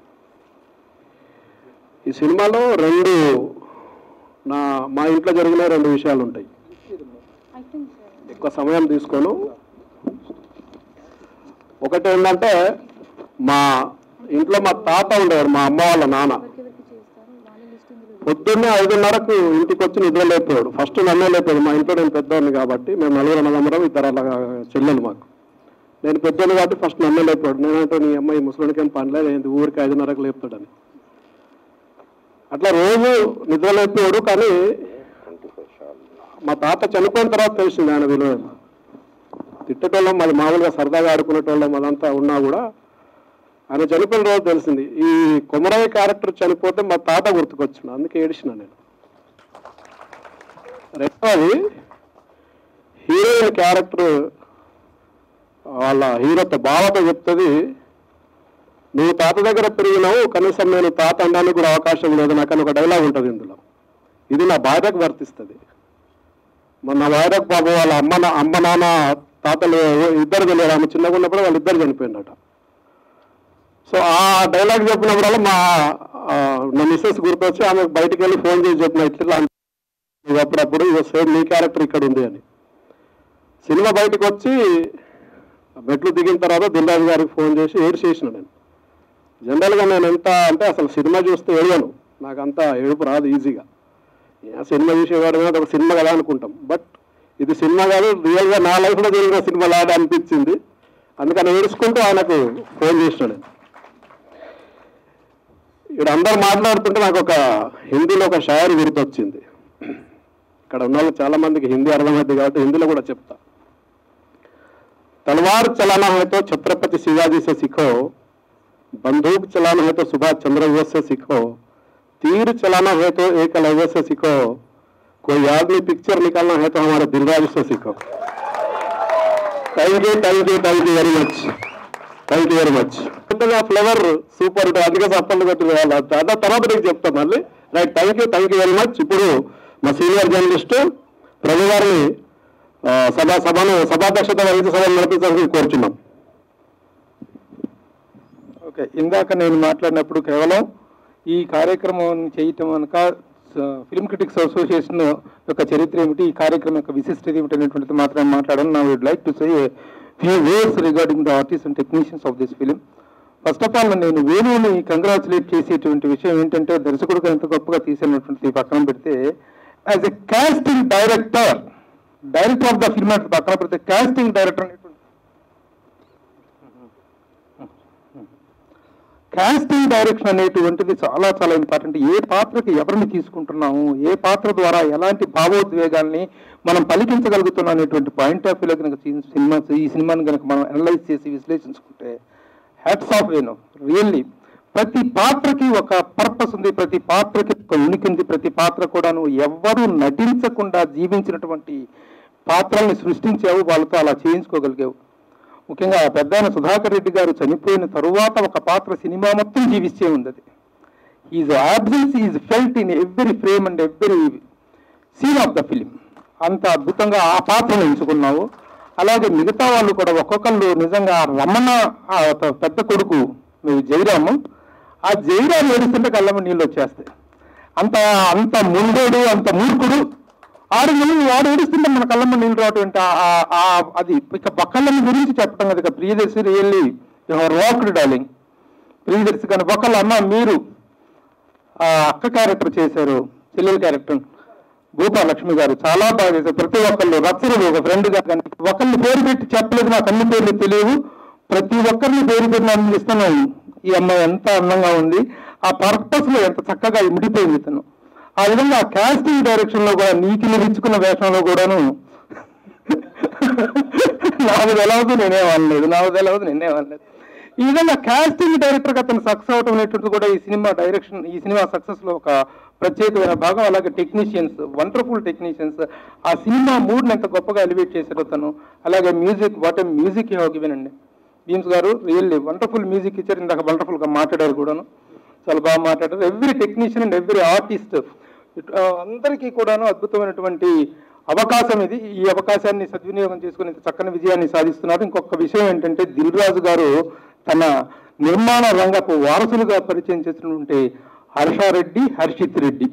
K: ఈ సినిమాలో రెండు నా మా ఇంట్లో జరిగిన రెండు విషయాలు ఉంటాయి. ఎక్కువ సమయం తీసుకోను. ఒకటి ఏంటంటే, మా ఇంట్లో మా తాత ఉండేవారు, మా అమ్మ వాళ్ళ నాన్న. పొద్దున్నే ఐదున్నరకు ఇంటికి వచ్చి నిద్ర లేపాడు. ఫస్ట్ నన్నే లేపాడు. మా ఇంట్లో నేను పెద్దవాడిని కాబట్టి, మేము నలుగురు అన్నదమ్మరం, ఇద్దరు అలా చెల్లెలు మాకు. నేను పెద్దోళ్ళు కాబట్టి ఫస్ట్ నన్నే లేపాడు. నేనంటే నీ అమ్మాయి ముసలికి ఏం పనిలేదు, ఏంటి ఊరికి ఐదున్నరకు లేపుతాడని. అట్లా రోజు నిద్ర లేపాడు. కానీ మా తాత చనిపోయిన తర్వాత తెలిసింది ఆయన విలువ. తిట్టేటోళ్ళం, అది మామూలుగా సరదాగా ఆడుకునేటోళ్ళం, అదంతా ఉన్నా కూడా ఆయన చనిపోయిన రోజు తెలిసింది. ఈ కొమరయ్య క్యారెక్టర్ చనిపోతే మా తాత గుర్తుకొచ్చింది, అందుకే ఏడిచిన నేను. రెండవది, హీరోయిన్ క్యారెక్టర్ వాళ్ళ హీరోతో బావతో చెప్తుంది, నువ్వు తాత దగ్గర పెరిగినావు, కనీసం నేను తాత అనడానికి కూడా అవకాశం లేదు నాకని ఒక డైలాగ్ ఉంటుంది ఇందులో. ఇది నా భార్యకు వర్తిస్తుంది. మన నా భార్యకు బాబు వాళ్ళ అమ్మ అమ్మ నాన్న తాతలు ఇద్దరు తెలియదు. ఆమె చిన్నగా ఉన్నప్పుడు వాళ్ళు ఇద్దరు చనిపోయినట. సో ఆ డైలాగ్ చెప్పినప్పుడల్లా మా నా మిస్సెస్ గుర్తొచ్చి ఆమె బయటికి వెళ్ళి ఫోన్ చేసి చెప్పిన, ఇట్లా అప్పుడప్పుడు ఇక సేమ్ నీ క్యారెక్టర్ ఇక్కడ ఉంది అని. సినిమా బయటకు వచ్చి మెట్లు దిగిన తర్వాత దిల్రాజు గారికి ఫోన్ చేసి ఏడు చేసిన. నేను జనరల్గా నేను ఎంత అంటే అసలు సినిమా చూస్తే ఏడవను, నాకు అంత ఏడుపు రాదు ఈజీగా. సినిమా చూసేవాడు కదా, ఒక సినిమా కదా అనుకుంటాం. బట్ ఇది సినిమా కాదు, రియల్గా నా లైఫ్లో జరిగిన సినిమా లాగా అనిపించింది. అందుకని ఏడుచుకుంటూ ఆయనకు ఫోన్ చేసిన. నేను ఇక్కడ అందరూ మాట్లాడుతుంటే నాకు ఒక హిందీలో ఒక షాయరీ గుర్తొచ్చింది. ఇక్కడ ఉన్న వాళ్ళు చాలా మందికి హిందీ అర్థమైంది కాబట్టి హిందీలో కూడా చెప్తా. तलवार चलाना है तो छत्रपति शिवाजी से सीखो, बंदूक चलाना है तो सुभाष चंद्र बोस से सीखो, तीर चलाना है तो एकलव्य से सीखो, कोई आदमी पिक्चर निकालना है तो हमारे दिलराज से सीखो. Thank you thank you thank you very much thank you very much. Flavour super ఉంటుంది, అందుకే సప్పలు కొట్టి అదా తర్వాత నీకు చెప్తాను మళ్ళీ. Right, thank you thank you very much. ఇప్పుడు మా సీనియర్ జర్నలిస్టు ప్రభు గారిని సభా సభను సభాధ్యక్షత వహించి సభను నడిపించాలని కోరుచున్నాం.
I: ఓకే, ఇందాక నేను మాట్లాడినప్పుడు కేవలం ఈ కార్యక్రమం చేయటం కనుక ఫిల్మ్ క్రిటిక్స్ అసోసియేషన్ యొక్క చరిత్ర ఏమిటి, ఈ కార్యక్రమం యొక్క విశిష్టత ఏమిటి అనేటువంటిది మాత్రమే మాట్లాడాను. నా would like to say few words regarding the artists and technicians of this film. First of all నేను వేణువుని కంగ్రాచులేట్ చేసేటువంటి విషయం ఏంటంటే, దర్శకుడిగా ఎంత గొప్పగా తీసినటువంటి పక్కన పెడితే, as a casting director director of the film అంటే పక్కన పెడితే కాస్టింగ్ డైరెక్టర్ అనేటువంటి కాస్టింగ్ డైరెక్షన్ అనేటువంటిది చాలా చాలా ఇంపార్టెంట్. ఏ పాత్రకి ఎవరిని తీసుకుంటున్నాము, ఏ పాత్ర ద్వారా ఎలాంటి భావోద్వేగాల్ని మనం పలికించగలుగుతున్నాం అనేటువంటి పాయింట్ ఆఫ్ వ్యూలో కనుక సినిమా ఈ సినిమాని కనుక మనం అనలైజ్ చేసి విశ్లేషించుకుంటే, హ్యాట్స్ ఆఫ్ వేణు. రియల్లీ ప్రతి పాత్రకి ఒక పర్పస్ ఉంది, ప్రతి పాత్రకి ఒక ఉనికి ఉంది. ప్రతి పాత్ర కూడాను ఎవ్వరూ నటించకుండా జీవించినటువంటి పాత్రల్ని సృష్టించావు, వాళ్ళతో అలా చేయించుకోగలిగావు. ముఖ్యంగా పెద్ద ఆయన సుధాకర్ రెడ్డి గారు చనిపోయిన తరువాత ఒక పాత్ర సినిమా మొత్తం జీవిస్తూ ఉంది. అది is absence is felt in every frame and every scene of the film. అంత అద్భుతంగా ఆ పాత్రను ఎంచుకున్నావు. అలాగే మిగతా వాళ్ళు కూడా ఒక్కొక్కళ్ళు నిజంగా రమణ పెద్ద కొడుకు నువ్వు జయరాము, ఆ జయరాము ఏడుస్తుంటే కళ్ళమ్మ నీళ్ళు వచ్చేస్తాయి. అంత అంత ముండోడు, అంత మూర్ఖుడు ఆడు వాడు ఏడుస్తుంటే మన కళ్ళమ్మ నీళ్ళు రావటం అది ఇక బక్కళ్ళని గురించి చెప్పడం కదా. ఇక Priyadarshi really rocked darling. Priyadarshi కానీ బక్కళ్ళ అమ్మ మీరు ఆ అక్క క్యారెక్టర్ చేశారు, చెల్లెల క్యారెక్టర్ గోపాలక్ష్మి గారు చాలా బాగా చేశారు. ప్రతి ఒక్కళ్ళు రచ్చరు ఒక ఫ్రెండ్గా కానీ ఒకరిని పేరు పెట్టి చెప్పలేదు, నాకు అన్ని పేర్లు తెలియవు, ప్రతి ఒక్కరిని పేరు పెట్టి అందిస్తున్నాను. ఈ అమ్మాయి ఎంత అందంగా ఉంది, ఆ పర్పస్ లో ఎంత చక్కగా ఇమిడిపోయింది తను. ఆ విధంగా ఆ కాస్టింగ్ డైరెక్షన్ లో కూడా నీకు నిలుచుకున్న వేషంలో కూడాను నాకు తెలవదు నేనే అనలేదు, నాకు తెలవదు నేనే అనలేదు. ఈ విధంగా కాస్టింగ్ డైరెక్టర్గా అతను సక్సెస్ అవటం అనేటువంటిది కూడా ఈ సినిమా డైరెక్షన్ ఈ సినిమా సక్సెస్ లో ఒక ప్రత్యేకమైన భాగం. అలాగే టెక్నీషియన్స్, వండర్ఫుల్ టెక్నీషియన్స్ ఆ సినిమా మూడ్ని ఎంత గొప్పగా ఎలివేట్ చేశారు తను. అలాగే music, what a music you have given అండి. భీమ్స్ గారు రియల్లీ వండర్ఫుల్ మ్యూజిక్ ఇచ్చారు. ఇందాక వండర్ఫుల్గా మాట్లాడారు కూడాను, చాలా బాగా మాట్లాడారు. Every technician and every artist అందరికీ కూడాను అద్భుతమైనటువంటి అవకాశం ఇది. ఈ అవకాశాన్ని సద్వినియోగం చేసుకుని ఇంత చక్కని విజయాన్ని సాధిస్తున్నారు. ఇంకొక విషయం ఏంటంటే దిల్ రాజు గారు తన నిర్మాణ రంగపు వారసులుగా పరిచయం చేసినటువంటి హర్షారెడ్డి, హర్షిత్ రెడ్డి,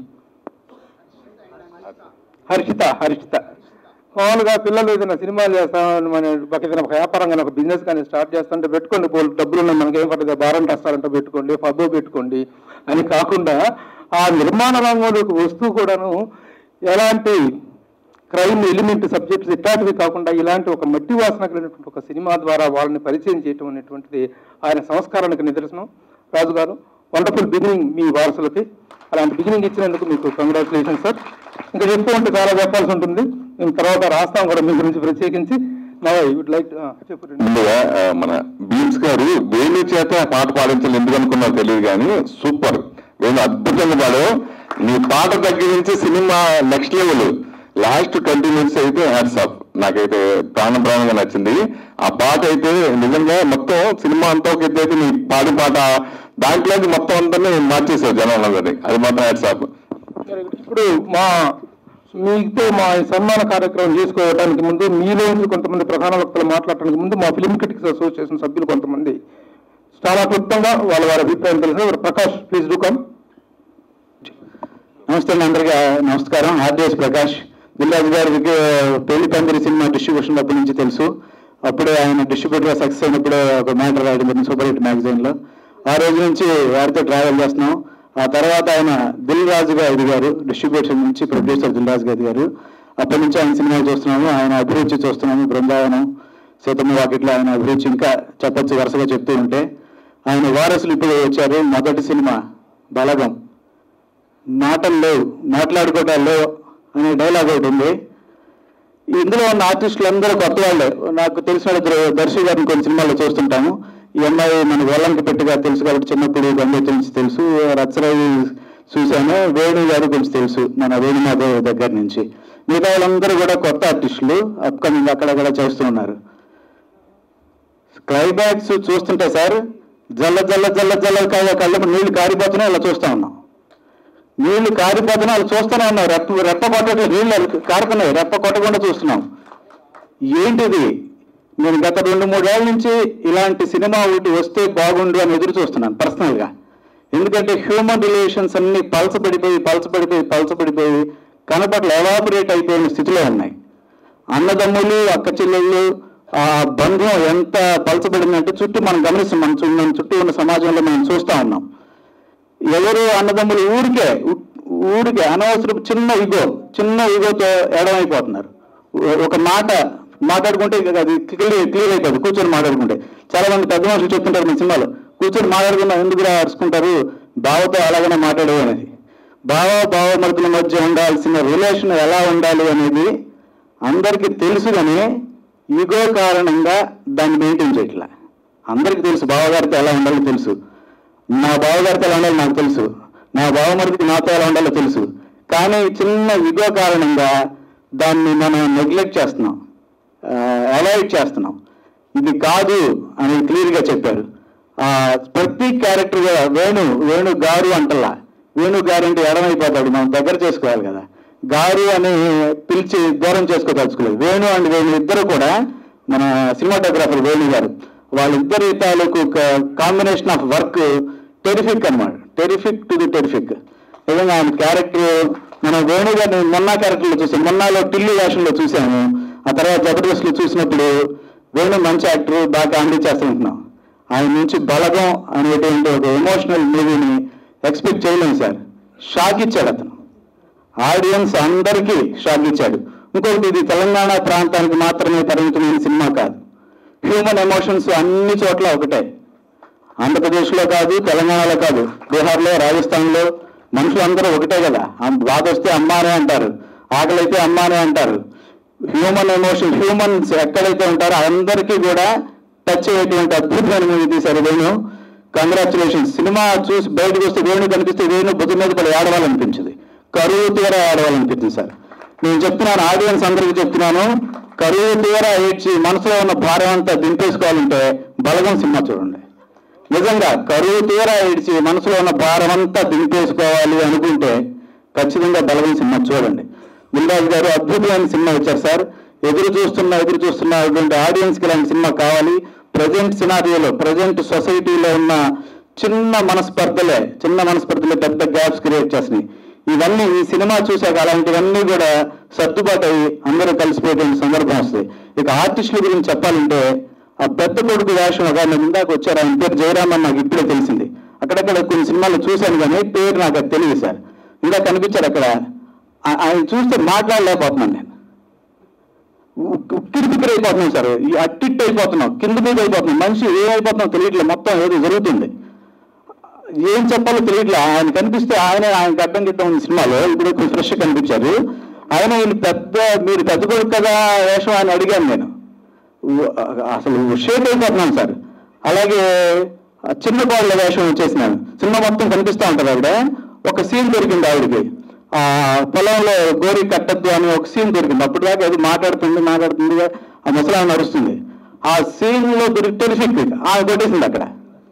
I: హర్షిత హర్షిత మామూలుగా పిల్లలు ఏదైనా సినిమాలు చేస్తామని మన ఏదైనా వ్యాపారంగా ఒక బిజినెస్ కానీ స్టార్ట్ చేస్తుంటే పెట్టుకోండి, పోలు డబ్బులు ఉన్నాయి మనకి ఏం పడుతుంది, బారం రెస్టారెంట్ పెట్టుకోండి, పబ్బు పెట్టుకోండి అని కాకుండా ఆ నిర్మాణ రంగంలోకి వస్తూ కూడాను ఎలాంటి క్రైమ్ ఎలిమెంట్ సబ్జెక్ట్స్ ఇట్లాంటివి కాకుండా ఇలాంటి ఒక మట్టి వాసన కలిగినటువంటి ఒక సినిమా ద్వారా వాళ్ళని పరిచయం చేయటం అనేటువంటిది ఆయన సంస్కారానికి నిదర్శనం. రాజు గారు వండర్ఫుల్ బిగినింగ్ మీ వారసులకి. అలాంటి బిగినింగ్ ఇచ్చినందుకు మీకు కంగ్రాచులేషన్ సార్. ఇంకా చెప్తూ ఉంటే చాలా చెప్పాల్సి ఉంటుంది, మేము తర్వాత రాస్తాం కూడా మీ గురించి ప్రత్యేకించి.
J: ముందుగా మన బీమ్స్ గారు వేణు చేత పాట పాడించాలి ఎందుకు అనుకున్నారో తెలియదు కానీ సూపర్, వేణు అద్భుతంగా పాడు. నీ పాట దగ్గర నుంచి cinema next level. Last twenty minutes అయితే హ్యాట్స్ ఆఫ్, నాకైతే ప్రాణ ప్రాణంగా నచ్చింది. ఆ పాట అయితే నిజంగా మొత్తం సినిమా అంతా ఒక ఎత్తు అయితే నీ పాడి పాట దాంట్లోకి మొత్తం అంతా మార్చేసావు జనాలందరినీ, అది మాత్రం హ్యాట్స్ ఆఫ్.
I: ఇప్పుడు మా మీతో మా సన్మాన కార్యక్రమం చేసుకోవడానికి ముందు మీలో కొంతమంది ప్రధాన వక్తలు మాట్లాడటానికి ముందు మా ఫిల్మ్ క్రిటిక్స్ అసోసియేషన్ సభ్యులు కొంతమంది చాలా క్లుప్తంగా వాళ్ళ వారి అభిప్రాయం తెలిసిన ప్రకాష్, ప్లీజ్ డూ కమ్.
L: నమస్తే అందరికీ నమస్కారం. ఆర్డిఎస్ ప్రకాష్. దిల్ రాజు గారికి పెళ్లి పందిరి సినిమా డిస్ట్రిబ్యూషన్ అప్పటి నుంచి తెలుసు. అప్పుడే ఆయన డిస్ట్రిబ్యూటర్గా సక్సెస్ అయినప్పుడే ఒక మ్యాటర్ రాయడం జరిగింది సూపర్ హిట్ మ్యాగజైన్లో. ఆ రోజు నుంచి వారితో ట్రావెల్ చేస్తున్నాం. ఆ తర్వాత ఆయన దిల్ రాజుగా ఎదిగారు, డిస్ట్రిబ్యూషన్ నుంచి ప్రొడ్యూసర్ దిల్ రాజుగా ఎదిగారు. అప్పటి నుంచి ఆయన సినిమాలు చూస్తున్నాము, ఆయన అభిరుచి చూస్తున్నాము. బృందావనం, సీతమ్మ వాకిట్లో ఆయన అభిరుచి ఇంకా చెప్పచ్చు వరుసగా చెప్తూ ఉంటే. ఆయన వారసులు ఇప్పుడు వచ్చారు. మొదటి సినిమా బలగం, మాటలు లేవు మాట్లాడుకోవటాలు లేవు అనే డైలాగ్ ఒకటి ఉంది. ఇందులో ఉన్న ఆర్టిస్టులు అందరూ కొత్త వాళ్ళే. నాకు తెలిసిన దర్శి గారిని కొన్ని సినిమాల్లో చూస్తుంటాము. ఈ అమ్మాయి మన వేలంకి పెట్టిగా తెలుసు కాబట్టి చిన్నప్పుడు గంగోత్రి నుంచి తెలుసు. రత్సరావు చూశాను, వేణు గారు కొంచెం తెలుసు మన వేణుమాధవ్ దగ్గర నుంచి. మిగతా వాళ్ళందరూ కూడా కొత్త ఆర్టిస్టులు అప్కమింగ్ అక్కడక్కడ చేస్తూ ఉన్నారు. క్లైమాక్స్ చూస్తుంటే సార్ జల్ల జల్ల జల్ల జల్ల కళ్ళ నీళ్లు కారిపోతున్నాయి, అలా చూస్తూ ఉన్నాం. నీళ్లు కారిపోతున్నాయి, అలా చూస్తూనే ఉన్నాం. రెప్ప రెప్ప కొట్టట్లు నీళ్ళు కారుతున్నాయి, రెప్ప కొట్టకుండా చూస్తున్నాం. ఏంటిది? నేను గత రెండు మూడేళ్ల నుంచి ఇలాంటి సినిమా ఒకటి వస్తే బాగుండు అని ఎదురు చూస్తున్నాను పర్సనల్గా. ఎందుకంటే హ్యూమన్ రిలేషన్స్ అన్ని పలసపడిపోయి పలసపడిపోయి పలసపడిపోయి కనపట్ల ఎవాపరేట్ అయిపోయిన స్థితిలో ఉన్నాయి. అన్నదమ్ములు, అక్క చెల్లెళ్ళు, ఆ బంధం ఎంత పలసపడిందంటే చుట్టూ మనం గమనిస్తాం. మన మన చుట్టూ ఉన్న సమాజంలో మనం చూస్తూ ఉన్నాం. ఎవరు అన్నదమ్ములు ఊరికే ఊరికే అనవసరం చిన్న ఈగో చిన్న ఈగోతో ఎడమైపోతున్నారు. ఒక మాట మాట్లాడుకుంటే అది క్లియర్ క్లియర్ అయిపోతుంది. కూర్చొని మాట్లాడుకుంటే చాలా మంది పెద్ద మనుషులు చెప్తుంటారు మన సినిమాలో, కూర్చొని మాట్లాడుకున్నా ఎందుకు అరుచుకుంటారు, బావతో అలాగనే మాట్లాడేవి అనేది. బావ బావమరుతుల మధ్య ఉండాల్సిన రిలేషన్ ఎలా ఉండాలి అనేది అందరికీ తెలుసు, కానీ ఈగో కారణంగా దాన్ని మెయింటైన్ చేయట్లా. అందరికీ తెలుసు బావగారితో ఎలా ఉండాలో తెలుసు, నా బావగారితో ఎలా ఉండాలో నాకు తెలుసు, నా బావమరుడికి నాతో ఎలా ఉండాలో తెలుసు. కానీ చిన్న ఈగో కారణంగా దాన్ని మనం నెగ్లెక్ట్ చేస్తున్నాం, అవాయిడ్ చేస్తున్నాం. ఇది కాదు అని క్లియర్గా చెప్పారు. ప్రతి క్యారెక్టర్ వేణు వేణు గారు అంటల్లా, వేణు గారు అంటే ఎడమైపోతాడు, మనం దగ్గర చేసుకోవాలి కదా. గారు అని పిలిచి దూరం చేసుకోదలుచుకోలేదు. వేణు అండ్ వేణు ఇద్దరు కూడా మన సినిమాటోగ్రాఫర్ వేణు గారు, వాళ్ళిద్దరి తాలూకు కాంబినేషన్ ఆఫ్ వర్క్ టెరిఫిక్ అనమాట. Terrific to the terrific. నిజంగా ఆయన క్యారెక్టర్ మనం వేణు గారిని మొన్న క్యారెక్టర్లో చూసాం, మొన్నలో టిల్లు వేషంలో చూసాము. ఆ తర్వాత జబర్దస్త్లో చూసినప్పుడు వేణు మంచి యాక్టర్, బాగా కామెడీ చేస్తుంటున్నాం. ఆయన నుంచి బలగం అనేటువంటి ఒక ఎమోషనల్ మూవీని ఎక్స్పెక్ట్ చేయలేము సార్. షాక్ ఇచ్చాడు అతను, ఆడియన్స్ అందరికీ షాక్ ఇచ్చాడు. ఇంకొకటి, ఇది తెలంగాణ ప్రాంతానికి మాత్రమే పరిమితమైన సినిమా కాదు. హ్యూమన్ ఎమోషన్స్ అన్ని చోట్ల ఒకటే. ఆంధ్రప్రదేశ్లో కాదు, తెలంగాణలో కాదు, బీహార్లో, రాజస్థాన్లో మనుషులందరూ ఒకటే కదా. బాధ వస్తే అమ్మానే అంటారు, ఆకలి అయితే అమ్మానే అంటారు. హ్యూమన్ ఎమోషన్, హ్యూమన్స్ ఎక్కడైతే ఉంటారో అందరికీ కూడా టచ్ అయ్యేటువంటి అద్భుతమైన మూవీ తీశారు వేణు. కంగ్రాచులేషన్స్. సినిమా చూసి బయటకు వస్తే వేణు కనిపిస్తే వేణు బుద్ధి మీద కూడా ఆడవాలనిపించింది, కరువు తీర ఆడవాలనిపించింది సార్. నేను చెప్తున్నాను, ఆడియన్స్ అందరికీ చెప్తున్నాను, కరువు తీర ఏడ్చి మనసులో ఉన్న భారం అంతా దింపేసుకోవాలంటే బలగం సినిమా చూడండి. నిజంగా కరువు తీర ఏడ్చి మనసులో ఉన్న భారం అంతా దింపేసుకోవాలి అనుకుంటే ఖచ్చితంగా బలగం సినిమా చూడండి. దిల్రాజు గారు అద్భుతమైన సినిమా ఇచ్చారు సార్. ఎదురు చూస్తున్న ఎదురు చూస్తున్న ఇటువంటి ఆడియన్స్కి ఇలాంటి సినిమా కావాలి. ప్రజెంట్ సినారియోలో ప్రజెంట్ సొసైటీలో ఉన్న చిన్న మనస్పర్ధలే చిన్న మనస్పర్ధలే పెద్ద గ్యాప్స్ క్రియేట్ చేస్తున్నాయి. ఇవన్నీ ఈ సినిమా చూశాక అలాంటివన్నీ కూడా సర్దుబాటు అయ్యి అందరూ కలిసిపోయేటువంటి సందర్భం వస్తుంది. ఇక ఆర్టిస్టుల గురించి చెప్పాలంటే ఆ పెద్ద కొడుకు వేషం ఒక ఆయన ఇందాక వచ్చారు, ఆయన పేరు జయరామ్ అని నాకు ఇప్పుడే తెలిసింది. అక్కడక్కడ కొన్ని సినిమాలు చూశాను కానీ పేరు నాకు అది తెలియదు సార్. ఇంకా కనిపించారు అక్కడ. ఆయన చూస్తే మాట్లాడలేకపోతున్నాను నేను. ఉక్కిరి బిక్కిరి అయిపోతున్నాం సార్. ఈ అట్టిట్ అయిపోతున్నాం, కింద మీద అయిపోతున్నాం. మనిషి ఏమైపోతున్నాం తెలియట్లేదు. మొత్తం ఏదో జరుగుతుంది, ఏం చెప్పాలో తెలియట్లే. ఆయన కనిపిస్తే ఆయన ఆయన అడ్డం గిడ్డం ఉంది సినిమాలో. ఇప్పుడు కొంచెం ఫ్రెష్గా కనిపించారు ఆయన. ఈయన పెద్ద మీరు పెద్ద కొడుకు కదా వేషం అని అడిగాను నేను. అసలు షేక్ అయిపోతున్నాను సార్. అలాగే చిన్న కోళ్ళ వేషం వచ్చేసినాను. సినిమా మొత్తం కనిపిస్తూ ఉంటుంది ఆవిడ. ఒక సీన్ దొరికింది ఆవిడకి, ఆ పొలంలో గోరి కట్టద్దు అని ఒక సీన్ దొరికింది. అప్పుడు దాకా అది మాట్లాడుతుంది మాట్లాడుతుంది ఆ ముసలాన్ని నడుస్తుంది. ఆ సీన్లో దొరికి టెరిఫిక్ ఆమె కొట్టేసింది అక్కడ.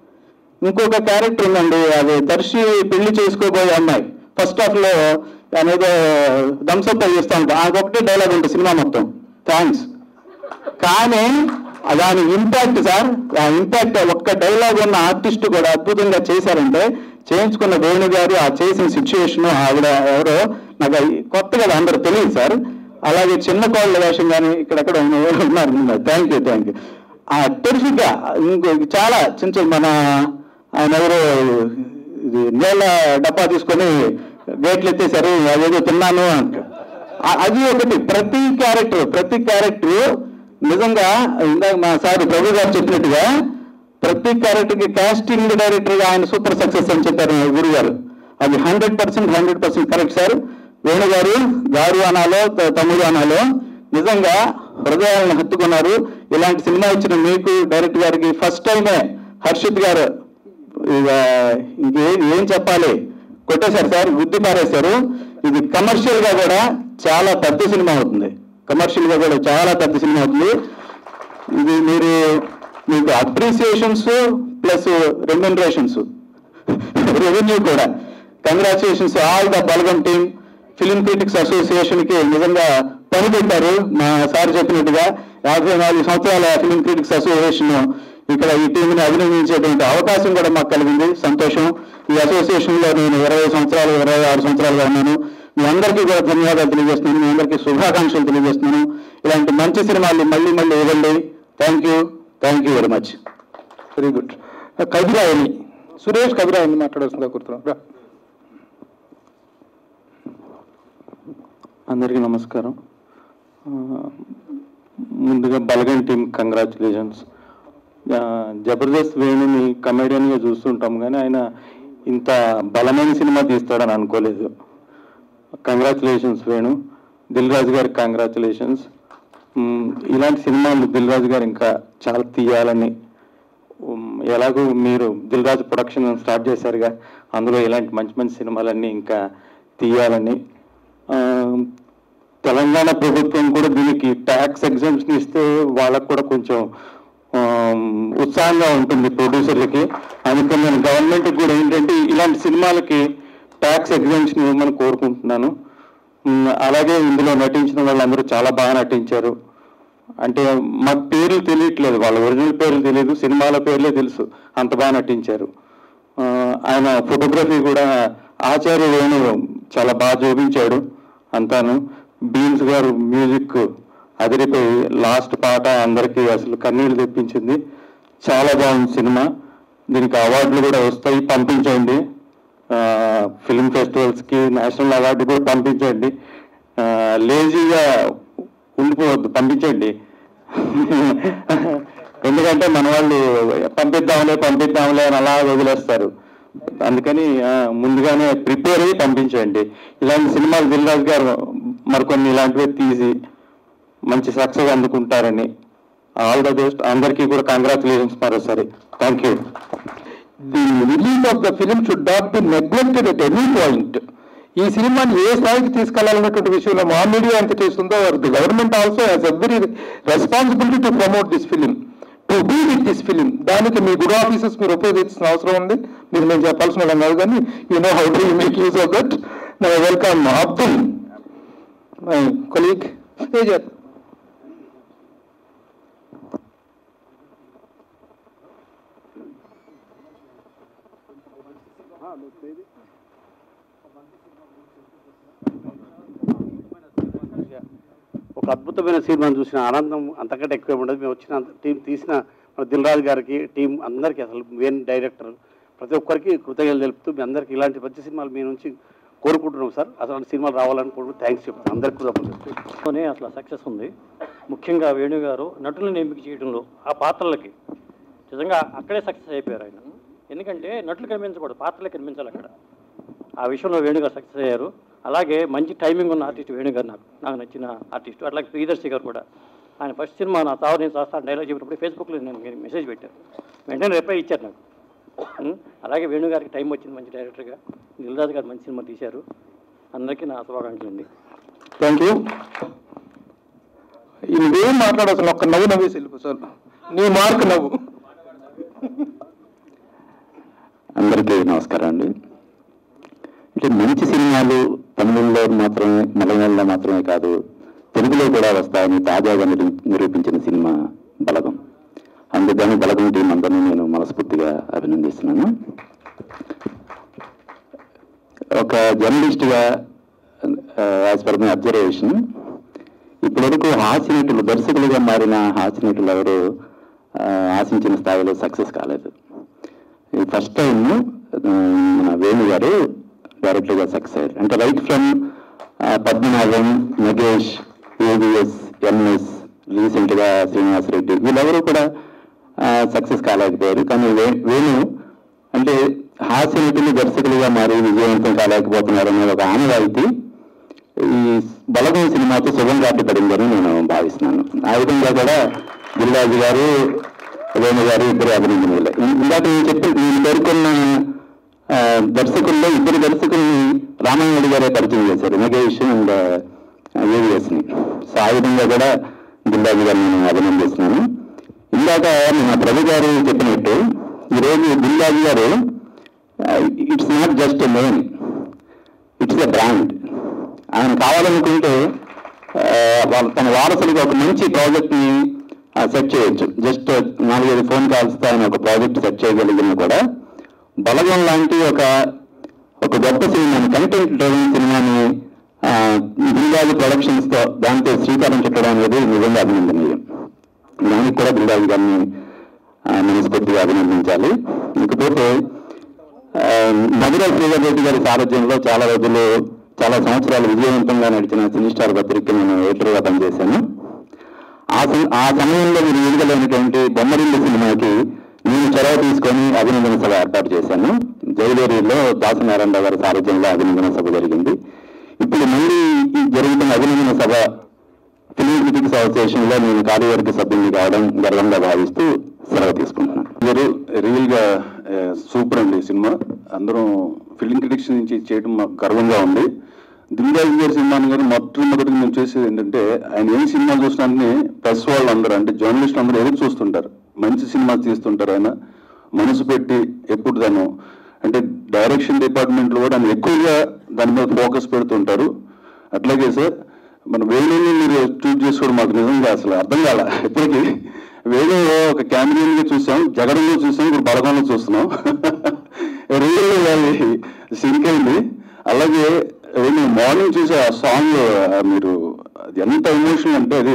L: ఇంకొక క్యారెక్టర్ ఉందండి, అది దర్శి పెళ్లి చేసుకోబోయే అమ్మాయి. ఫస్ట్ హాఫ్ లో అనేది థమ్స్అప్ చేస్తూ ఉంటాం. ఆమె ఒకటే డైలాగ్ ఉంటుంది సినిమా మొత్తం, థ్యాంక్స్. కానీ దాని ఇంపాక్ట్ సార్, ఆ ఇంపాక్ట్ ఒక్క డైలాగ్ ఉన్న ఆర్టిస్ట్ కూడా అద్భుతంగా చేశారంటే చేయించుకున్న వేణు గారు ఆ చేసిన సిచ్యువేషన్ ఆవిడ ఎవరో నాకు కొత్త కదా అందరూ తెలియదు సార్. అలాగే చిన్న కోళ్ళ వేషం కానీ ఇక్కడెక్కడ ఉన్నారు. Thank you thank you. ఆ టెరిఫిక్ గా ఇంకో చాలా చిన్న చిన్న మన ఆయన ఎవరో ఇది నీళ్ళ డబ్బా తీసుకొని గేట్లు ఎత్తేసారు, అదేదో తిన్నాను అంట. అది ఒకటి. ప్రతి క్యారెక్టర్ ప్రతి క్యారెక్టర్ నిజంగా ఇందాక మా సార్ ప్రభు గారు చెప్పినట్టుగా ప్రతి క్యారెక్టర్కి కాస్టింగ్ డైరెక్టర్గా ఆయన సూపర్ సక్సెస్ అని చెప్పారు గురువు గారు. అది hundred percent hundred percent correct sir. Venu గారు గారు అనాలో తమ్ముడు అనాలో నిజంగా హృదయాలను హత్తుకున్నారు. ఇలాంటి సినిమా ఇచ్చిన మీకు డైరెక్టర్ గారికి ఫస్ట్ టైమే హర్షిత్ గారు ఇక ఇంకే ఏం చెప్పాలి కొట్టేశారు సార్, గుద్ది పారేశారు. ఇది కమర్షియల్ గా కూడా చాలా పెద్ద సినిమా అవుతుంది. కమర్షియల్ గా కూడా చాలా పెద్ద సినిమా అవుతుంది. ఇది మీరు మీకు అప్రిసియేషన్స్ ప్లస్ రెమ్యునరేషన్స్ రెవెన్యూ కూడా. Congratulations all the Balagam team. Film critics association కి నిజంగా పని పెట్టారు. మా సార్ చెప్పినట్టుగా యాభై నాలుగు సంవత్సరాల ఫిలిం క్రిటిక్స్ అసోసియేషన్ ఇక్కడ ఈ టీంని అభినందించేటువంటి అవకాశం కూడా మాకు కలిగింది. సంతోషం. ఈ అసోసియేషన్ లో నేను ఇరవై సంవత్సరాలు ఇరవై ఆరు సంవత్సరాలుగా ఉన్నాను. మీ అందరికీ కూడా ధన్యవాదాలు తెలియజేస్తున్నాను. మీ అందరికీ శుభాకాంక్షలు తెలియజేస్తున్నాను. ఇలాంటి మంచి సినిమాలు మళ్ళీ మళ్ళీ ఇవ్వండి. Thank you thank you very much.
I: Very good. Kavirayani Suresh Kavirayani మాట్లాడాల్సిందిగా కోరుతున్నాను.
L: అందరికీ నమస్కారం. ముందుగా బలగన్ టీమ్ కంగ్రాచులేషన్స్. జబర్దస్త్ వేణుని కమెడియన్గా చూస్తుంటాం కానీ ఆయన ఇంత బలమైన సినిమా తీస్తాడని అనుకోలేదు. కంగ్రాచులేషన్స్ వేణు. దిల్ రాజు గారికి కంగ్రాచులేషన్స్. ఇలాంటి సినిమాలు దిల్ రాజు గారు ఇంకా చాలా తీయాలని, ఎలాగో మీరు దిల్ రాజు ప్రొడక్షన్ స్టార్ట్ చేశారుగా, అందులో ఇలాంటి మంచి మంచి సినిమాలన్నీ ఇంకా తీయాలని. తెలంగాణ ప్రభుత్వం కూడా దీనికి ట్యాక్స్ ఎగ్జామ్షన్ ఇస్తే వాళ్ళకు కూడా కొంచెం ఉత్సాహంగా ఉంటుంది ప్రొడ్యూసర్లకి. అందుకని నేను గవర్నమెంట్కి కూడా ఏంటంటే ఇలాంటి సినిమాలకి ట్యాక్స్ ఎగ్జామ్షన్ ఇవ్వమని కోరుకుంటున్నాను. అలాగే ఇందులో నటించిన వాళ్ళందరూ చాలా బాగా నటించారు. అంటే మాకు పేర్లు తెలియట్లేదు, వాళ్ళ ఒరిజినల్ పేర్లు తెలియదు, సినిమాల పేర్లే తెలుసు, అంత బాగా నటించారు. ఆయన ఫోటోగ్రఫీ కూడా ఆచార్య వేణు చాలా బాగా చూపించాడు అంతాను. బీన్స్ గారు మ్యూజిక్ అదిరిపోయి లాస్ట్ పాట అందరికీ అసలు కన్నీళ్ళు తెప్పించింది. చాలా బాగుంది సినిమా. దీనికి అవార్డులు కూడా వస్తాయి, పంపించండి. ఫిలిం ఫెస్టివల్స్కి నేషనల్ అవార్డు కూడా పంపించండి. లేజీగా ఉండిపోవద్దు, పంపించండి. ఎందుకంటే మన వాళ్ళు పంపిద్దాంలే పంపిద్దాంలే అని అలా వదిలేస్తారు. అందుకని ముందుగానే ప్రిపేర్ అయ్యి పంపించండి. ఇలాంటి సినిమాలు దిల్ రాజు గారు మరికొన్ని ఇలాంటివి తీసి మంచి సక్సెస్ అందుకుంటారని ఆల్ ద బెస్ట్. అందరికీ కూడా కంగ్రాచులేషన్స్ మరోసారి. Thank you.
I: The release of the film should not be neglected at any point. ఈ సినిమాని ఏ స్థాయికి తీసుకెళ్లాలన్నటువంటి విషయంలో మా మీడియా ఎంత చేస్తుందో the government also has every responsibility to promote this film, to be with this film. దానికి మీ గుడ్ ఆఫీసెస్ మీరు ఉపయోగించాల్సిన అవసరం ఉంది. మీరు నేను చెప్పాల్సిన వాళ్ళు కాదు కానీ you know how do you make use of that. Welcome Abdul. My colleague తేజర్.
D: ఒక అద్భుతమైన సినిమాను చూసిన ఆనందం అంతకంటే ఎక్కువ ఉండదు. మేము వచ్చిన టీం తీసిన మన దిల్ రాజు గారికి, టీం అందరికీ, అసలు మెయిన్ డైరెక్టర్ ప్రతి ఒక్కరికి కృతజ్ఞతలు తెలుపుతూ మీ అందరికీ ఇలాంటి మంచి సినిమాలు మీ నుంచి కోరుకుంటున్నాం సార్. అసలు సినిమాలు రావాలనుకుంటూ థ్యాంక్స్ చెప్తాను అందరికీ కూడా.
M: అసలు సక్సెస్ ఉంది. ముఖ్యంగా వేణు గారు నటులను ఎంపిక చేయడంలో ఆ పాత్రలకి నిజంగా అక్కడే సక్సెస్ అయిపోయారు ఆయన. ఎందుకంటే నటులు కనిపించకూడదు, పాత్రలే కనిపించాలి అక్కడ. ఆ విషయంలో వేణుగారు సక్సెస్ అయ్యారు. అలాగే మంచి టైమింగ్ ఉన్న ఆర్టిస్ట్ వేణుగారు, నాకు నాకు నచ్చిన ఆర్టిస్ట్. అట్లాగే ప్రియదర్శి గారు కూడా, ఆయన ఫస్ట్ సినిమా నా తావు నేను చేస్తాను డైలాగ్ చెప్పినప్పుడు ఫేస్బుక్లో నేను మెసేజ్ పెట్టాను, వెంటనే రిప్లై ఇచ్చారు నాకు. అలాగే వేణుగారికి టైం వచ్చింది మంచి డైరెక్టర్గా. దిల్రాజు గారు మంచి సినిమా తీశారు. అందరికీ నా శుభాకాంక్షలు అండి.
I: Thank you. నువ్వేం మాట్లాడాల్సిన ఒక్క నవ్వు నవ్వేసి వెళ్ళిపో సార్. నీ మార్క్ నవ్వు.
L: అందరికీ నమస్కారం అండి. అంటే మంచి సినిమాలు తమిళంలో మాత్రమే, మలయాళంలో మాత్రమే కాదు, తెలుగులో కూడా వస్తాయని తాజాగా నిరూ నిరూపించిన సినిమా బలగం. అందుకని బలగం టీం అందరినీ నేను మనస్ఫూర్తిగా అభినందిస్తున్నాను. ఒక జర్నలిస్ట్గా యాజ్ పర్ మై అబ్జర్వేషన్, ఇప్పటివరకు హాస్యనటులు, దర్శకులుగా మారిన హాస్యనటులు ఎవరు ఆశించిన స్థాయిలో సక్సెస్ కాలేదు. ఈ ఫస్ట్ టైం మన వేణు గారు డైరెక్టర్గా సక్సెస్ అయ్యారు. అంటే right from Padmanabham, Nagesh, AVS, MS, రీసెంట్గా శ్రీనివాస్ రెడ్డి, వీళ్ళెవరూ కూడా సక్సెస్ కాలేకపోయారు. కానీ వే వేణు అంటే హాస్యనటులు దర్శకులుగా మారి విజయవంతం కాలేకపోతున్నారు అనేది ఒక ఆనవాయితీ ఈ బలగం సినిమాతో శుభం కాటి పడిందని నేను భావిస్తున్నాను. ఆ విధంగా కూడా దిల్రాజు గారు, వేణు గారు ఇద్దరు అభినందనలే. ఇందాక నేను చెప్పి నేను పేర్కొన్న దర్శకుల్లో ఇద్దరు దర్శకుల్ని రామాయణుడి గారే పరిచయం చేశారు, నగేష్ అండ్ ఏవిఎస్ని. సో ఆ విధంగా కూడా దిల్రాజు గారిని నేను అభినందిస్తున్నాను. ఇందాక మన ప్రభు గారు చెప్పినట్టు ఈరోజు దిల్రాజు గారు it's not just a name, it's a brand. ఆయన కావాలనుకుంటే వాళ్ళ తన వారసులకు ఒక మంచి ప్రాజెక్ట్ని సెట్ చేయొచ్చు. జస్ట్ నాలుగైదు ఫోన్ కాల్స్తో ఆయన ఒక ప్రాజెక్ట్ సెట్ చేయగలిగిన కూడా బలగం లాంటి ఒక ఒక గొప్ప సినిమాని, కంటెంట్ డ్రైవింగ్ సినిమాని దిల్రాజు ప్రొడక్షన్స్తో దాంతో శ్రీకారం చుట్టడం అనేది నిజంగా అభినందనీయం. దానికి కూడా దిల్రాజు గారిని మనస్ఫూర్తిగా అభినందించాలి. ఇకపోతే మధుర శ్రీధర్ రెడ్డి గారి సారథ్యంలో చాలా రోజులు, చాలా సంవత్సరాలు విజయవంతంగా నడిచిన సినీ స్టార్ పత్రిక నేను ఎడిటర్గా పనిచేశాను. ఆ ఆ సమయంలో మీరు ఎదుగలేనటువంటి బొమ్మరిల్లు సినిమాకి నేను చొరవ తీసుకొని అభినందన సభ ఏర్పాటు చేశాను. జయదేరిలో దాసనారాయణరావు గారి సారథ్యంలో అభినందన సభ జరిగింది. ఇప్పుడు మళ్ళీ జరుగుతున్న అభినందన సభ ఫిలిం క్రిటిక్స్ అసోసియేషన్లో నేను కార్యవర్గ సభ్యుని కావడం గర్వంగా భావిస్తూ సెలవు తీసుకుంటున్నాను.
J: మీరు రియల్గా సూపర్ అండి సినిమా. అందరం ఫిలిం క్రిటిక్స్ నుంచి చేయడం మాకు గర్వంగా ఉంది. దిల్రాజు గారి సినిమాని గారు మొట్టమొదటిగా మేము చేసేది ఏంటంటే, ఆయన ఏ సినిమా చూసినాన్ని ప్రెస్ వాళ్ళు అందరూ, అంటే జర్నలిస్టులు అందరూ ఎదురు చూస్తుంటారు. మంచి సినిమా తీస్తుంటారు. ఆయన మనసు పెట్టి ఎప్పుడు తను అంటే డైరెక్షన్ డిపార్ట్మెంట్లో కూడా ఆయన ఎక్కువగా దాని మీద ఫోకస్ పెడుతుంటారు. అట్లాగే సార్ మన వేణుని మీరు చూస్ చేసుకోవడం మాకు నిజంగా అసలు అర్థం కాల. ఇప్పటికీ వేణు ఒక క్యామిరియన్గా చూసాం, జగడంలో చూసాం, ఇప్పుడు బలగంలో చూస్తున్నాం. రియల్ సింక్ అయింది. అలాగే వేణు మార్నింగ్ చూసే ఆ సాంగ్ మీరు అది ఎంత ఎమోషన్ అంటే, అది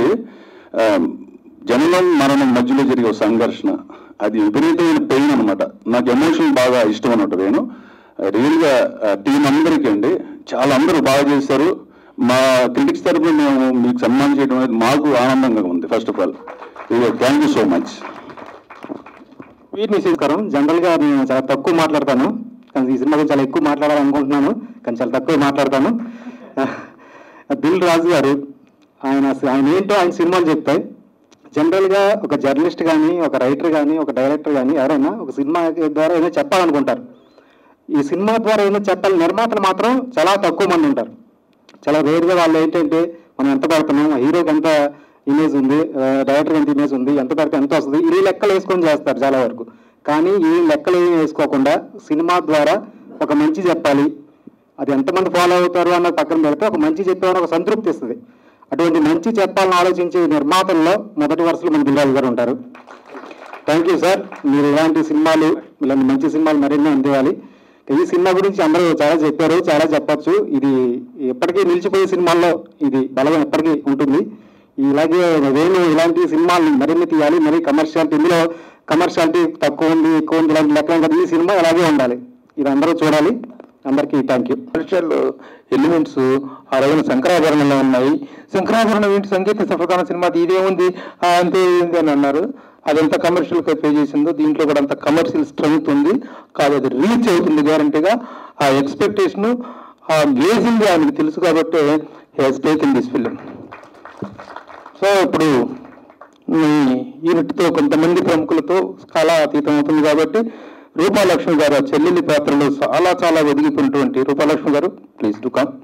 J: జననం మరణం మధ్యలో జరిగే సంఘర్షణ, అది విపరీతమైన పెయిన్ అనమాట. నాకు ఎమోషన్ బాగా ఇష్టం అన్నట్టు. వేణు రియల్గా టీం అందరికీ అండి చాలా అందరూ బాగా చేశారు. మా క్రిటిక్స్ తరఫున మేము మీకు సన్మానం చేయడం అనేది మాకు ఆనందంగా ఉంది. First of all thank you so much.
F: వీటిని స్వీకారం. జనరల్గా నేను చాలా తక్కువ మాట్లాడతాను, కానీ ఈ సినిమా గురించి చాలా ఎక్కువ మాట్లాడాలనుకుంటున్నాను, కానీ చాలా తక్కువ మాట్లాడతాను. దిల్ రాజు గారు ఆయన ఆయన ఏంటో ఆయన సినిమాలు చెప్తాయి. జనరల్గా ఒక జర్నలిస్ట్ కానీ, ఒక రైటర్ కానీ, ఒక డైరెక్టర్ కానీ ఎవరైనా ఒక సినిమా ద్వారా ఏదో చెప్పాలనుకుంటారు. ఈ సినిమా ద్వారా ఏదో చెప్పాలి, నిర్మాతలు మాత్రం చాలా తక్కువ మంది ఉంటారు. చాలా రేర్గా వాళ్ళు ఏంటంటే, మనం ఎంత పడుతున్నాం, హీరోకి ఎంత ఇమేజ్ ఉంది, డైరెక్టర్కి ఎంత ఇమేజ్ ఉంది, ఎంత పడితే ఎంత వస్తుంది, ఈ లెక్కలు వేసుకొని చేస్తారు చాలా వరకు. కానీ ఈ లెక్కలు ఏమి వేసుకోకుండా సినిమా ద్వారా ఒక మంచి చెప్పాలి, అది ఎంతమంది ఫాలో అవుతారు అన్నది పక్కన పెడితే ఒక మంచి చెప్పేవారు ఒక సంతృప్తి ఇస్తుంది. అటువంటి మంచి చెప్పాలని ఆలోచించే నిర్మాతల్లో మొదటి వరుసలో మన దిల్ రాజు గారు ఉంటారు. Thank you sir. మీరు ఇలాంటి సినిమాలు ఇలాంటి మంచి సినిమాలు మరెన్నో అందేయాలి. ఈ సినిమా గురించి అందరూ చాలా చెప్పారు, చాలా చెప్పచ్చు. ఇది ఎప్పటికీ నిలిచిపోయే సినిమాల్లో ఇది బలగం ఎప్పటికీ ఉంటుంది. ఇలాగే వేణు ఇలాంటి సినిమాలు మరిన్ని తీయాలి. మరి కమర్షియాలిటీ ఇందులో కమర్షియాలిటీ తక్కువ ఉంది ఎక్కువ ఉంది ఇలాంటి లెక్క కదా. ఈ సినిమా అలాగే ఉండాలి. ఇది అందరూ చూడాలి. అందరికీ థ్యాంక్ యూ.
I: కమర్షియల్ ఎలిమెంట్స్ ఆ రోజున శంకరాభరణంలో ఉన్నాయి. శంకరాభరణం ఏంటి సంగీత సఫలకాన సినిమా ఇదేముంది అంతే ఏంటి అని అన్నారు. అదంతా కమర్షియల్గా పే చేసిందో దీంట్లో కూడా అంత కమర్షియల్ స్ట్రెంగ్త్ ఉంది కాదు. అది రీచ్ అవుతుంది గ్యారంటీగా. ఆ ఎక్స్పెక్టేషను ఆ వేసింది ఆయనకు తెలుసు కాబట్టి he's taken this film. So ఇప్పుడు ఈ యూనిట్తో కొంతమంది ప్రముఖులతో చాలా అతీతం అవుతుంది కాబట్టి రూపాలక్ష్మి గారు చెల్లెలి పాత్రలో చాలా చాలా ఒదిగిపోయినటువంటి రూపాలక్ష్మి గారు ప్లీజ్ డు కమ్.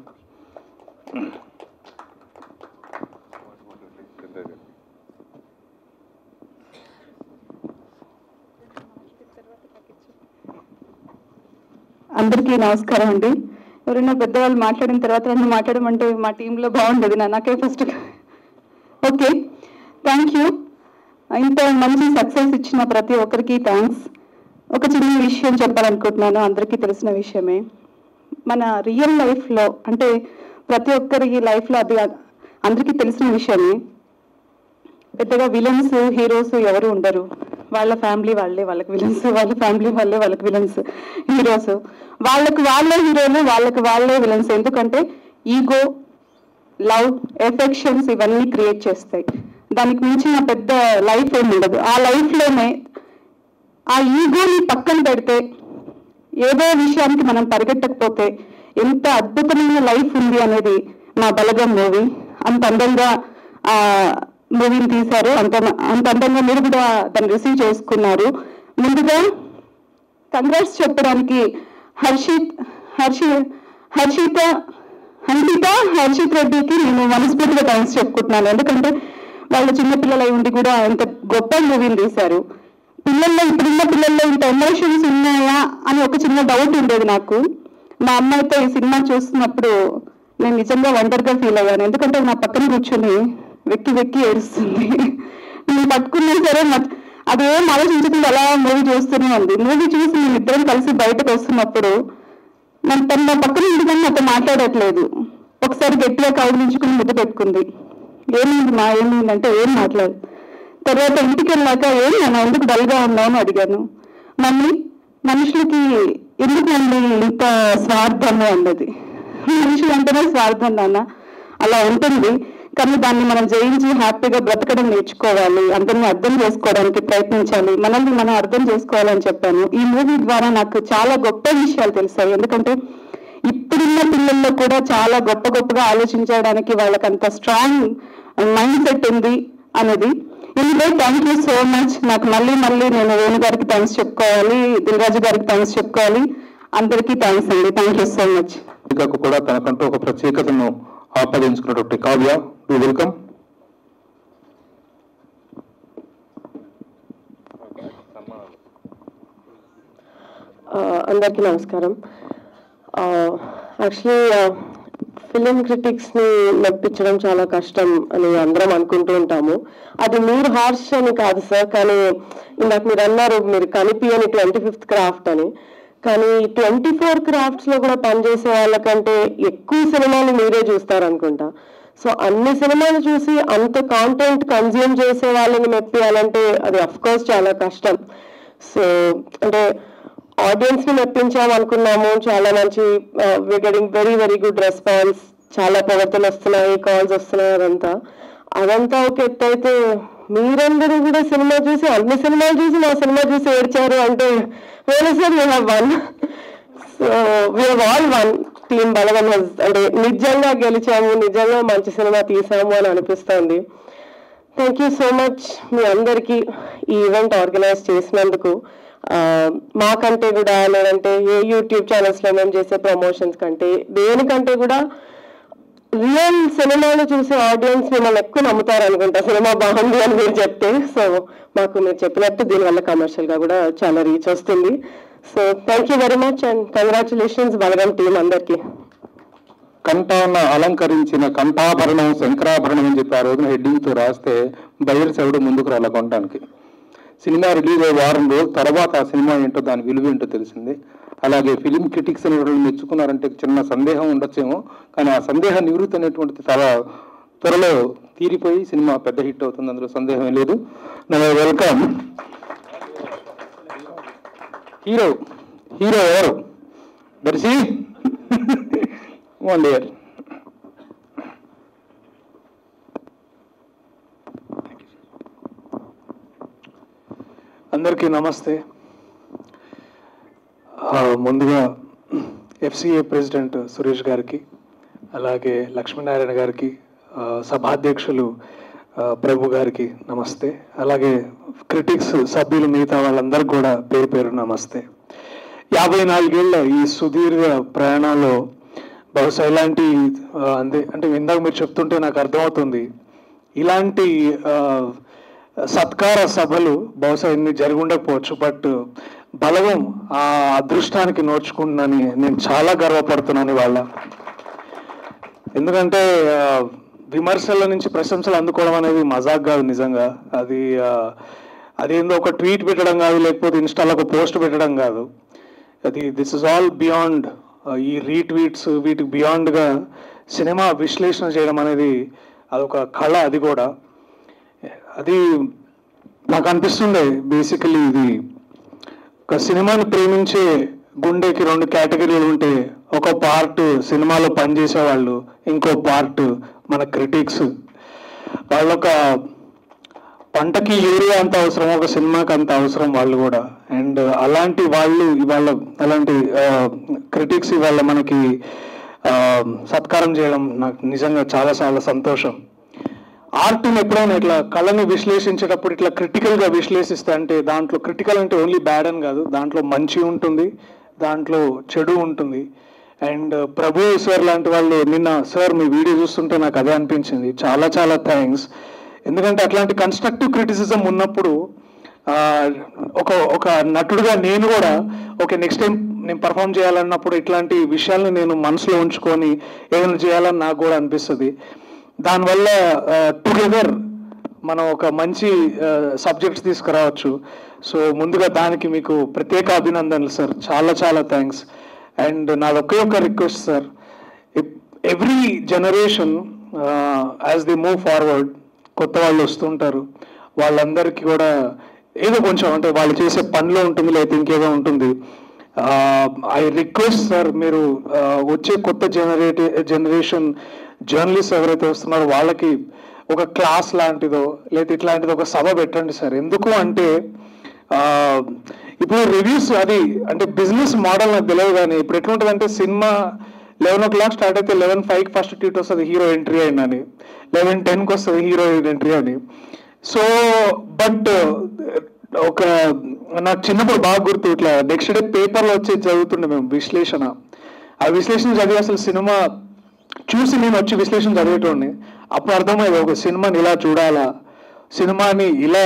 A: అందరికీ నమస్కారం అండి. ఎవరైనా పెద్దవాళ్ళు మాట్లాడిన తర్వాత నన్ను మాట్లాడమంటే మా టీంలో బాగుండేది నా నాకే ఫస్ట్. Okay, thank you. ఇంత మంచి సక్సెస్ ఇచ్చిన ప్రతి ఒక్కరికి థ్యాంక్స్. ఒక చిన్న విషయం చెప్పాలనుకుంటున్నాను, అందరికీ తెలిసిన విషయమే. మన రియల్ లైఫ్లో అంటే ప్రతి ఒక్కరికి లైఫ్లో అది అందరికీ తెలిసిన విషయమే. పెద్దగా విలన్స్ హీరోస్ ఎవరు ఉండరు. వాళ్ళ ఫ్యామిలీ వాళ్ళే వాళ్ళకి విలన్స్, వాళ్ళ ఫ్యామిలీ వాళ్ళే వాళ్ళకి విలన్స్, హీరోస్ వాళ్ళకి వాళ్ళే హీరోలు, వాళ్ళకి వాళ్ళే విలన్స్. ఎందుకంటే ఈగో, లవ్, ఎఫెక్షన్స్ ఇవన్నీ క్రియేట్ చేస్తాయి. దానికి మించిన పెద్ద లైఫ్ ఏమి ఉండదు. ఆ లైఫ్లోనే ఆ ఈగోని పక్కన పెడితే ఏదో విషయానికి మనం పరిగెట్టకపోతే ఎంత అద్భుతమైన లైఫ్ ఉంది అనేది మా బలగం మూవీ. అంత అందంగా ఆ మూవీని తీశారు, అంత అంత అందంగా మీరు కూడా దాన్ని రిసీవ్ చేసుకున్నారు. ముందుగా కంగ్రాట్స్ చెప్పడానికి హర్షిత్ హర్షి హర్షిత హన్షిత హర్షిత్ రెడ్డికి నేను మనస్ఫూర్తిగా థ్యాంక్స్ చెప్పుకుంటున్నాను. ఎందుకంటే వాళ్ళు చిన్నపిల్లలై ఉండి కూడా ఇంత గొప్ప మూవీని తీశారు. పిల్లల్లో ఇప్పుడున్న పిల్లల్లో ఇంత ఎమోషన్స్ ఉన్నాయా అని ఒక చిన్న డౌట్ ఉండేది నాకు. మా అమ్మాయితో ఈ సినిమా చూస్తున్నప్పుడు నేను నిజంగా వండర్గా ఫీల్ అయ్యాను. ఎందుకంటే నా పక్కన కూర్చొని వెక్కి వెక్కి ఏడుస్తుంది. నేను పట్టుకున్నా సరే అదేం ఆలోచించకుండా అలా మూవీ చూస్తూనే ఉంది. మూవీ చూసి మేము ఇద్దరం కలిసి బయటకు వస్తున్నప్పుడు నన్ను తను నా పక్కన ఎందుకని నాతో మాట్లాడట్లేదు. ఒకసారి గట్టిగా కౌగిలించుకుని ముద్దు పెట్టుకుంది. ఏమైంది మా ఏమైందంటే ఏం మాట్లాడు. తర్వాత ఇంటికి వెళ్ళాక ఏం నేను ఎందుకు డల్గా ఉన్నావు అని అడిగాను. మమ్మీ మనుషులకి ఎందుకు మళ్ళీ ఇంత స్వార్థము అన్నది. మనుషులు అంటేనే స్వార్థం నాన్న, అలా ఉంటుంది. కానీ దాన్ని మనం జయించి హ్యాపీగా బ్రతకడం నేర్చుకోవాలి, అందరినీ అర్థం చేసుకోవడానికి ప్రయత్నించాలి, మనల్ని మనం అర్థం చేసుకోవాలని చెప్పాను. ఈ మూవీ ద్వారా నాకు చాలా గొప్ప విషయాలు తెలిసాయి. ఎందుకంటే ఇప్పుడున్న పిల్లల్లో కూడా చాలా గొప్ప గొప్పగా ఆలోచించడానికి వాళ్ళకి అంత స్ట్రాంగ్ మైండ్ సెట్ ఉంది అనేది. Anyway thank you so much. నాకు మళ్ళీ మళ్ళీ నేను వేణు గారికి థ్యాంక్స్ చెప్పుకోవాలి, దిల్ రాజు గారికి థ్యాంక్స్ చెప్పుకోవాలి. అందరికీ థ్యాంక్స్ అండి. Thank you so much.
I: కూడా తనకంటూ ఒక ప్రత్యేకతను ఆపాదించుకున్నటువంటి కావ్య, డు వెల్కమ్.
N: అందరికీ నమస్కారం. యాక్చువల్లీ ఫిలిం క్రిటిక్స్ని మెప్పించడం చాలా కష్టం అని అందరం అనుకుంటూ ఉంటాము. అది మీరు హార్ష్ అని కాదు సార్, కానీ ఇందాక మీరు అన్నారు మీరు కనిపించని ట్వంటీ ఫిఫ్త్ క్రాఫ్ట్ అని. కానీ ట్వంటీ ఫోర్ క్రాఫ్ట్స్లో కూడా పనిచేసే వాళ్ళకంటే ఎక్కువ సినిమాలు మీరే చూస్తారనుకుంటా. సో అన్ని సినిమాలు చూసి అంత కాంటెంట్ కన్జ్యూమ్ చేసే వాళ్ళని మెప్పియాలంటే అది అఫ్కోర్స్ చాలా కష్టం. సో అంటే ఆడియన్స్ని మెప్పించామనుకున్నాము, చాలా మంచి we getting very very good response, చాలా పొగడ్తలు వస్తున్నాయి, కాల్స్ వస్తున్నాయి, అదంతా అదంతా ఒక ఎత్తు అయితే మీరందరూ కూడా సినిమా చూసి అన్ని సినిమాలు చూసి మా సినిమా చూసి ఏడ్చారు అంటే వేరే sir we have won. So we have all won. Team Balagam అంటే నిజంగా గెలిచాము, నిజంగా మంచి సినిమా తీసాము అని అనిపిస్తుంది. థ్యాంక్ యూ సో మచ్ మీ అందరికీ ఈ ఈవెంట్ ఆర్గనైజ్ చేసినందుకు. మాకంటే కూడా లేదంటే ఏ యూట్యూబ్ ఛానల్స్లో మేము చేసే ప్రమోషన్స్ కంటే దేనికంటే కూడా రియల్ సినిమాలు చూసే ఆడియన్స్ మిమ్మల్ని ఎక్కువ నమ్ముతారు అనుకుంటా, సినిమా బాగుంది అని మీరు చెప్తే. సో మాకు మీరు చెప్పినట్టు దీనివల్ల కమర్షియల్గా కూడా చాలా రీచ్ వస్తుంది. So thank you very much and congratulations Balagam team అందరికీ.
I: కంఠాన అలంకరించిన కంఠాభరణం శంకరాభరణం అని చెప్పి ఆ రోజున హెడ్డింగ్తో రాస్తే బయర్స్ ఎవడు ముందుకు రాలే కొనడానికి. సినిమా రిలీజ్ అయ్యే వారం రోజుల తర్వాత ఆ సినిమా ఏంటో దాని విలువ ఏంటో తెలిసింది. అలాగే ఫిలిం క్రిటిక్స్ అనేటువంటి మెచ్చుకున్నారంటే చిన్న సందేహం ఉండొచ్చేమో, కానీ ఆ సందేహ నివృత్తి అనేటువంటిది చాలా త్వరలో తీరిపోయి సినిమా పెద్ద హిట్ అవుతుంది, అందులో సందేహం లేదు. నేను వెల్కమ్ హీరో హీరో ఎవరు దర్శి వన్ ఇయర్.
F: అందరికీ నమస్తే. ముందుగా ఎఫ్సిఏ ప్రెసిడెంట్ సురేష్ గారికి, అలాగే లక్ష్మీనారాయణ గారికి, సభాధ్యక్షులు ప్రభు గారికి నమస్తే. అలాగే క్రిటిక్స్ సభ్యులు మిగతా వాళ్ళందరికీ కూడా పేరు పేరు నమస్తే. యాభై నాలుగేళ్ల ఈ సుదీర్ఘ ప్రయాణంలో బహుశా ఇలాంటి అంతే అంటే ఇందాక మీరు చెప్తుంటే నాకు అర్థమవుతుంది, ఇలాంటి సత్కార సభలు బహుశా ఇన్ని జరిగి ఉండకపోవచ్చు. బట్ బలగం ఆ అదృష్టానికి నోచుకుంటుందని నేను చాలా గర్వపడుతున్నాను వాళ్ళ. ఎందుకంటే విమర్శల నుంచి ప్రశంసలు అందుకోవడం అనేది మజాక్ కాదు నిజంగా. అది అదేందో ఒక ట్వీట్ పెట్టడం కాదు, లేకపోతే ఇన్స్టాలో ఒక పోస్ట్ పెట్టడం కాదు. అది దిస్ ఇస్ ఆల్ బియాండ్ ఈ రీట్వీట్స్, వీటికి బియాండ్గా సినిమా విశ్లేషణ చేయడం అనేది అదొక కళ. అది కూడా అది నాకు అనిపిస్తుండే బేసికలీ ఇది ఒక సినిమాని ప్రేమించే గుండెకి రెండు కేటగిరీలు ఉంటే, ఒక పార్ట్ సినిమాలో పనిచేసే వాళ్ళు, ఇంకో పార్ట్ మన క్రిటిక్స్. వాళ్ళొక పంటకి యూరియా అంత అవసరం, ఒక సినిమాకి అంత అవసరం వాళ్ళు కూడా. అండ్ అలాంటి వాళ్ళు ఇవాళ అలాంటి క్రిటిక్స్ ఇవాళ మనకి సత్కారం చేయడం నాకు నిజంగా చాలా చాలా సంతోషం. ఆర్ట్ని ఎప్పుడైనా ఇట్లా కళని విశ్లేషించేటప్పుడు ఇట్లా క్రిటికల్గా విశ్లేషిస్తా అంటే దాంట్లో క్రిటికల్ అంటే ఓన్లీ బ్యాడ్ అని కాదు, దాంట్లో మంచి ఉంటుంది, దాంట్లో చెడు ఉంటుంది. అండ్ ప్రభు సార్ లాంటి వాళ్ళు నిన్న సార్ మీ వీడియో చూస్తుంటే నాకు అదే అనిపించింది. చాలా చాలా థ్యాంక్స్. ఎందుకంటే అట్లాంటి కన్స్ట్రక్టివ్ క్రిటిసిజం ఉన్నప్పుడు ఒక ఒక నటుడుగా నేను కూడా ఓకే నెక్స్ట్ టైం నేను పర్ఫామ్ చేయాలన్నప్పుడు ఇట్లాంటి విషయాలను నేను మనసులో ఉంచుకొని ఏదైనా చేయాలని నాకు కూడా అనిపిస్తుంది. దానివల్ల టుగెదర్ మనం ఒక మంచి సబ్జెక్ట్స్ తీసుకురావచ్చు. సో ముందుగా దానికి మీకు ప్రత్యేక అభినందనలు సార్, చాలా చాలా థ్యాంక్స్. అండ్ నాది ఒకే ఒక request sir, every generation as the move forward కొత్త వాళ్ళు వస్తుంటారు, వాళ్ళందరికీ కూడా ఏదో కొంచెం అంటే వాళ్ళు చేసే పనిలో ఉంటుంది, లేకపోతే ఇంకేదో ఉంటుంది. ఐ రిక్వెస్ట్ సార్, మీరు వచ్చే కొత్త జనరేటి జనరేషన్ జర్నలిస్ట్ ఎవరైతే వస్తున్నారో వాళ్ళకి ఒక క్లాస్ లాంటిదో లేదా ఇట్లాంటిదో ఒక సభ పెట్టండి సార్. ఎందుకు అంటే ఇప్పుడు రివ్యూస్ అది అంటే బిజినెస్ మోడల్ నాకు తెలియదు, కానీ ఇప్పుడు ఎట్లుంటుంది అంటే సినిమా లెవెన్ ఓ క్లాక్ స్టార్ట్ అయితే లెవెన్ ఫైవ్కి ఫస్ట్ ట్వీట్ వస్తుంది హీరో ఎంట్రీ అయిందని, లెవెన్ టెన్కి వస్తుంది హీరో ఎంట్రీ అని. సో బట్ ఒక నాకు చిన్నప్పుడు బాగా గుర్తు, ఇట్లా నెక్స్ట్ డే పేపర్లో వచ్చి చదువుతుండే మేము విశ్లేషణ. ఆ విశ్లేషణ చదివి అసలు సినిమా చూసి నేను వచ్చి విశ్లేషణ చదివేటోడిని. అప్పుడు అర్థమయ్యేది ఒక సినిమాని ఇలా చూడాలా, సినిమాని ఇలా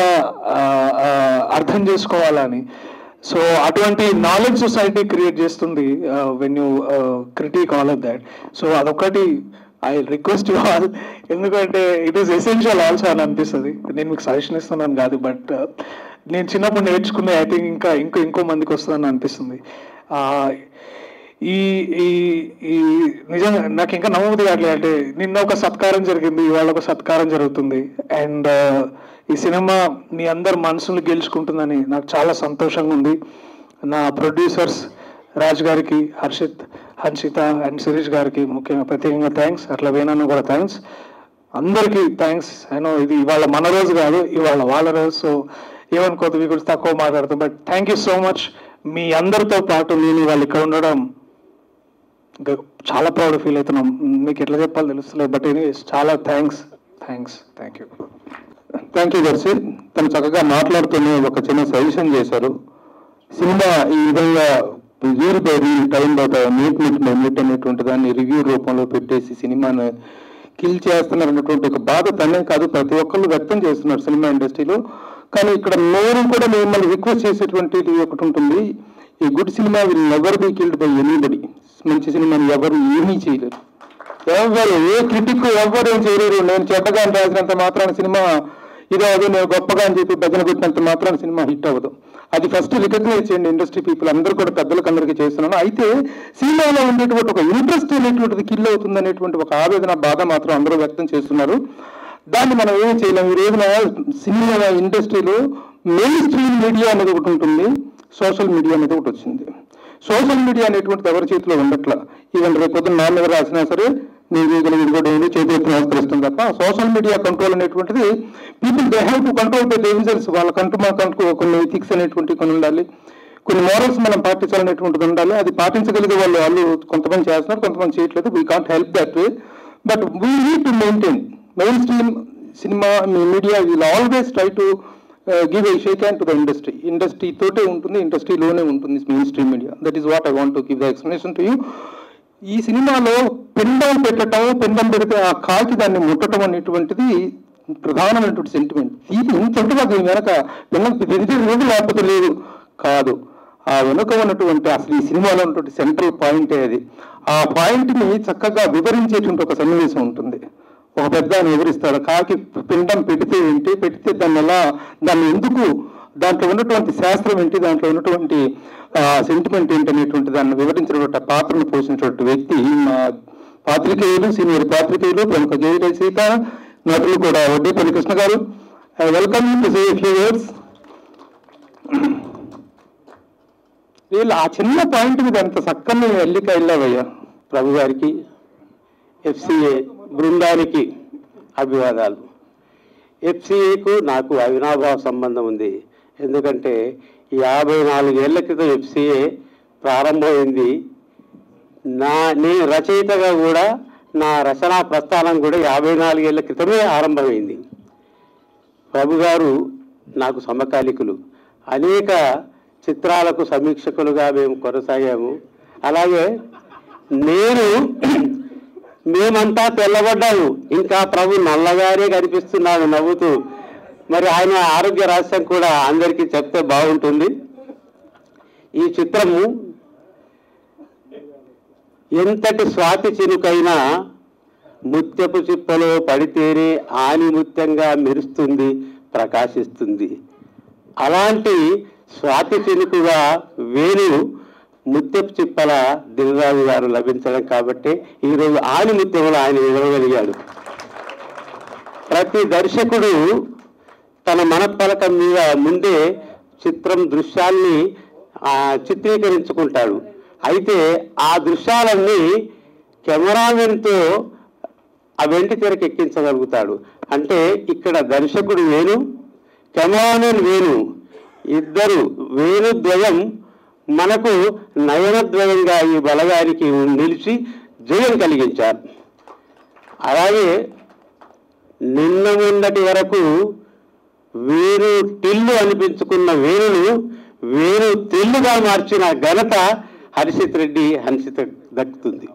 F: అర్థం చేసుకోవాలని. సో అటువంటి నాలెడ్జ్ సొసైటీ క్రియేట్ చేస్తుంది when you critic all of that. So అదొకటి ఐ రిక్వెస్ట్ యూ ఆల్, ఎందుకంటే ఇట్ ఈస్ ఎసెన్షియల్ ఆల్సో అని అనిపిస్తుంది. నేను మీకు సజెషన్ ఇస్తున్నాను కాదు, బట్ నేను చిన్నప్పుడు నేర్చుకునే ఐ థింక్ ఇంకా ఇంకో ఇంకో మందికి వస్తుందని అనిపిస్తుంది. ఈ ఈ ఈ నిజంగా నాకు ఇంకా నమ్మబుద్ధి కావట్లేదు. అంటే నిన్న ఒక సత్కారం జరిగింది, ఇవాళ ఒక సత్కారం జరుగుతుంది. అండ్ ఈ సినిమా మీ అందరు మనసులు గెలుచుకుంటుందని నాకు చాలా సంతోషంగా ఉంది. నా ప్రొడ్యూసర్స్ రాజ్ గారికి, హర్షిత్, హన్షిత అండ్ శిరీష్ గారికి ముఖ్యంగా ప్రత్యేకంగా థ్యాంక్స్. అట్లా వేణాను కూడా థ్యాంక్స్. అందరికీ థ్యాంక్స్. అయినో ఇది ఇవాళ మన రోజు కాదు, ఇవాళ వాళ్ళ రోజు. సో ఏమనుకోవద్దు, మీ గురించి తక్కువ మాట్లాడతాం, but thank you so much. మీ అందరితో పాటు నేను ఇవాళ ఇక్కడ ఉండడం చాలా ప్రౌడ్ ఫీల్ అవుతున్నాం. మీకు ఎట్లా చెప్పాలో తెలుస్తలేదు, బట్ ఎనీవేస్ చాలా thanks thanks thank you
I: thank you Darshi. తను చక్కగా మాట్లాడుతూనే ఒక చిన్న సజెషన్ చేశారు. సినిమా ఈ విధంగా reel by reel, time by time, minute minute by minute అనేటువంటి దాన్ని రివ్యూ రూపంలో పెట్టేసి సినిమాను కిల్ చేస్తున్నారు అన్నటువంటి ఒక బాధ తనే కాదు ప్రతి ఒక్కళ్ళు వ్యక్తం చేస్తున్నారు సినిమా ఇండస్ట్రీలో. కానీ ఇక్కడ నేను కూడా మిమ్మల్ని రిక్వెస్ట్ చేసేటువంటిది ఒకటి ఉంటుంది. ఈ గుడ్ సినిమా will never be killed by anybody. మంచి సినిమాని ఎవరు ఏమీ చేయలేరు, ఎవరు ఏ క్రిటిక్ ఎవరు ఏం చేయలేరు. నేను చెడ్డగా అని రాసినంత మాత్రాన సినిమా ఇదో అదో నేను గొప్పగా అని చెప్పి భజన పెట్టినంత మాత్రాన సినిమా హిట్ అవ్వదు. అది ఫస్ట్ రికగ్నైజ్ చేయండి ఇండస్ట్రీ పీపుల్ అందరూ కూడా, పెద్దలకు అందరికీ చేస్తున్నాను. అయితే సినిమాలో ఉండేటువంటి ఒక ఇంట్రెస్ట్ అనేటువంటిది కిల్ అవుతుంది అనేటువంటి ఒక ఆవేదన బాధ మాత్రం అందరూ వ్యక్తం చేస్తున్నారు. దాన్ని మనం ఏం చేయలేము. ఈ రోజున సినిమా ఇండస్ట్రీలో మెయిన్ స్ట్రీమ్ మీడియా అనేది ఒకటి ఉంటుంది, సోషల్ మీడియా అనేది ఒకటి వచ్చింది. సోషల్ మీడియా అనేటువంటిది ఎవరి చేతిలో ఉండట్లా. ఈవెన్ రేపు పొద్దున్న నా మీద రాసినా సరే నేను చేయగలిగింది కూడా ఏంటి, చేతి నమస్కరిస్తుంది తప్ప సోషల్ మీడియా కంట్రోల్ అనేటువంటిది people they have to control the dangers. వాళ్ళ కంటూ మన కంటూ కొన్ని ఎథిక్స్ అనేటువంటివి కొన్ని ఉండాలి, కొన్ని మోరల్స్ మనం పాటించాలనేటువంటిది ఉండాలి. అది పాటించగలిగే వాళ్ళు వాళ్ళు కొంతమంది చేస్తున్నారు, కొంతమంది చేయట్లేదు. We can't help that way, but we need to maintain mainstream cinema media will always try to give a shake hand to the industry. Industry తోటే ఉంటుంది, ఇండస్ట్రీలోనే ఉంటుంది mainstream media. That is what I want to give the explanation to you. ఈ సినిమాలో పిండం పెట్టడం, పిండం పెడితే ఆ కాకి దాన్ని ముట్టడం అనేటువంటిది ప్రధానమైనటువంటి సెంటిమెంట్. ఇది ఇంత ఉంటుందా దీని వెనక? పిండం తిరిగి లేదు లేకపోతే లేదు కాదు, ఆ వెనుక ఉన్నటువంటి అసలు ఈ సినిమాలో ఉన్నటువంటి సెంట్రల్ పాయింటే అది. ఆ పాయింట్ని చక్కగా వివరించేటువంటి ఒక సన్నివేశం ఉంటుంది. ఒక పెద్ద ఆయన వివరిస్తాడు, కాకి పిండం పెడితే ఏంటి, పెడితే దాన్ని ఎలా, దాన్ని ఎందుకు, దాంట్లో ఉన్నటువంటి శాస్త్రం ఏంటి, దాంట్లో ఉన్నటువంటి సెంటిమెంట్ ఏంటి అనేటువంటి దాన్ని వివరించినటువంటి పాత్రను పోషించినటువంటి వ్యక్తి మా పాత్రికేయులు, సీనియర్ పాత్రికేయులు, ప్రముఖ గేయ రచయిత, నటులు కూడా వడ్డేపల్లి కృష్ణ గారు. I welcome to say few words. వీళ్ళు ఆ చిన్న పాయింట్ మీద అంత చక్కని ఎల్లిక వెళ్ళావయ్యా.
D: ప్రభు గారికి, ఎఫ్సిఏ బృందానికి అభివాదాలు. ఎఫ్సిఏకు నాకు అవినాభావ సంబంధం ఉంది. ఎందుకంటే యాభై నాలుగేళ్ల క్రితం ఎఫ్సిఏ ప్రారంభమైంది. నా నేను రచయితగా కూడా నా రచనా ప్రస్థానం కూడా యాభై నాలుగేళ్ల క్రితమే ఆరంభమైంది. ప్రభు గారు నాకు సమకాలికులు. అనేక చిత్రాలకు సమీక్షకులుగా మేము కొనసాగాము. అలాగే నేను మేమంతా తెల్లబడ్డాము, ఇంకా ప్రభు నల్లగానే కనిపిస్తున్నాడు నవ్వుతూ. మరి ఆయన ఆరోగ్య రహస్యం కూడా అందరికీ చెప్తే బాగుంటుంది. ఈ చిత్రము ఎంతటి స్వాతి చినుకైనా ముత్యపు చిప్పలో పడితేనే ఆనిముత్యంగా మెరుస్తుంది, ప్రకాశిస్తుంది. అలాంటి స్వాతి చినుకుగా వేణు ముత్యపు చిప్పల దిల్రాజు గారు లభించడం కాబట్టి ఈరోజు ఆనిముత్యంలో ఆయన నిలవగలిగాడు. ప్రతి దర్శకుడు తన మనపలకం మీద ముందే చిత్రం దృశ్యాన్ని చిత్రీకరించుకుంటాడు. అయితే ఆ దృశ్యాలన్నీ కెమెరామెన్తో ఆ వెంటి తెరకు ఎక్కించగలుగుతాడు. అంటే ఇక్కడ దర్శకుడు వేణు, కెమెరామెన్ వేణు, ఇద్దరు వేణుద్వయం మనకు నయనద్వయంగా ఈ బలగానికి నిలిచి జయం కలిగించారు. అలాగే నిన్న మొన్నటి వరకు వేరు టిల్లు అనిపించుకున్న వేరును వేరు తెల్లుగా మార్చిన ఘనత హర్షిత్ రెడ్డి హన్షిత దక్కుతుంది.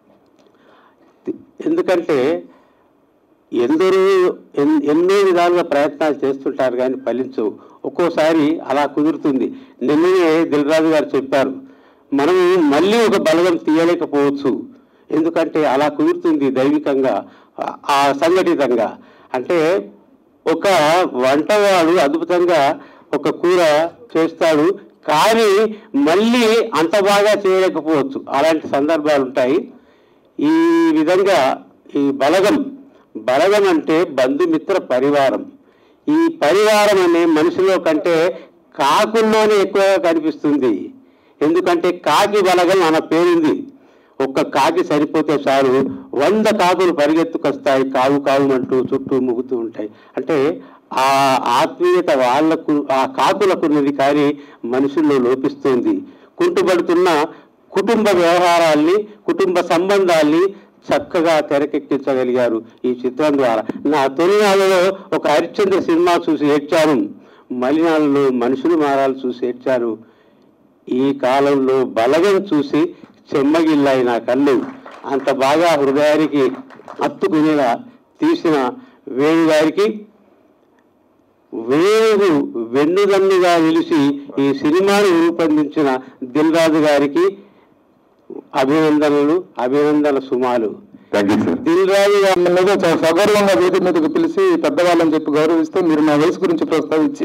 D: ఎందుకంటే ఎందరూ ఎన్నో విధాలుగా ప్రయత్నాలు చేస్తుంటారు కానీ ఫలించవు. ఒక్కోసారి అలా కుదురుతుంది. నిన్ననే దిల్రాజు గారు చెప్పారు, మనం మళ్ళీ ఒక బలగం తీయలేకపోవచ్చు, ఎందుకంటే అలా కుదురుతుంది దైవికంగా, ఆ సంఘటితంగా. అంటే ఒక వంటవాడు అద్భుతంగా ఒక కూర చేస్తాడు, కానీ మళ్ళీ అంత బాగా చేయలేకపోవచ్చు. అలాంటి సందర్భాలు ఉంటాయి. ఈ విధంగా ఈ బలగం బలగం అంటే బంధుమిత్ర పరివారం. ఈ పరివారం అనే మనిషిలో కంటే కాకుల్లోనే ఎక్కువగా కనిపిస్తుంది. ఎందుకంటే కాకి బలగం అన్న పేరుంది. ఒక్క కాకి సరిపోతే చాలు, వంద కాకులు పరిగెత్తుకొస్తాయి, కావు కావుమంటూ చుట్టూ ముగుతూ ఉంటాయి. అంటే ఆ ఆత్మీయత వాళ్లకు, ఆ కాకులకున్నది కానీ మనుషుల్లో లోపిస్తుంది. కుంటుపడుతున్న కుటుంబ వ్యవహారాల్ని, కుటుంబ సంబంధాల్ని చక్కగా తెరకెక్కించగలిగారు ఈ చిత్రం ద్వారా. నా తొలినాళ్ళలో ఒక హరిశ్చంద్ర సినిమా చూసి ఏడ్చాను, మలినాళ్ళలో మనుషులు మారాలు చూసి ఏడ్చాను. ఈ కాలంలో బలగం చూసి చెమ్మగిల్లాయి నా కళ్ళు. అంత బాగా హృదయానికి హత్తుకునేలా తీసిన వేణు గారికి, వేణు ఏనుగు వెన్నుదన్నుగా నిలిచి ఈ సినిమాను రూపొందించిన దిల్ రాజు గారికి అభినందనలు, అభినందన సుమాలు. దిల్ రాజు గారి
I: చాలా సగౌరవంగా వేదిక మీదకు పిలిచి పెద్దవాళ్ళని చెప్పి గౌరవిస్తూ మీరు నా వయసు గురించి ప్రస్తావించి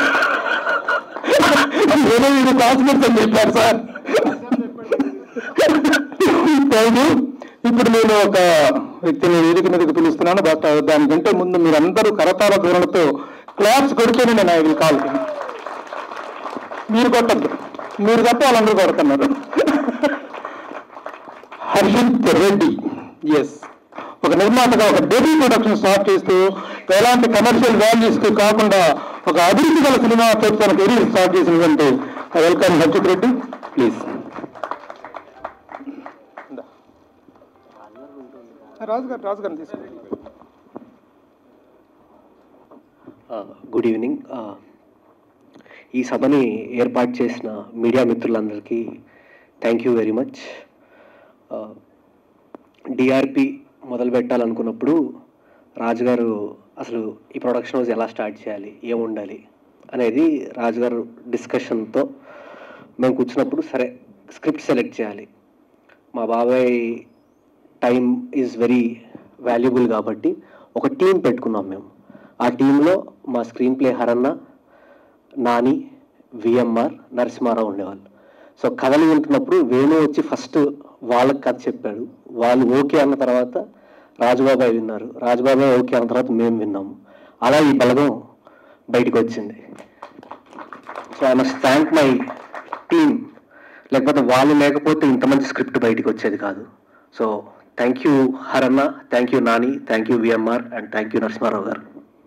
I: ఏదో మీరు క్లాస్మేట్స్ అని చెప్పారు సార్. ఇప్పుడు నేను ఒక వ్యక్తిని వేదిక మీదకి పిలుస్తున్నాను. బట్ దానికంటే ముందు మీరందరూ కరతాల ధోరణితో క్లాప్స్ కొడితేనే నేను ఐ విల్ కాల్. మీరు కొట్టద్దు, మీరు తప్ప వాళ్ళందరూ కొడుతున్నారు. హర్షిత్ రెడ్డి, ఎస్, ఒక నిర్మాతగా ఒక డెబ్యూ ప్రొడక్షన్ స్టార్ట్ చేస్తూ ఎలాంటి కమర్షియల్ వాల్యూస్ కాకుండా ఒక అభివృద్ధి గల సినిమా తన కెరీర్ స్టార్ట్ చేసినటువంటి వెల్కమ్ హర్షిత్ రెడ్డి, ప్లీజ్. రాజు గారు రాజు గారిని తీసుకోండి.
O: Good evening. ఈ సభని ఏర్పాటు చేసిన మీడియా మిత్రులందరికీ thank you very much. DRP మొదలు పెట్టాలనుకున్నప్పుడు రాజుగారు అసలు ఈ ప్రొడక్షన్ హౌస్ ఎలా స్టార్ట్ చేయాలి, ఏముండాలి అనేది రాజుగారు డిస్కషన్తో మేము కూర్చున్నప్పుడు సరే స్క్రిప్ట్ సెలెక్ట్ చేయాలి. మా బాబాయ్ టైం ఈజ్ వెరీ వాల్యుబుల్ కాబట్టి ఒక టీం పెట్టుకున్నాం మేము. ఆ టీంలో మా screen play హరన్న, Nani, VMR, Narasimha Rao ఉండేవాళ్ళు. సో కథలు వింటున్నప్పుడు వేణు వచ్చి ఫస్ట్ వాళ్ళకి కథ చెప్పాడు. వాళ్ళు ఓకే అన్న తర్వాత రాజుబాబాయ్ విన్నారు, రాజుబాబాయ్ ఓకే అన్న తర్వాత మేము విన్నాము. అలా ఈ బలగం బయటకు వచ్చింది. So I must thank my team. లేకపోతే వాళ్ళు లేకపోతే ఇంత మంచి స్క్రిప్ట్ బయటకు వచ్చేది కాదు. So thank you హరన్న, thank you Nani, thank you VMR and thank you Narasimha Rao గారు.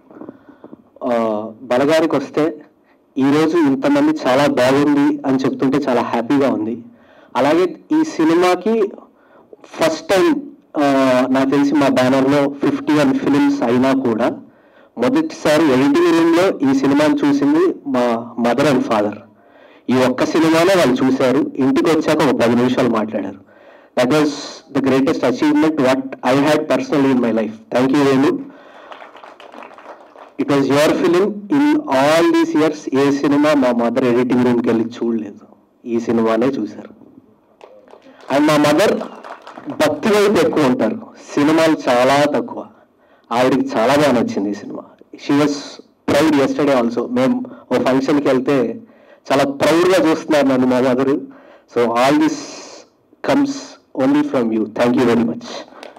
O: బలగారికి వస్తే ఈరోజు ఇంతమంది చాలా బాగుంది అని చెప్తుంటే చాలా హ్యాపీగా ఉంది. అలాగే ఈ సినిమాకి ఫస్ట్ టైం నాకు తెలిసి మా బ్యానర్లో ఫిఫ్టీ వన్ ఫిలిమ్స్ అయినా కూడా మొదటిసారి ఎడిటింగ్ రూమ్లో ఈ సినిమాని చూసింది మా మదర్ అండ్ ఫాదర్. ఈ ఒక్క సినిమాలో వాళ్ళు చూశారు, ఇంటికి వచ్చాక ఒక పది నిమిషాలు మాట్లాడారు. That was the greatest achievement what I had personally in my life. Thank you Venu. It was your film. In all these years ఏ సినిమా మా మదర్ ఎడిటింగ్ రూమ్కి వెళ్ళి చూడలేదు, ఈ సినిమానే చూశారు. అండ్ మా మదర్ భక్తి వైపు ఎక్కువ ఉంటారు, సినిమాలు చాలా తక్కువ. ఆవిడకి చాలా బాగా నచ్చింది ఈ సినిమా. She was proud yesterday also. మేము ఓ ఫంక్షన్కి వెళ్తే చాలా ప్రౌడ్గా చూస్తున్నారు నన్ను మా mother. So all this comes only from you. Thank you very much.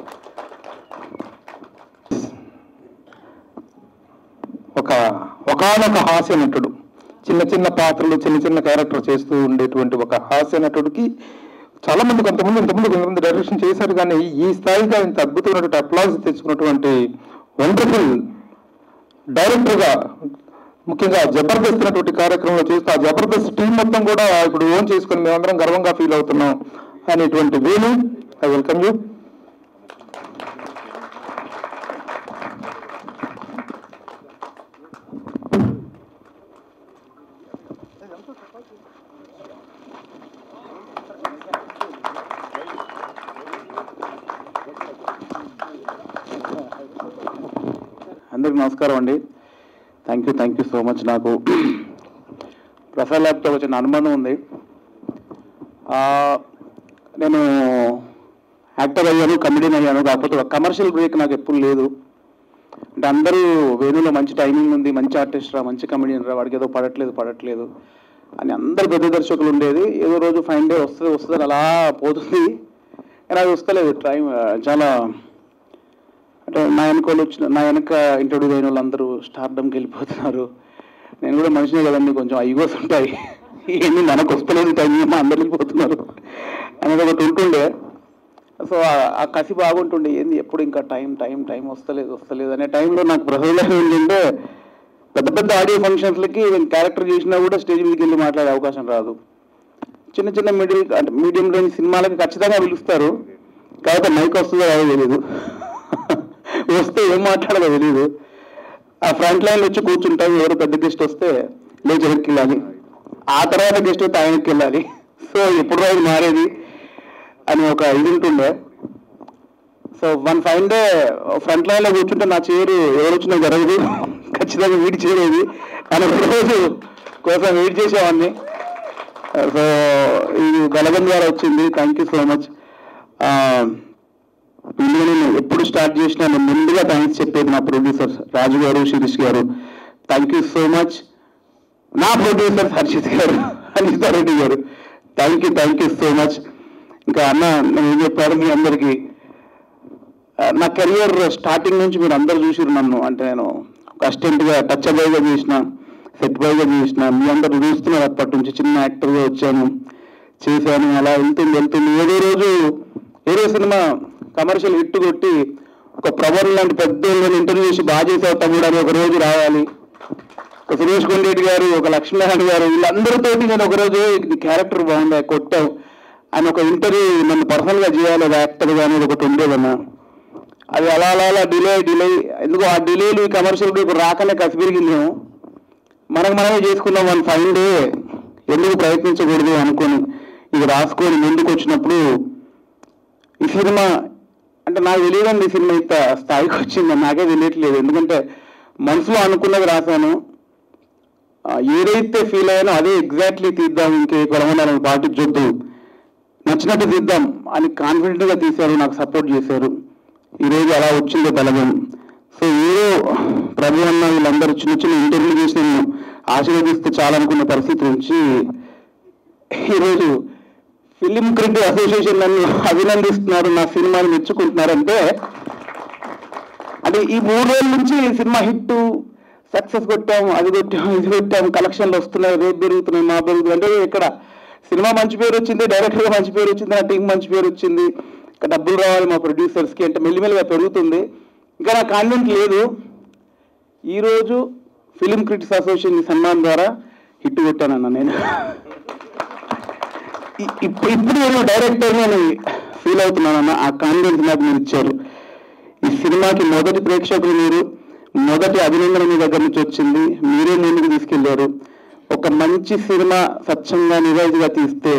I: ఒక ఒకనొక హాస్య నటుడు, చిన్న చిన్న పాత్రలు చిన్న చిన్న క్యారెక్టర్ చేస్తూ ఉండేటువంటి ఒక హాస్య నటుడికి చాలా మంది కొంతమంది ఇంతమంది కొంతమంది డైరెక్షన్ చేశారు, కానీ ఈ స్థాయిగా ఇంత అద్భుతమైనటువంటి అప్లాజ్ తెచ్చుకున్నటువంటి వండర్ఫుల్ డైరెక్టర్గా ముఖ్యంగా జబర్దస్త్ అనేటువంటి కార్యక్రమంలో చేస్తూ ఆ జబర్దస్త్ టీం మొత్తం కూడా ఇప్పుడు ఓన్ చేసుకొని మేమందరం గర్వంగా ఫీల్ అవుతున్నాం అనేటువంటి వేణు, ఐ వెల్కమ్ యూ.
P: అందరికి నమస్కారం అండి. Thank you thank you so much. నాకు ప్రసాద్ ల్యాబ్తో వచ్చిన అనుబంధం ఉంది. నేను యాక్టర్ అయ్యాను, కమెడియన్ అయ్యాను, కాకపోతే ఒక కమర్షియల్ బ్రేక్ నాకు ఎప్పుడు లేదు. అంటే అందరూ వేణులో మంచి టైమింగ్ ఉంది, మంచి ఆర్టిస్ట్ రా, మంచి కమెడియన్ రా, వాడికి ఏదో పడట్లేదు పడట్లేదు అని అందరు పెద్ద దర్శకులు ఉండేది. ఏదో రోజు ఫైన్ డే వస్తుంది వస్తుంది అలా పోతుంది, కానీ అది వస్తలేదు. టైం చాలా అంటే నా వెనుకోలు వచ్చిన నా వెనక ఇంట్రొడ్యూస్ అయిన వాళ్ళందరూ స్టార్డమ్కి వెళ్ళిపోతున్నారు. నేను కూడా మనిషినే కదండి, కొంచెం ఐగోస్ ఉంటాయి, ఇవన్నీ మనకు వస్తలేదు టైం, మా అందరు వెళ్ళిపోతున్నారు అనేది ఒకటి ఉంటుండే. సో ఆ కసి బాగుంటుండే, ఏంది ఎప్పుడు ఇంకా టైం టైం టైం వస్తలేదు వస్తలేదు అనే టైంలో నాకు ప్రసవలం ఏంటంటే పెద్ద పెద్ద ఆడియో ఫంక్షన్స్లకి నేను క్యారెక్టర్ చేసినా కూడా స్టేజ్ మీదకి వెళ్ళి మాట్లాడే అవకాశం రాదు. చిన్న చిన్న మిడిల్ అంటే మీడియం రేంజ్ సినిమాలకి ఖచ్చితంగా పిలుస్తారు, కాకపోతే మైక్ వస్తుందో రాదో తెలియదు, వస్తే ఏం మాట్లాడదో తెలియదు. ఆ ఫ్రంట్ లైన్లో వచ్చి కూర్చుంటాం, ఎవరు పెద్ద గెస్ట్ వస్తే లేచి వెనక్కి వెళ్ళాలి, ఆ తర్వాత గెస్ట్ వస్తే ఆయనకి వెళ్ళాలి. సో ఎప్పుడు రోజు మారేది అని ఒక ఇది ఉంటుండే. So one fine day front లైన్లో కూర్చుంటే నా చైరు ఎవరు వచ్చినా జరగదు, ఖచ్చితంగా వెయిట్ చేయలేదు అని ఒక రోజు కోసం వెయిట్ చేసేవాడిని. సో ఇది బలగం ద్వారా వచ్చింది. Thank you so much. ఇందులో నేను ఎప్పుడు స్టార్ట్ చేసినా నేను ముందుగా థ్యాంక్స్ చెప్పేది నా ప్రొడ్యూసర్స్ రాజు గారు, శిరీష్ గారు. Thank you so much. నా ప్రొడ్యూసర్స్ హర్షిత్ గారు, హర్షిత రెడ్డి గారు, thank you thank you so much. ఇంకా అన్న నేను ఏం చెప్పారు మీ అందరికీ, నా కెరియర్ స్టార్టింగ్ నుంచి మీరు అందరు చూసిరు నన్ను. అంటే నేను ఒక అసిస్టెంట్గా టచ్ బాయ్గా చేసిన, సెట్ బాయ్గా చేసిన, మీ అందరు చూస్తున్నారు. అప్పటి నుంచి చిన్న యాక్టర్గా వచ్చాను, చేశాను. అలా వెళ్తుంది వెళ్తుంది ఏదో రోజు ఏదో సినిమా కమర్షియల్ హిట్ కొట్టి ఒక ప్రవర్ లాంటి పెద్ద ఇంటర్వ్యూ చేసి బాగా చేసావు తమ్ముడు అని ఒక రోజు రావాలి. ఒక సురేష్ కొండేటి గారు, ఒక లక్ష్మీనారాయణ గారు, వీళ్ళందరితోటి నేను ఒకరోజు నీ క్యారెక్టర్ బాగుంది కొట్టావు అని ఒక ఇంటర్వ్యూ నన్ను పర్సనల్గా చేయాలి ఒక యాక్టర్గా అనేది ఒకటి ఉండేదన్నా. అది అలా అలా అలా డిలే డిలే ఎందుకు ఆ డిలేలు ఈ కమర్షియల్ ఇప్పుడు రాకనే కసి పెరిగిందేమో. మనకు మనమే చేసుకున్నాం వన్ ఫైవ్ డే ఎందుకు ప్రయత్నించకూడదు అనుకొని ఇది రాసుకొని ముందుకు వచ్చినప్పుడు ఈ సినిమా అంటే నాకు తెలియదండి. ఈ సినిమా ఇంత స్థాయికి వచ్చిందని నాకే తెలియట్లేదు. ఎందుకంటే మనసులో అనుకున్నది రాశాను, ఏదైతే ఫీల్ అయ్యానో అదే ఎగ్జాక్ట్లీ తీద్దాం, ఇంకే కొలమని పాటించొద్దు, నచ్చినట్టు తీద్దాం అని కాన్ఫిడెంట్గా తీశారు, నాకు సపోర్ట్ చేశారు. ఈరోజు అలా వచ్చింది బలగం. సో ఏదో ప్రభు అన్న వీళ్ళందరూ చిన్న చిన్న ఇంటర్వ్యూ చేసి నేను ఆశీర్వదిస్తే చాలనుకున్న పరిస్థితి నుంచి ఈరోజు ఫిలిం క్రిటిక్ అసోసియేషన్ నన్ను అభినందిస్తున్నారు, నా సినిమాని మెచ్చుకుంటున్నారంటే అంటే ఈ మూడు రోజుల నుంచి సినిమా హిట్ సక్సెస్ కొట్టాము, అది కొట్టాము, ఇది కొట్టాము, కలెక్షన్లు వస్తున్నాయి, రేపు పెరుగుతున్నాయి, మా పెరుగుతుంది అంటే ఇక్కడ సినిమా మంచి పేరు వచ్చింది, డైరెక్టర్గా మంచి పేరు వచ్చింది, నా టీం మంచి పేరు వచ్చింది, ఇంకా డబ్బులు రావాలి మా ప్రొడ్యూసర్స్కి అంటే మెల్లిమెల్లిగా పెరుగుతుంది. ఇంకా నాకు కాన్ఫిడెంట్ లేదు. ఈరోజు ఫిలిం క్రిటిక్స్ అసోసియేషన్ సన్మానం ద్వారా హిట్ కొట్టానన్న నేను. ఇప్పుడు ఇప్పుడు నేను డైరెక్టర్ నేను ఫీల్ అవుతున్నానన్న, ఆ కాన్ఫిడెన్స్ నాకు మీరు ఇచ్చారు. ఈ సినిమాకి మొదటి ప్రేక్షకులు మీరు, మొదటి అభినందన మీ దగ్గర నుంచి వచ్చింది, మీరే ముందుకు తీసుకెళ్లారు. ఒక మంచి సినిమా స్వచ్ఛంగా నిజాయితీగా తీస్తే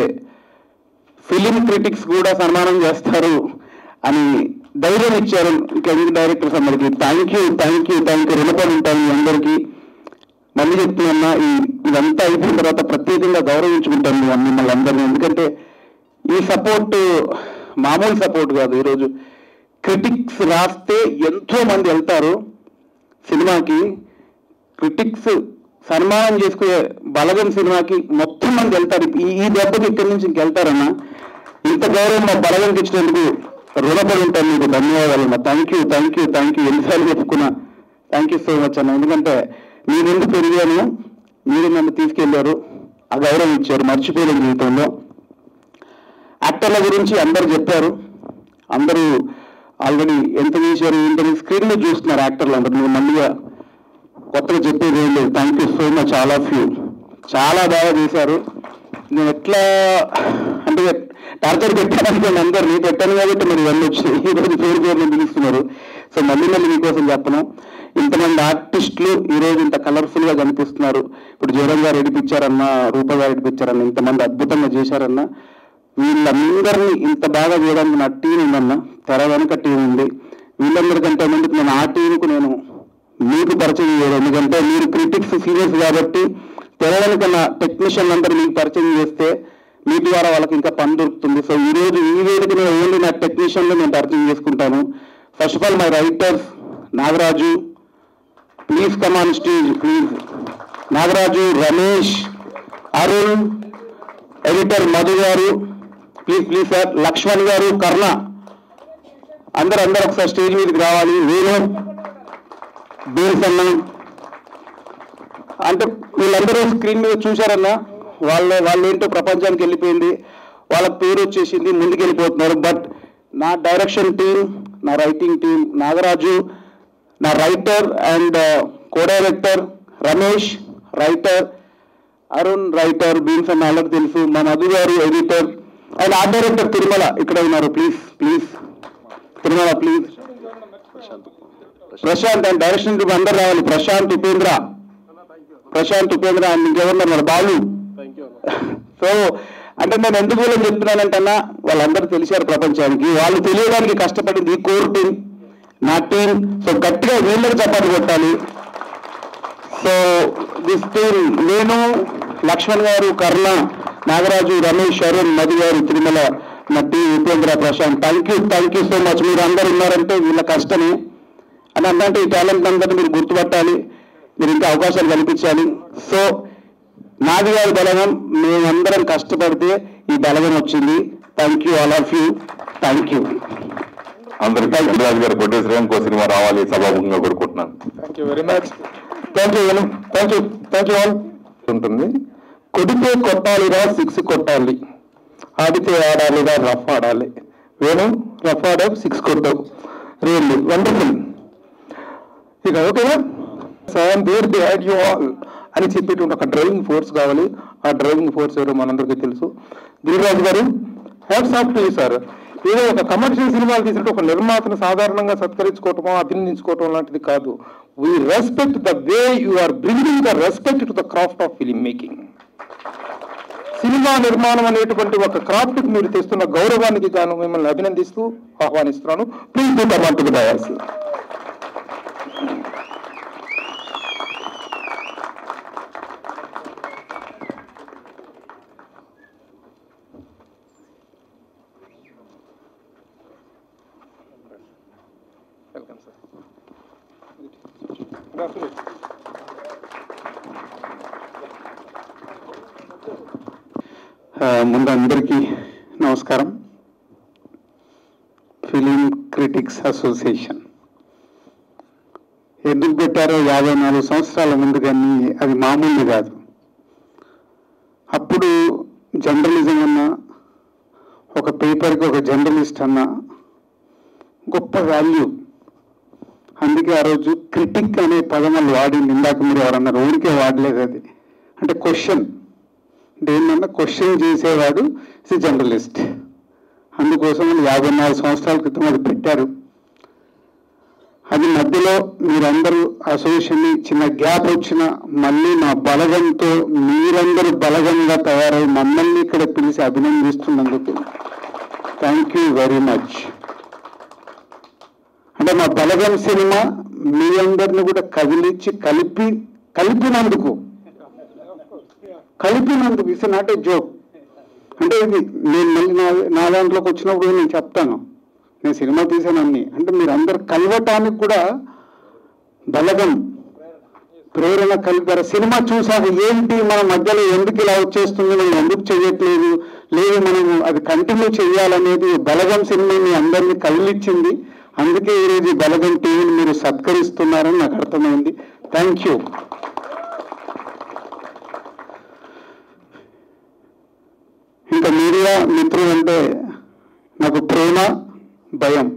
P: ఫిలిం క్రిటిక్స్ కూడా సన్మానం చేస్తారు అని ధైర్యం ఇచ్చారు. ఇంకా డైరెక్టర్స్ అందరికీ thank you thank you thank you రుణపడి ఉంటాను మీ అందరికీ. మళ్ళీ చెప్తున్నా ఈ ఇదంతా అయిపోయిన తర్వాత ప్రత్యేకంగా గౌరవించుకుంటాను మిమ్మల్ని అందరినీ. ఎందుకంటే ఈ సపోర్ట్ మామూలు సపోర్ట్ కాదు. ఈరోజు క్రిటిక్స్ రాస్తే ఎంతో మంది వెళ్తారు సినిమాకి, క్రిటిక్స్ సన్మానం చేసుకునే బలగం సినిమాకి మొత్తం మంది వెళ్తారు. ఈ ఈ దెబ్బకి ఇక్కడి నుంచి ఇంకెళ్తారన్నా. ఇంత గౌరవం మా బలగంకి ఇచ్చినందుకు రుణపడి ఉంటాను మీకు. ధన్యవాదాలు అన్న. Thank you thank you thank you ఎన్నిసార్లు చెప్పుకున్నా థ్యాంక్ యూ సో మచ్ అన్న. ఎందుకంటే మీ ముందు పెరిగాను, మీరు నన్ను తీసుకెళ్లారు, ఆ గౌరవం ఇచ్చారు, మర్చిపోలేని జీవితంలో. యాక్టర్ల గురించి అందరు చెప్పారు, అందరూ ఆల్రెడీ ఎంత చేశారు ఏంటని స్క్రీన్ మీద చూస్తున్నారు యాక్టర్లు అందరూ. నేను మళ్ళీగా కొత్తగా చెప్పేది ఏం లేదు. Thank you so much all of you. చాలా బాగా చేశారు. నేను ఎట్లా అంటే టార్చర్ పెట్టాననుకోండి, అందరినీ పెట్టాను కాబట్టి మరి ఇవన్నీ వచ్చినాయి. ఈరోజు పేరు పేరు పిలుస్తున్నారు. సో మళ్ళీ మళ్ళీ మీకోసం చెప్పను, ఇంతమంది ఆర్టిస్టులు ఈరోజు ఇంత కలర్ఫుల్గా కనిపిస్తున్నారు. ఇప్పుడు జయరాం గారు ఎడిపించారన్న, రూప గారు ఎడిపించారన్న, ఇంతమంది అద్భుతంగా చేశారన్న. వీళ్ళందరినీ ఇంత బాగా చేయడానికి నా టీం ఉందన్న, తెర వెనుక టీం ఉంది. వీళ్ళందరికంటే ముందుకు నేను ఆ టీంకు నేను మీకు పరిచయం చేయడం, ఎందుకంటే మీరు క్రిటిక్స్ సీరియస్ కాబట్టి తెర వెనుక నా టెక్నీషియన్ అందరూ మీకు పరిచయం చేస్తే మీ ద్వారా వాళ్ళకి ఇంకా పని దొరుకుతుంది. సో ఈరోజు ఈ వేదికనే ఓన్లీ నా టెక్నీషియన్లో నేను పరిచయం చేసుకుంటాను. First of all my writers Nagaraju, please come on stage please. Nagaraju, Ramesh, Arun, editor Madhu గారు, ప్లీజ్ ప్లీజ్ సార్. లక్ష్మణ్ గారు, కర్ణ, అందరు అందరు ఒకసారి స్టేజ్ మీదకి రావాలి. వేణు, బీర్సన్న అంటే వీళ్ళందరూ స్క్రీన్ మీద చూశారన్న. వాళ్ళ వాళ్ళు ఏంటో ప్రపంచానికి వెళ్ళిపోయింది, వాళ్ళ పేరు వచ్చేసింది, ముందుకు వెళ్ళిపోతున్నారు. బట్ నా డైరెక్షన్ టీం, నా రైటింగ్ టీం, నాగరాజు నా writer and co director, Ramesh writer, Arun writer, beans అన్న వాళ్ళకి తెలుసు, మా మధు గారు editor and art director Tirumala ఇక్కడ ఉన్నారు. Please please Tirumala please. Prashanth and direction team అందరు రావాలి. ప్రశాంత్, ఉపేంద్ర, ప్రశాంత్, ఉపేంద్ర అండ్ ఇంకెవరున్నారు బాలు. సో అంటే నేను ఎందుకు వీళ్ళని చెప్తున్నానంటే అన్న, వాళ్ళందరూ తెలిసారు ప్రపంచానికి, వాళ్ళు తెలియడానికి కష్టపడింది ఈ కోర్ టీం, నా టీం. సో గట్టిగా వీళ్ళకి చప్పట్లు కొట్టాలి.
K: సో దిస్ టీమ్ నేను లక్ష్మణ్ గారు, కర్ణ, నాగరాజు, రమేష్, అరుణ్, మధు గారు, తిరుమల, మట్టి, Upendra, Prashanth, thank you thank you so much. మీరు అందరు ఉన్నారంటే వీళ్ళ కష్టమే అని అంటే ఈ టాలెంట్ అందరినీ మీరు గుర్తుపట్టాలి, మీరు ఇంకా అవకాశాలు కల్పించాలి. సో నాది గారి బలగం మేమందరం కష్టపడితే ఈ బలగం వచ్చింది. Thank you all of you. Thank you
J: అందరికీ. రాజు గారు కొట్టేశ్వరం ఇంకో సినిమా రావాలి సభాముఖంగా కోరుకుంటున్నాను.
I: Thank you very much. Thank you thank you thank you all. ఉంటుంది కొడితే కొట్టాలిరా సిక్స్ కొట్టాలి, ఆడితే ఆడాలిరా రఫ్ ఆడాలి. వేణు రఫ్ ఆడావు, సిక్స్ కొట్టావు, రియల్లీ వండర్ఫుల్. ఇక ఓకేనా sir, there behind you all అని చెప్పేటువంటి ఒక డ్రైవింగ్ ఫోర్స్ కావాలి. ఆ డ్రైవింగ్ ఫోర్స్ ఎవరో మనందరికీ తెలుసు. దిల్రాజు గారు hats off to you sir. ఏదో ఒక కమర్షియల్ సినిమాలు తీసినట్టు ఒక నిర్మాతను సాధారణంగా సత్కరించుకోవటమో అభినందించుకోవటం లాంటిది కాదు. We respect the way you are bringing the respect to the craft of film making. సినిమా నిర్మాణం అనేటువంటి ఒక క్రాఫ్ట్కి మీరు తెస్తున్న గౌరవానికి గాను మిమ్మల్ని అభినందిస్తూ ఆహ్వానిస్తున్నాను. Please do come on to the dais. Welcome sir.
K: ముందు అందరికీ నమస్కారం. ఫిలిం క్రిటిక్స్ అసోసియేషన్ ఎందుకు పెట్టారో యాభై నాలుగు సంవత్సరాల ముందు, కానీ అది మామూలు కాదు. అప్పుడు జర్నలిజం అన్నా, ఒక పేపర్కి ఒక జర్నలిస్ట్ అన్నా గొప్ప వాల్యూ. అందుకే ఆ రోజు క్రిటిక్ అనే పదం వాళ్ళు వాడింది. ఇందాక మీరు ఎవరన్నారు, ఊరికే వాడలేదు. అది అంటే క్వశ్చన్, దేన్నన్నా క్వశ్చన్ చేసేవాడు ఇస్ జర్నలిస్ట్. అందుకోసం యాభై నాలుగు సంవత్సరాల క్రితం అది పెట్టారు. అది మధ్యలో మీరందరూ అసోసియేషన్ని చిన్న గ్యాప్ వచ్చిన మళ్ళీ మా బలగంతో మీరందరూ బలగంగా తయారై మమ్మల్ని ఇక్కడ పిలిచి అభినందిస్తున్నందుకు థ్యాంక్ యూ వెరీ మచ్. అంటే మా బలగం సినిమా మీ అందరిని కూడా కదిలించి కలిపి కలిపినందుకు కలిపినందుకు ఇట్స్ నాట్ ఏ జోక్. అంటే ఇది నేను మళ్ళీ నా నా దాంట్లోకి వచ్చినప్పుడు నేను చెప్తాను, నేను సినిమా తీసాను అన్ని. అంటే మీరు అందరు కలవటానికి కూడా బలగం ప్రేరణ కలిపారు. సినిమా చూసాక ఏంటి మన మధ్యలో ఎందుకు ఇలా వచ్చేస్తుంది, మనం ఎందుకు చేయట్లేదు, లేదు మనం అది కంటిన్యూ చేయాలనేది బలగం సినిమా మీ అందరినీ కదిలిచ్చింది. అందుకే ఈరోజు ఈ బలగం టీవీని మీరు సత్కరిస్తున్నారని నాకు అర్థమైంది. Thank you. ఇంకా మీడియా మిత్రులు అంటే నాకు ప్రేమ, భయం.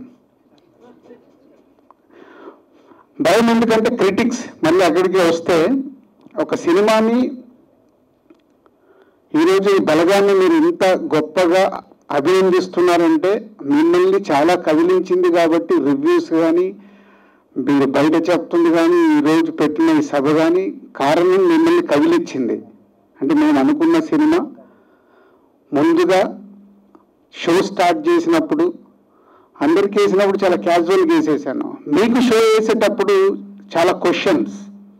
K: భయం ఎందుకంటే క్రిటిక్స్ మళ్ళీ అక్కడికి వస్తే ఒక సినిమాని ఈరోజు ఈ బలగాన్ని మీరు ఇంత గొప్పగా అభినందిస్తున్నారంటే మిమ్మల్ని చాలా కదిలించింది కాబట్టి రివ్యూస్ కానీ మీరు బయట చెప్తుంది కానీ ఈరోజు పెట్టిన ఈ సభ కానీ కారణం మిమ్మల్ని కదిలించింది. అంటే మేము అనుకున్న సినిమా ముందుగా షో స్టార్ట్ చేసినప్పుడు అందరికీ వేసినప్పుడు చాలా క్యాజువల్గా వేసేసాను. మీకు షో వేసేటప్పుడు చాలా క్వశ్చన్స్,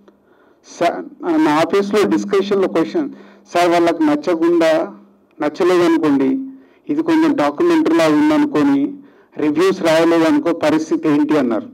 K: నా ఆఫీస్లో డిస్కషన్లో క్వశ్చన్, సార్ వాళ్ళకి నచ్చకుండా నచ్చలేదు అనుకోండి, ఇది కొంచెం డాక్యుమెంటరీలా ఉందనుకొని రివ్యూస్ రాయలేదు అనుకో, పరిస్థితి ఏంటి అన్నారు.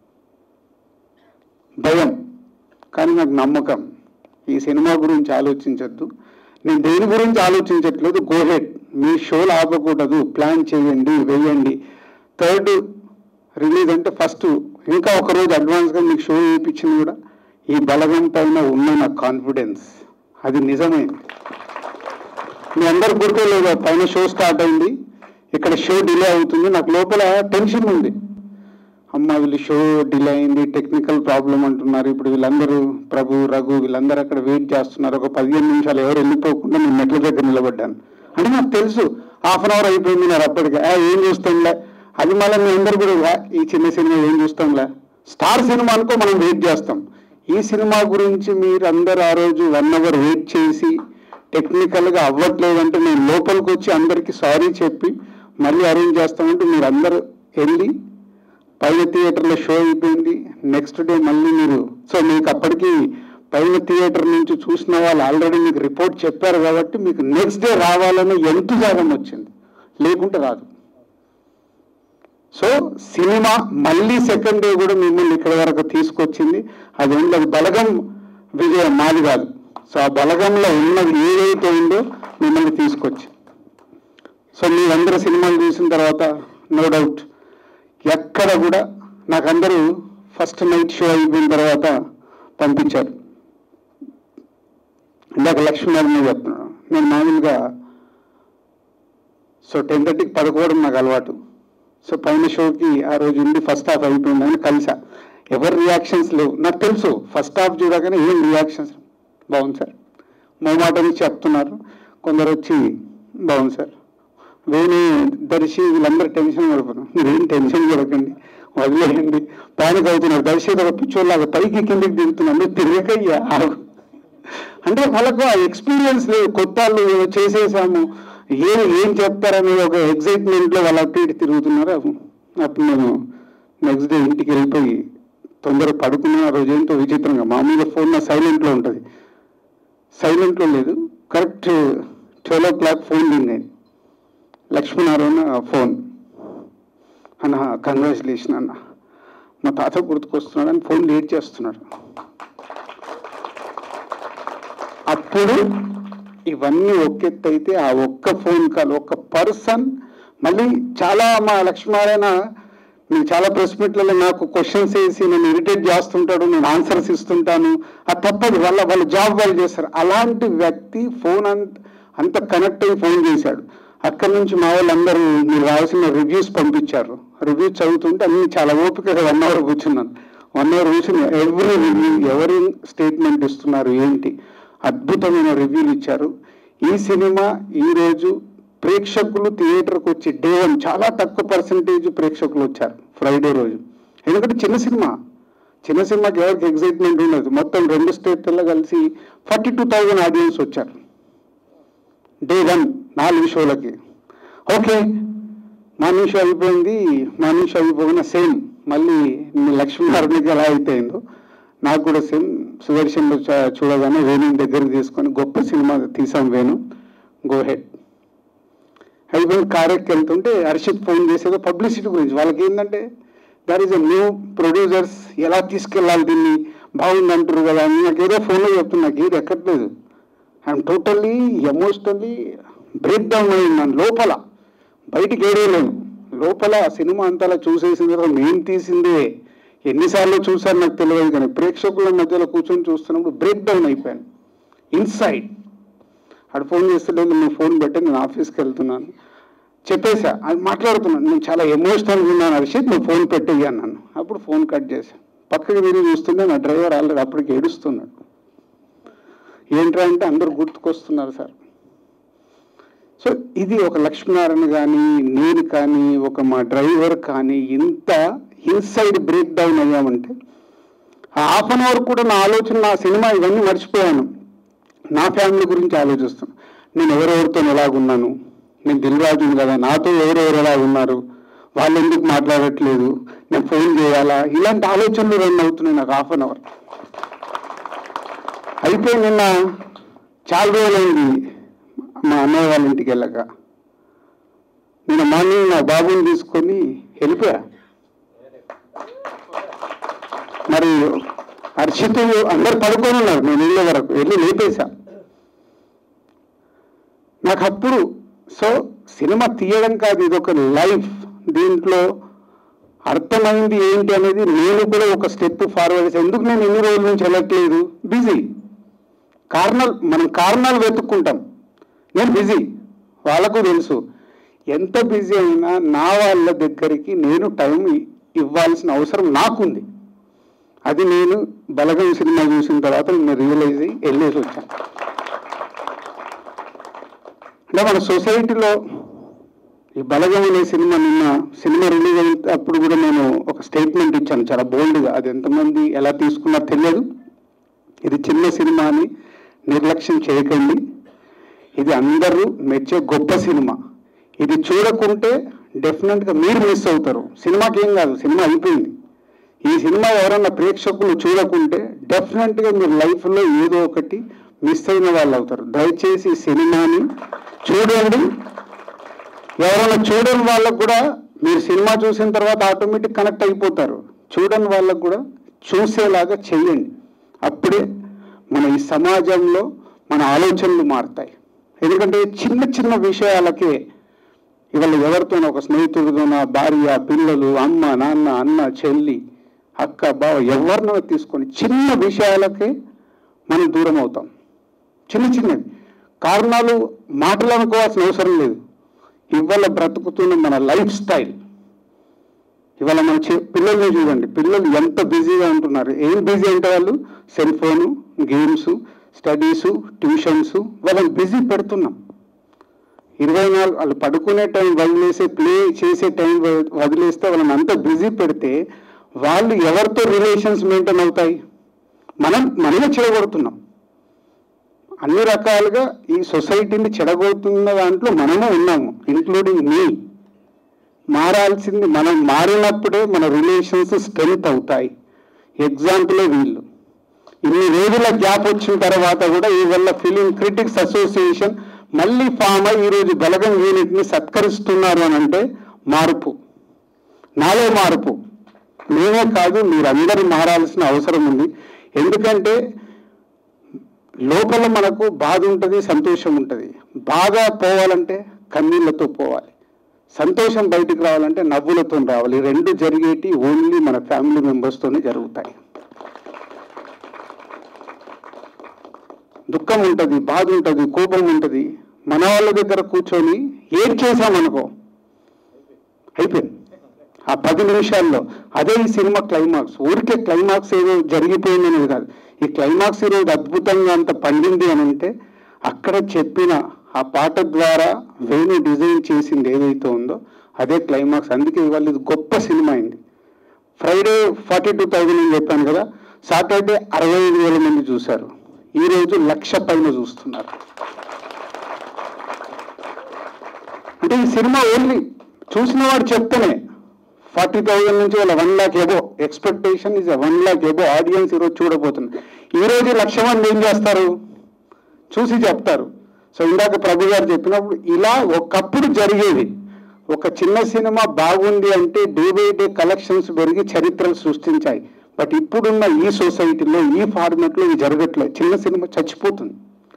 K: భయం. కానీ నాకు నమ్మకం, ఈ సినిమా గురించి ఆలోచించద్దు, నేను దేని గురించి ఆలోచించట్లేదు, గో హెడ్, మీ షోలు ఆపకూడదు, ప్లాన్ చేయండి, వేయండి. థర్డ్ రిలీజ్ అంటే ఫస్ట్ ఇంకా ఒకరోజు అడ్వాన్స్గా మీకు షో వేయించింది కూడా ఈ బలగం పైన ఉన్న నాకు కాన్ఫిడెన్స్, అది నిజమైంది. మీ అందరు గుర్తులేదు, పైన షో స్టార్ట్ అయింది, ఇక్కడ షో డిలే అవుతుంది, నాకు లోపల టెన్షన్ ఉంది. అమ్మ వీళ్ళు షో డిలే అయింది, టెక్నికల్ ప్రాబ్లం అంటున్నారు, ఇప్పుడు వీళ్ళందరూ ప్రభు, రఘు వీళ్ళందరూ అక్కడ వెయిట్ చేస్తున్నారు, ఒక పదిహేను నిమిషాలు ఎవరు వెళ్ళిపోకుండా నేను మెట్ల దగ్గర నిలబడ్డాను. అంటే నాకు తెలుసు హాఫ్ అన్ అవర్ అయిపోయింది, నేను అప్పటికి ఏం చూస్తాంలే, అది మళ్ళీ మీ అందరు కూడా ఈ చిన్న సినిమా ఏం చూస్తాంలే, స్టార్ సినిమా అనుకో మనం వెయిట్ చేస్తాం. ఈ సినిమా గురించి మీరు అందరు ఆ రోజు వన్ అవర్ వెయిట్ చేసి టెక్నికల్గా అవ్వట్లేదంటే నేను లోపలికి వచ్చి అందరికీ సారీ చెప్పి మళ్ళీ అరేంజ్ చేస్తామంటే మీరు అందరూ వెళ్ళి పైన థియేటర్లో షో అయిపోయింది. నెక్స్ట్ డే మళ్ళీ మీరు, సో మీకు అప్పటికి పైన థియేటర్ నుంచి చూసిన వాళ్ళు ఆల్రెడీ మీకు రిపోర్ట్ చెప్పారు కాబట్టి మీకు నెక్స్ట్ డే రావాలని ఎంతజాగం వచ్చింది, లేకుంటే రాదు. సో సినిమా మళ్ళీ సెకండ్ డే కూడా మిమ్మల్ని ఇక్కడ వరకు తీసుకొచ్చింది. అది ఉంది, అది బలగం విజయం మాది కాదు. సో ఆ బలగంలో ఉన్నది ఏదైతే ఉందో మిమ్మల్ని తీసుకొచ్చి, సో మీరందరూ సినిమాలు చూసిన తర్వాత నో డౌట్ ఎక్కడ కూడా నాకు అందరూ ఫస్ట్ నైట్ షో అయిపోయిన తర్వాత పంపించారు. ఇందాక లక్ష్మీనారాయణ చెప్తున్నాను, నేను మామూలుగా సో టెన్ థర్టీకి పడుకోవడం నాకు అలవాటు. సో పైన షోకి ఆ రోజు ఉండి ఫస్ట్ హాఫ్ అయిపోయిందని కలిసా. ఎవరి రియాక్షన్స్ లేవు, నాకు తెలుసు ఫస్ట్ హాఫ్ చూడగానే ఏం రియాక్షన్స్ బాగుంది సార్, మొమాటని చెప్తున్నారు. కొందరు వచ్చి బాగుంది సార్, వేణి దర్శి వీళ్ళందరూ టెన్షన్ పడిపోతున్నారు. మీరేం టెన్షన్ పడకండి, వదిలేయండి, ప్యానిక్ అవుతున్నారు. దర్శి ఒక పిచ్చోళ్ళగా పైకి కిందకి దిగుతున్నారు, మీరు తిరగకయ్యా ఆగు. అంటే వాళ్ళకు ఆ ఎక్స్పీరియన్స్ లేదు, కొత్త వాళ్ళు చేసేసాము ఏం ఏం చెప్తారని ఒక ఎగ్జైట్మెంట్లో వాళ్ళు అటు ఇటు తిరుగుతున్నారు. అప్పుడు నేను నెక్స్ట్ డే ఇంటికి వెళ్ళిపోయి తొందరగా పడుకున్న రోజు ఏంటో విచిత్రంగా మామూలుగా ఫోన్ నా సైలెంట్లో ఉంటుంది, సైలెంట్లో లేదు. Correct twelve o'clock phone ring అయింది. లక్ష్మీనారాయణ ఫోన్, అన్న కంగ్రాచులేషన్ అన్న, మా తాత గుర్తుకొస్తున్నాడు అని ఫోన్ లేట్ చేస్తున్నాడు. అప్పుడు ఇవన్నీ ఒకెత్తు అయితే ఆ ఒక్క ఫోన్ కాల్, ఒక్క పర్సన్ మళ్ళీ చాలా మా లక్ష్మీనారాయణ నేను చాలా ప్రెస్ మీట్లలో నాకు క్వశ్చన్స్ వేసి నేను ఇరిటేట్ చేస్తుంటాడు, నేను ఆన్సర్స్ ఇస్తుంటాను, అది తప్పదు, వాళ్ళ వాళ్ళ జాబ్ వాళ్ళు చేస్తారు. అలాంటి వ్యక్తి ఫోన్ అంత అంత కనెక్ట్ అయ్యి ఫోన్ చేశాడు. అక్కడి నుంచి మా వాళ్ళందరూ మీరు రావాల్సిన రివ్యూస్ పంపించారు. రివ్యూస్ చదువుతుంటే అన్ని చాలా ఓపికగా వన్ అవర్ కూర్చున్నాను. వన్ అవర్ కూర్చుని ఎవరి రివ్యూ ఎవరి స్టేట్మెంట్ ఇస్తున్నారు ఏంటి అద్భుతమైన రివ్యూలు ఇచ్చారు. ఈ సినిమా ఈరోజు ప్రేక్షకులు థియేటర్కి వచ్చి డే వన్ చాలా తక్కువ పర్సంటేజ్ ప్రేక్షకులు వచ్చారు ఫ్రైడే రోజు. ఎందుకంటే చిన్న సినిమా, చిన్న సినిమాకి ఎవరికి ఎగ్జైట్మెంట్ ఉండదు. మొత్తం రెండు స్టేట్లలో కలిసి ఫార్టీ టూ థౌజండ్ ఆడియన్స్ వచ్చారు డే వన్ నాలుగు షోలకి. ఓకే మార్నింగ్ షో అయిపోయింది, మార్నింగ్ షో అయిపోయిన సేమ్ మళ్ళీ లక్ష్మీనారాయణకి ఎలా అయిపోయిందో నాకు కూడా సేమ్ సుదర్శన్లో చూడగానే వేణుని దగ్గర తీసుకొని గొప్ప సినిమా తీసాం వేణు, గో హెడ్ అయిపోయి కారెక్కి వెళ్తుంటే హర్షిత్ ఫోన్ చేసేదో పబ్లిసిటీ గురించి. వాళ్ళకి ఏంటంటే there is a new producers, ఎలా తీసుకెళ్ళాలి దీన్ని, బాగుంది అంటారు కదా అని నాకు ఏదో ఫోన్లో చెప్తున్నా, నాకు ఏది ఎక్కట్లేదు. I'm totally emotionally break down అయింది లోపల, బయటికి ఏడేయలేను. లోపల ఆ సినిమా అంతలా చూసేసిన తర్వాత నేను తీసిందే ఎన్నిసార్లు చూసారు నాకు తెలియదు, కానీ ప్రేక్షకుల మధ్యలో కూర్చొని చూస్తున్నప్పుడు బ్రేక్ డౌన్ అయిపోయాను ఇన్సైడ్. అక్కడ ఫోన్ చేస్తుంటే నేను ఫోన్ పెట్టి నేను ఆఫీస్కి వెళ్తున్నాను చెప్పేసా, అది మాట్లాడుతున్నాను, నేను చాలా ఎమోషనల్గా ఉన్నాను హర్షిత్ నువ్వు ఫోన్ పెట్టేయి అన్నాను. అప్పుడు ఫోన్ కట్ చేశాను. పక్కకి తిరిగి చూస్తుంటే నా డ్రైవర్ ఆల్రెడీ అప్పటికి ఏడుస్తున్నాడు. ఏంట్రా అంటే అందరూ గుర్తుకొస్తున్నారు సార్. సో ఇది ఒక లక్ష్మీనారాయణ కానీ నేను కానీ ఒక మా డ్రైవర్ కానీ ఇంత ఇన్సైడ్ బ్రేక్ డౌన్ అయ్యామంటే హాఫ్ అన్ అవర్ కూడా నా ఆలోచన నా సినిమా ఇవన్నీ మర్చిపోయాను. నా ఫ్యామిలీ గురించి ఆలోచిస్తాను, నేను ఎవరెవరితో ఎలాగున్నాను, నేను దిల్రాజుని కదా నాతో ఎవరెవరు ఎలా ఉన్నారు, వాళ్ళు ఎందుకు మాట్లాడట్లేదు, నేను ఫోన్ చేయాలా, ఇలాంటి ఆలోచనలు రన్ అవుతున్నాయి నాకు హాఫ్ అన్ అవర్. అయిపోయి నిన్న చాలా రోజులైంది మా అన్నయ్య వాళ్ళ ఇంటికి వెళ్ళక, నిన్న మార్నింగ్ నా బాబుని తీసుకొని వెళ్ళిపోయా. మరి హర్షితులు అందరు పడుకొని ఉన్నారు, నేను వెళ్ళే వరకు వెళ్ళి లేపేశా. నాకు అప్పుడు సో సినిమా తీయడం కాదు, ఇది ఒక లైఫ్, దీంట్లో అర్థమైంది ఏంటి అనేది నేను కూడా ఒక స్టెప్ ఫార్వర్డ్ చేశాను. ఎందుకు నేను ఎన్ని రోజుల నుంచి వెళ్ళట్లేదు, బిజీ, కారణాలు మనం కారణాలు వెతుక్కుంటాం. నేను బిజీ, వాళ్ళకు తెలుసు. ఎంత బిజీ అయినా నా వాళ్ళ దగ్గరికి నేను టైం ఇవ్వాల్సిన అవసరం నాకుంది. అది నేను బలగం సినిమా చూసిన తర్వాత నేను రియలైజ్ అయ్యి వెళ్ళేసి వచ్చాను. అంటే మన సొసైటీలో ఈ బలగం అనే సినిమా నిన్న సినిమా రిలీజ్ అయినప్పుడు కూడా నేను ఒక స్టేట్మెంట్ ఇచ్చాను చాలా బోల్డ్గా. అది ఎంతమంది ఎలా తీసుకున్నారో తెలియదు. ఇది చిన్న సినిమా అని నిర్లక్ష్యం చేయకండి, ఇది అందరూ మెచ్చే గొప్ప సినిమా. ఇది చూడకుంటే డెఫినెట్గా మీరు మిస్ అవుతారు. సినిమాకి ఏం కాదు, సినిమా అయిపోయింది. ఈ సినిమా ఎవరన్నా ప్రేక్షకులు చూడకుంటే డెఫినెట్గా మీరు లైఫ్లో ఏదో ఒకటి మిస్ అయిన వాళ్ళు అవుతారు. దయచేసి ఈ సినిమాని చూడండి. ఎవరైనా చూడని వాళ్ళకు కూడా మీరు సినిమా చూసిన తర్వాత ఆటోమేటిక్ కనెక్ట్ అయిపోతారు. చూడని వాళ్ళకు కూడా చూసేలాగా చెయ్యండి. అప్పుడే మన ఈ సమాజంలో మన ఆలోచనలు మారుతాయి. ఎందుకంటే చిన్న చిన్న విషయాలకే ఇవాళ ఎవరితోనో ఒక స్నేహితుడితోనో భార్య, పిల్లలు, అమ్మ, నాన్న, అన్న, చెల్లి, అక్క, బావ ఎవరినో తీసుకొని చిన్న విషయాలకే మనం దూరం అవుతాం. చిన్న చిన్నవి కారణాలు మాటలు అనుకోవాల్సిన అవసరం లేదు. ఇవాళ బ్రతుకుతున్న మన లైఫ్ స్టైల్, ఇవాళ మన పిల్లల్ని చూడండి, పిల్లలు ఎంత బిజీగా ఉంటున్నారు. ఏం బిజీ అంటే వాళ్ళు cell phone, games, studies, tuitions, వాళ్ళని బిజీ పెడుతున్నాం. ఇరవై నాలుగు వాళ్ళు పడుకునే టైం వదిలేసే, ప్లే చేసే టైం వదిలేస్తే వాళ్ళని అంత బిజీ పెడితే వాళ్ళు ఎవరితో రిలేషన్స్ మెయింటైన్ అవుతాయి? మనం మనమే చెడగొడుతున్నాం. అన్ని రకాలుగా ఈ సొసైటీని చెడగొడుతున్న దాంట్లో మనమే ఉన్నాము, ఇంక్లూడింగ్ మీ. మారాల్సింది మనం. మారినప్పుడే మన రిలేషన్స్ స్ట్రెంగ్త్ అవుతాయి. ఎగ్జాంపులే వీళ్ళు. ఇన్ని రోజుల గ్యాప్ వచ్చిన తర్వాత కూడా ఈ వల్ల ఫిలిం క్రిటిక్స్ అసోసియేషన్ మళ్ళీ ఫామ్ అయ్యి ఈరోజు బలగం యూనిట్ని సత్కరిస్తున్నారు అని అంటే మార్పు, నాలో మార్పు. మేమే కాదు, మీరందరూ మారాల్సిన అవసరం ఉంది. ఎందుకంటే లోపల మనకు బాధ ఉంటుంది, సంతోషం ఉంటుంది. బాగా పోవాలంటే కన్నీళ్లతో పోవాలి, సంతోషం బయటికి రావాలంటే నవ్వులతో రావాలి. రెండు జరిగేటి ఓన్లీ మన ఫ్యామిలీ మెంబర్స్తోనే జరుగుతాయి. దుఃఖం ఉంటుంది, బాధ ఉంటుంది, కోపం ఉంటుంది. మన వాళ్ళ దగ్గర కూర్చొని ఏం చేశామనుకో అయిపోయింది ఆ పది నిమిషాల్లో. అదే ఈ సినిమా క్లైమాక్స్. ఊరికే క్లైమాక్స్ ఏదో జరిగిపోయింది అనేది కాదు. ఈ క్లైమాక్స్ ఈరోజు అద్భుతంగా అంత పండింది అని అంటే అక్కడ చెప్పిన ఆ పాట ద్వారా వేణు డిజైన్ చేసింది ఏదైతే ఉందో అదే క్లైమాక్స్. అందుకే ఇవాళ ఇది గొప్ప సినిమా అయింది. ఫ్రైడే ఫార్టీ టూ థౌజండ్ అని చెప్పాను కదా, సాటర్డే అరవై ఐదు వేల మంది చూశారు. ఈరోజు లక్ష పైన చూస్తున్నారు. అంటే ఈ సినిమా ఓన్లీ చూసిన వాడు చెప్తేనే ఫార్టీ థౌజండ్ నుంచి వాళ్ళ one lakh above expectation is one lakh above audience ఈరోజు చూడబోతుంది. ఈరోజు లక్ష మంది ఏం చేస్తారు? చూసి చెప్తారు. సో ఇందాక ప్రభు గారు చెప్పినప్పుడు ఇలా ఒకప్పుడు జరిగేది. ఒక చిన్న సినిమా బాగుంది అంటే డే బై డే కలెక్షన్స్ పెరిగి చరిత్రలు సృష్టించాయి. బట్ ఇప్పుడున్న ఈ సొసైటీలో ఈ ఫార్మెట్లో ఇది జరగట్లేదు. చిన్న సినిమా చచ్చిపోతుంది.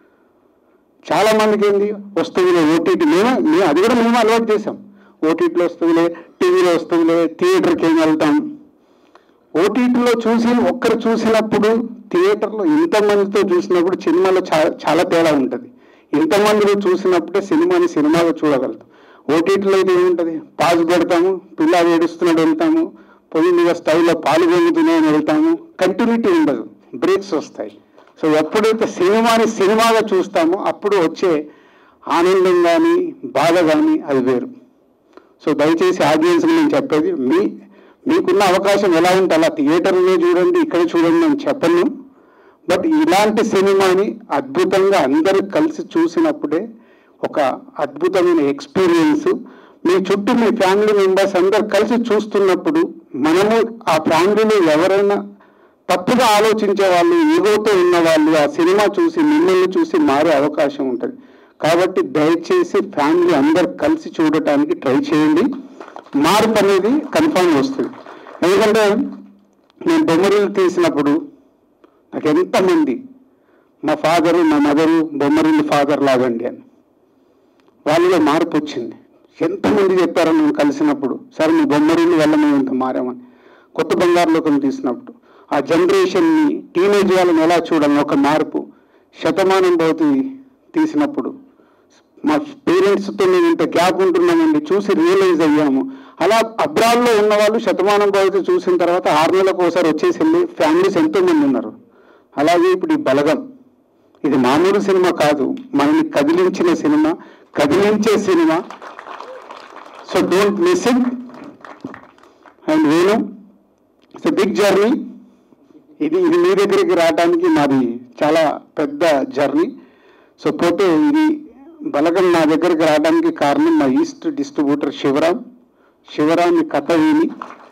K: చాలా మందికి ఏంది వస్తువులే, ఓటీటీ. మేము మేము అది కూడా మేము అలవాటు చేసాం. ఓటీటీలో వస్తువులే, టీవీలో వస్తువులే, థియేటర్కి ఏం వెళ్తాం. ఓటీటీలో చూసి ఒక్కరు చూసినప్పుడు థియేటర్లో ఇంతమందితో చూసినప్పుడు సినిమాలో చాలా చాలా తేడా ఉంటుంది. ఇంతమందిలో చూసినప్పుడే సినిమాని సినిమాగా చూడగలుగుతాం. ఓటీటీలో అయితే ఏముంటుంది? పాజ్ పెడతాము, పిల్ల ఏడుస్తున్నాడు వెళ్తాము, పొయ్యి మీద స్టైల్లో పాలు పొంగుతున్నాయని వెళ్తాము. కంటిన్యూటీ ఉండదు, బ్రేక్స్ వస్తాయి. సో ఎప్పుడైతే సినిమాని సినిమాగా చూస్తామో అప్పుడు వచ్చే ఆనందం కానీ బాధ కానీ అది వేరు. సో దయచేసి ఆడియన్స్కి నేను చెప్పేది, మీ మీకున్న అవకాశం ఎలా ఉంటే అలా థియేటర్లో చూడండి, ఇక్కడ చూడండి అని చెప్పను. బట్ ఇలాంటి సినిమాని అద్భుతంగా అందరూ కలిసి చూసినప్పుడే ఒక అద్భుతమైన ఎక్స్పీరియన్స్. మీ చుట్టూ మీ ఫ్యామిలీ మెంబర్స్ అందరు కలిసి చూస్తున్నప్పుడు మనము ఆ ఫ్యామిలీలో ఎవరైనా తప్పుగా ఆలోచించే వాళ్ళు, ఈగోతో ఉన్న వాళ్ళు ఆ సినిమా చూసి మిమ్మల్ని చూసి మారే అవకాశం ఉంటుంది. కాబట్టి దయచేసి ఫ్యామిలీ అందరు కలిసి చూడటానికి ట్రై చేయండి. మార్పు అనేది కన్ఫామ్ వస్తుంది. ఎందుకంటే నేను బొమ్మరిల్లు తీసినప్పుడు నాకు ఎంతమంది మా ఫాదరు మా మదరు బొమ్మరిల్లు ఫాదర్ లాగండి అని వాళ్ళలో మార్పు వచ్చింది. ఎంతమంది చెప్పారో మేము కలిసినప్పుడు, సరే మీ బొమ్మరిల్లు వల్ల మేము ఇంత మారామని. కొత్త బంగారు లోకం తీసినప్పుడు ఆ జనరేషన్ని, టీనేజ్ వాళ్ళని ఎలా చూడాలని ఒక మార్పు. శతమానం భవతి తీసినప్పుడు మా పేరెంట్స్తో మేము ఇంత గ్యాప్ ఉంటున్నామండి చూసి రియలైజ్ అయ్యాము. అలా అబ్రాడ్లో ఉన్న వాళ్ళు శతమానం భవతి చూసిన తర్వాత ఆరు నెలలకు ఒకసారి వచ్చేసి వెళ్ళి ఫ్యామిలీస్ ఎంతోమంది ఉన్నారు. అలాగే ఇప్పుడు ఈ బలగం ఇది మామూలు సినిమా కాదు, మనల్ని కదిలించిన సినిమా, కదిలించే cinema. So don't miss it. And Venu it's a big journey. ఇది ఇది మీ దగ్గరికి రావడానికి మాది చాలా పెద్ద జర్నీ. సో పోతే ఇది బలగం నా దగ్గరికి రావడానికి కారణం మా ఈస్ట్ డిస్ట్రిబ్యూటర్ శివరాం. శివరాం కథ విని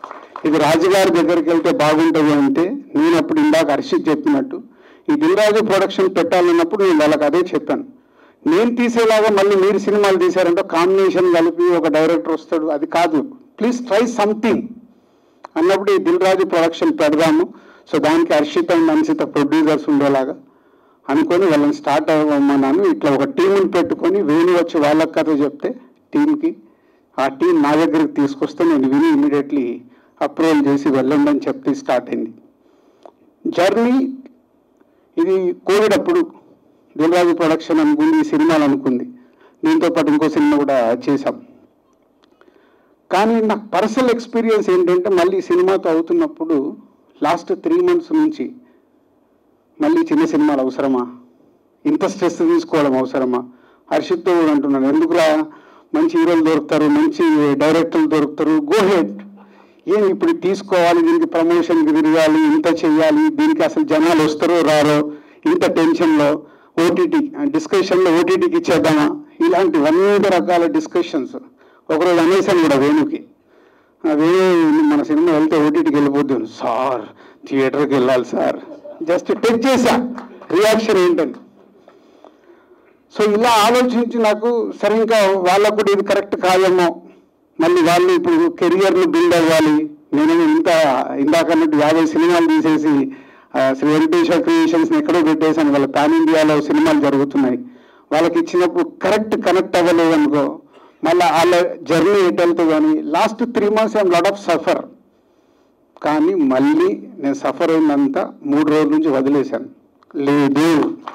K: ఇది రాజుగారి దగ్గరికి వెళ్తే బాగుంటుంది అంటే నేను అప్పుడు ఇందాక హర్షిత్ చెప్పినట్టు ఈ దిల్ రాజు ప్రొడక్షన్ పెట్టాలన్నప్పుడు నేను వాళ్ళకి అదే చెప్పాను. నేను తీసేలాగా మళ్ళీ మీరు సినిమాలు తీశారంటే కాంబినేషన్ కలిపి ఒక డైరెక్టర్ వస్తాడు, అది కాదు. ప్లీజ్ ట్రై సంథింగ్ అన్నప్పుడు ఈ దిల్ రాజు ప్రొడక్షన్ పెడదాము. సో దానికి హర్షిత్ అండ్ అన్సిత ప్రొడ్యూసర్స్ ఉండేలాగా అనుకొని వాళ్ళని స్టార్ట్ అవ్వమన్నాను. ఇట్లా ఒక టీంని పెట్టుకొని వేణు వచ్చి వాళ్ళకి కథ చెప్తే టీంకి ఆ టీం నా దగ్గరికి తీసుకొస్తే నేను విని ఇమీడియట్లీ అప్రూవల్ చేసి వెళ్ళండి అని చెప్పి స్టార్ట్ అయింది జర్నీ. ఇది కోవిడ్ అప్పుడు దిల్ రాజు ప్రొడక్షన్ అనుకుంది, ఈ సినిమాలు అనుకుంది. దీంతో పాటు ఇంకో సినిమా కూడా చేశాం. కానీ నాకు పర్సనల్ ఎక్స్పీరియన్స్ ఏంటంటే మళ్ళీ సినిమాతో అవుతున్నప్పుడు లాస్ట్ త్రీ మంత్స్ నుంచి మళ్ళీ చిన్న సినిమాలు అవసరమా, ఇంత స్ట్రెస్ తీసుకోవడం అవసరమా? హర్షిత్తో కూడా అంటున్నాను, ఎందుకురా మంచి హీరోలు దొరుకుతారు, మంచి డైరెక్టర్లు దొరుకుతారు, గో హెడ్. ఏం ఇప్పుడు తీసుకోవాలి, దీనికి ప్రమోషన్కి తిరగాలి, ఇంత చెయ్యాలి, దీనికి అసలు జనాలు వస్తారో రారో, ఇంత టెన్షన్లో ఓటీటీ డిస్కషన్లో ఓటీటీకి ఇచ్చేద్దామా, ఇలాంటివన్నీ రకాల డిస్కషన్స్. ఒకరోజు అనేసాను కూడా వేణుకి, వేణు మన సినిమా వెళ్తే ఓటీటీకి వెళ్ళిపోద్దాను సార్, థియేటర్కి వెళ్ళాలి సార్, జస్ట్ టెక్ చేశా రియాక్షన్ ఏంటని. సో ఇలా ఆలోచించి నాకు సరే ఇంకా వాళ్ళకు కూడా ఇది కరెక్ట్ కాదేమో, మళ్ళీ వాళ్ళు ఇప్పుడు కెరియర్ని బిల్డ్ అవ్వాలి. నేను ఇంత ఇందాకన్నట్టు యాభై సినిమాలు తీసేసి శ్రీ వెంకటేశ్వర క్రియేషన్స్ని ఎక్కడో పెట్టేశాను. వాళ్ళ పాన్ ఇండియాలో సినిమాలు జరుగుతున్నాయి, వాళ్ళకి ఇచ్చినప్పుడు కరెక్ట్ కనెక్ట్ అవ్వలేదు అనుకో, మళ్ళీ వాళ్ళ జర్నీ ఎటు వెళ్తుంది. కానీ last three months I'm lot of suffer. కానీ మళ్ళీ నేను సఫర్ అయిందంతా మూడు రోజుల నుంచి వదిలేశాను. లేదు,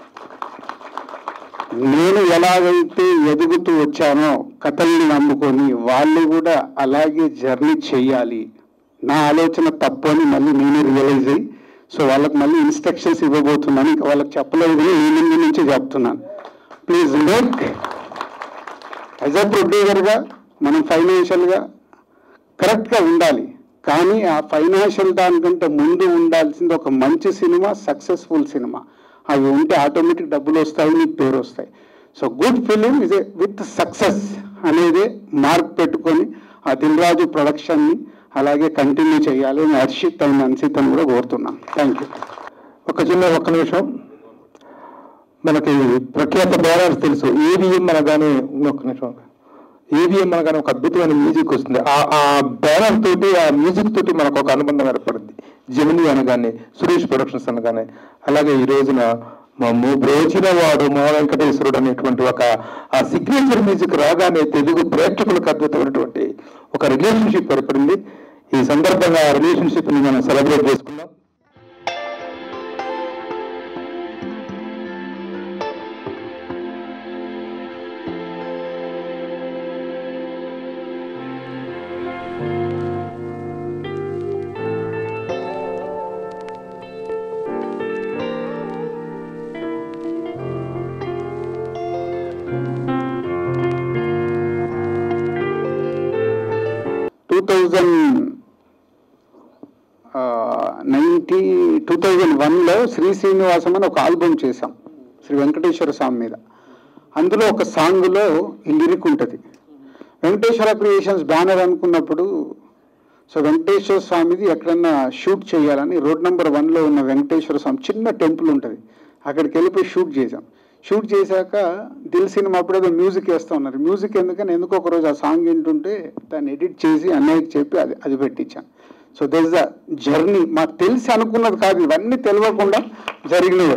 K: నేను ఎలాగైతే ఎదుగుతూ వచ్చానో కథల్ని నమ్ముకొని వాళ్ళు కూడా అలాగే జర్నీ చెయ్యాలి. నా ఆలోచన తప్పు అని మళ్ళీ నేనే రియలైజ్ అయ్యి సో వాళ్ళకి మళ్ళీ ఇన్స్ట్రక్షన్స్ ఇవ్వబోతున్నాను. ఇంకా వాళ్ళకి చెప్పలేదు, నేను నుంచి చెప్తున్నాను. ప్లీజ్ మేక్ యాజ్ అ ప్రొడ్యూసర్గా మనం ఫైనాన్షియల్గా కరెక్ట్గా ఉండాలి. కానీ ఆ ఫైనాన్షియల్ దానికంటే ముందు ఉండాల్సింది ఒక మంచి సినిమా, సక్సెస్ఫుల్ సినిమా. అవి ఉంటే ఆటోమేటిక్ డబ్బులు వస్తాయి, మీకు పేరు వస్తాయి. So good film is a with success అనేది మార్క్ పెట్టుకొని ఆ దిల్ రాజు ప్రొడక్షన్ని అలాగే కంటిన్యూ చేయాలి. హర్షిత్ అండ్ అన్సితను కూడా కోరుతున్నాను. Thank you.
I: ఒక చిన్న ఒక్క నిమిషం, మనకి ప్రఖ్యాత బ్యానర్స్ తెలుసు, ఏవిఎం అనగానే ఒక్క నిమిషం ఏవిఎం అనగానే ఒక అద్భుతమైన మ్యూజిక్ వస్తుంది. ఆ బ్యానర్ తోటి ఆ మ్యూజిక్ తోటి మనకు ఒక అనుబంధం ఏర్పడింది. జెమిని అనగానే, సురేష్ ప్రొడక్షన్స్ అనగానే, అలాగే ఈ రోజున మమ్ము బ్రోచిన వాడు మా వెంకటేశ్వరుడు అనేటువంటి ఒక ఆ సిగ్నేచర్ మ్యూజిక్ రాగానే తెలుగు ప్రేక్షకులకు అద్భుతమైనటువంటి ఒక రిలేషన్షిప్ ఏర్పడింది. ఈ సందర్భంగా ఆ రిలేషన్షిప్ ని మనం సెలబ్రేట్ చేసుకున్నాం.
K: Two thousand ninety two thousand వన్లో శ్రీ శ్రీనివాసం అని ఒక ఆల్బమ్ చేశాం శ్రీ వెంకటేశ్వర స్వామి మీద. అందులో ఒక సాంగ్లో ఈ లిరిక్ ఉంటుంది. వెంకటేశ్వర క్రియేషన్స్ బ్యానర్ అనుకున్నప్పుడు సో వెంకటేశ్వర స్వామిది ఎక్కడన్నా షూట్ చేయాలని రోడ్ నెంబర్ వన్లో ఉన్న వెంకటేశ్వర స్వామి చిన్న టెంపుల్ ఉంటుంది, అక్కడికి వెళ్ళిపోయి షూట్ చేశాం. షూట్ చేశాక దిల్ సినిమా అప్పుడేదో మ్యూజిక్ వేస్తూ ఉన్నారు. మ్యూజిక్ ఎందుకని ఎందుకు ఒకరోజు ఆ సాంగ్ వింటుంటే దాన్ని ఎడిట్ చేసి అన్నయ్యకి చెప్పి అది అది పెట్టించాను. So that is the journey. మాకు తెలిసి అనుకున్నది కాదు, ఇవన్నీ తెలియకుండా జరిగినవి.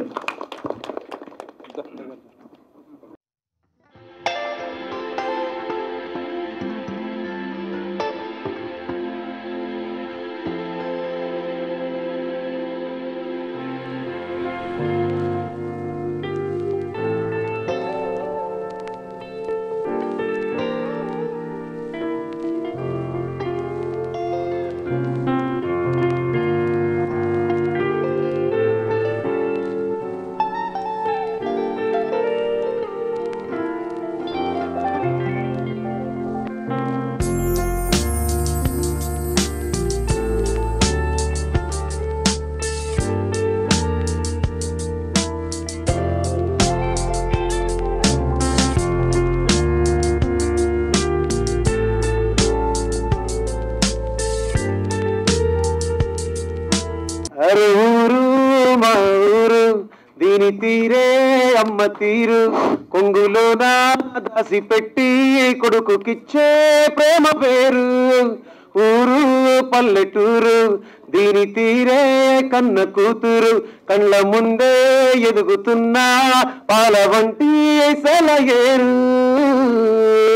D: దీని తీరే అమ్మ తీరు కొంగులోన దాసి పెట్టి కొడుకుకిచ్చే ప్రేమ పేరు ఊరు పల్లెటూరు దీని తీరే కన్న కూతురు కళ్ళ ముందే ఎదుగుతున్నా పాల వంటి సెలయేరు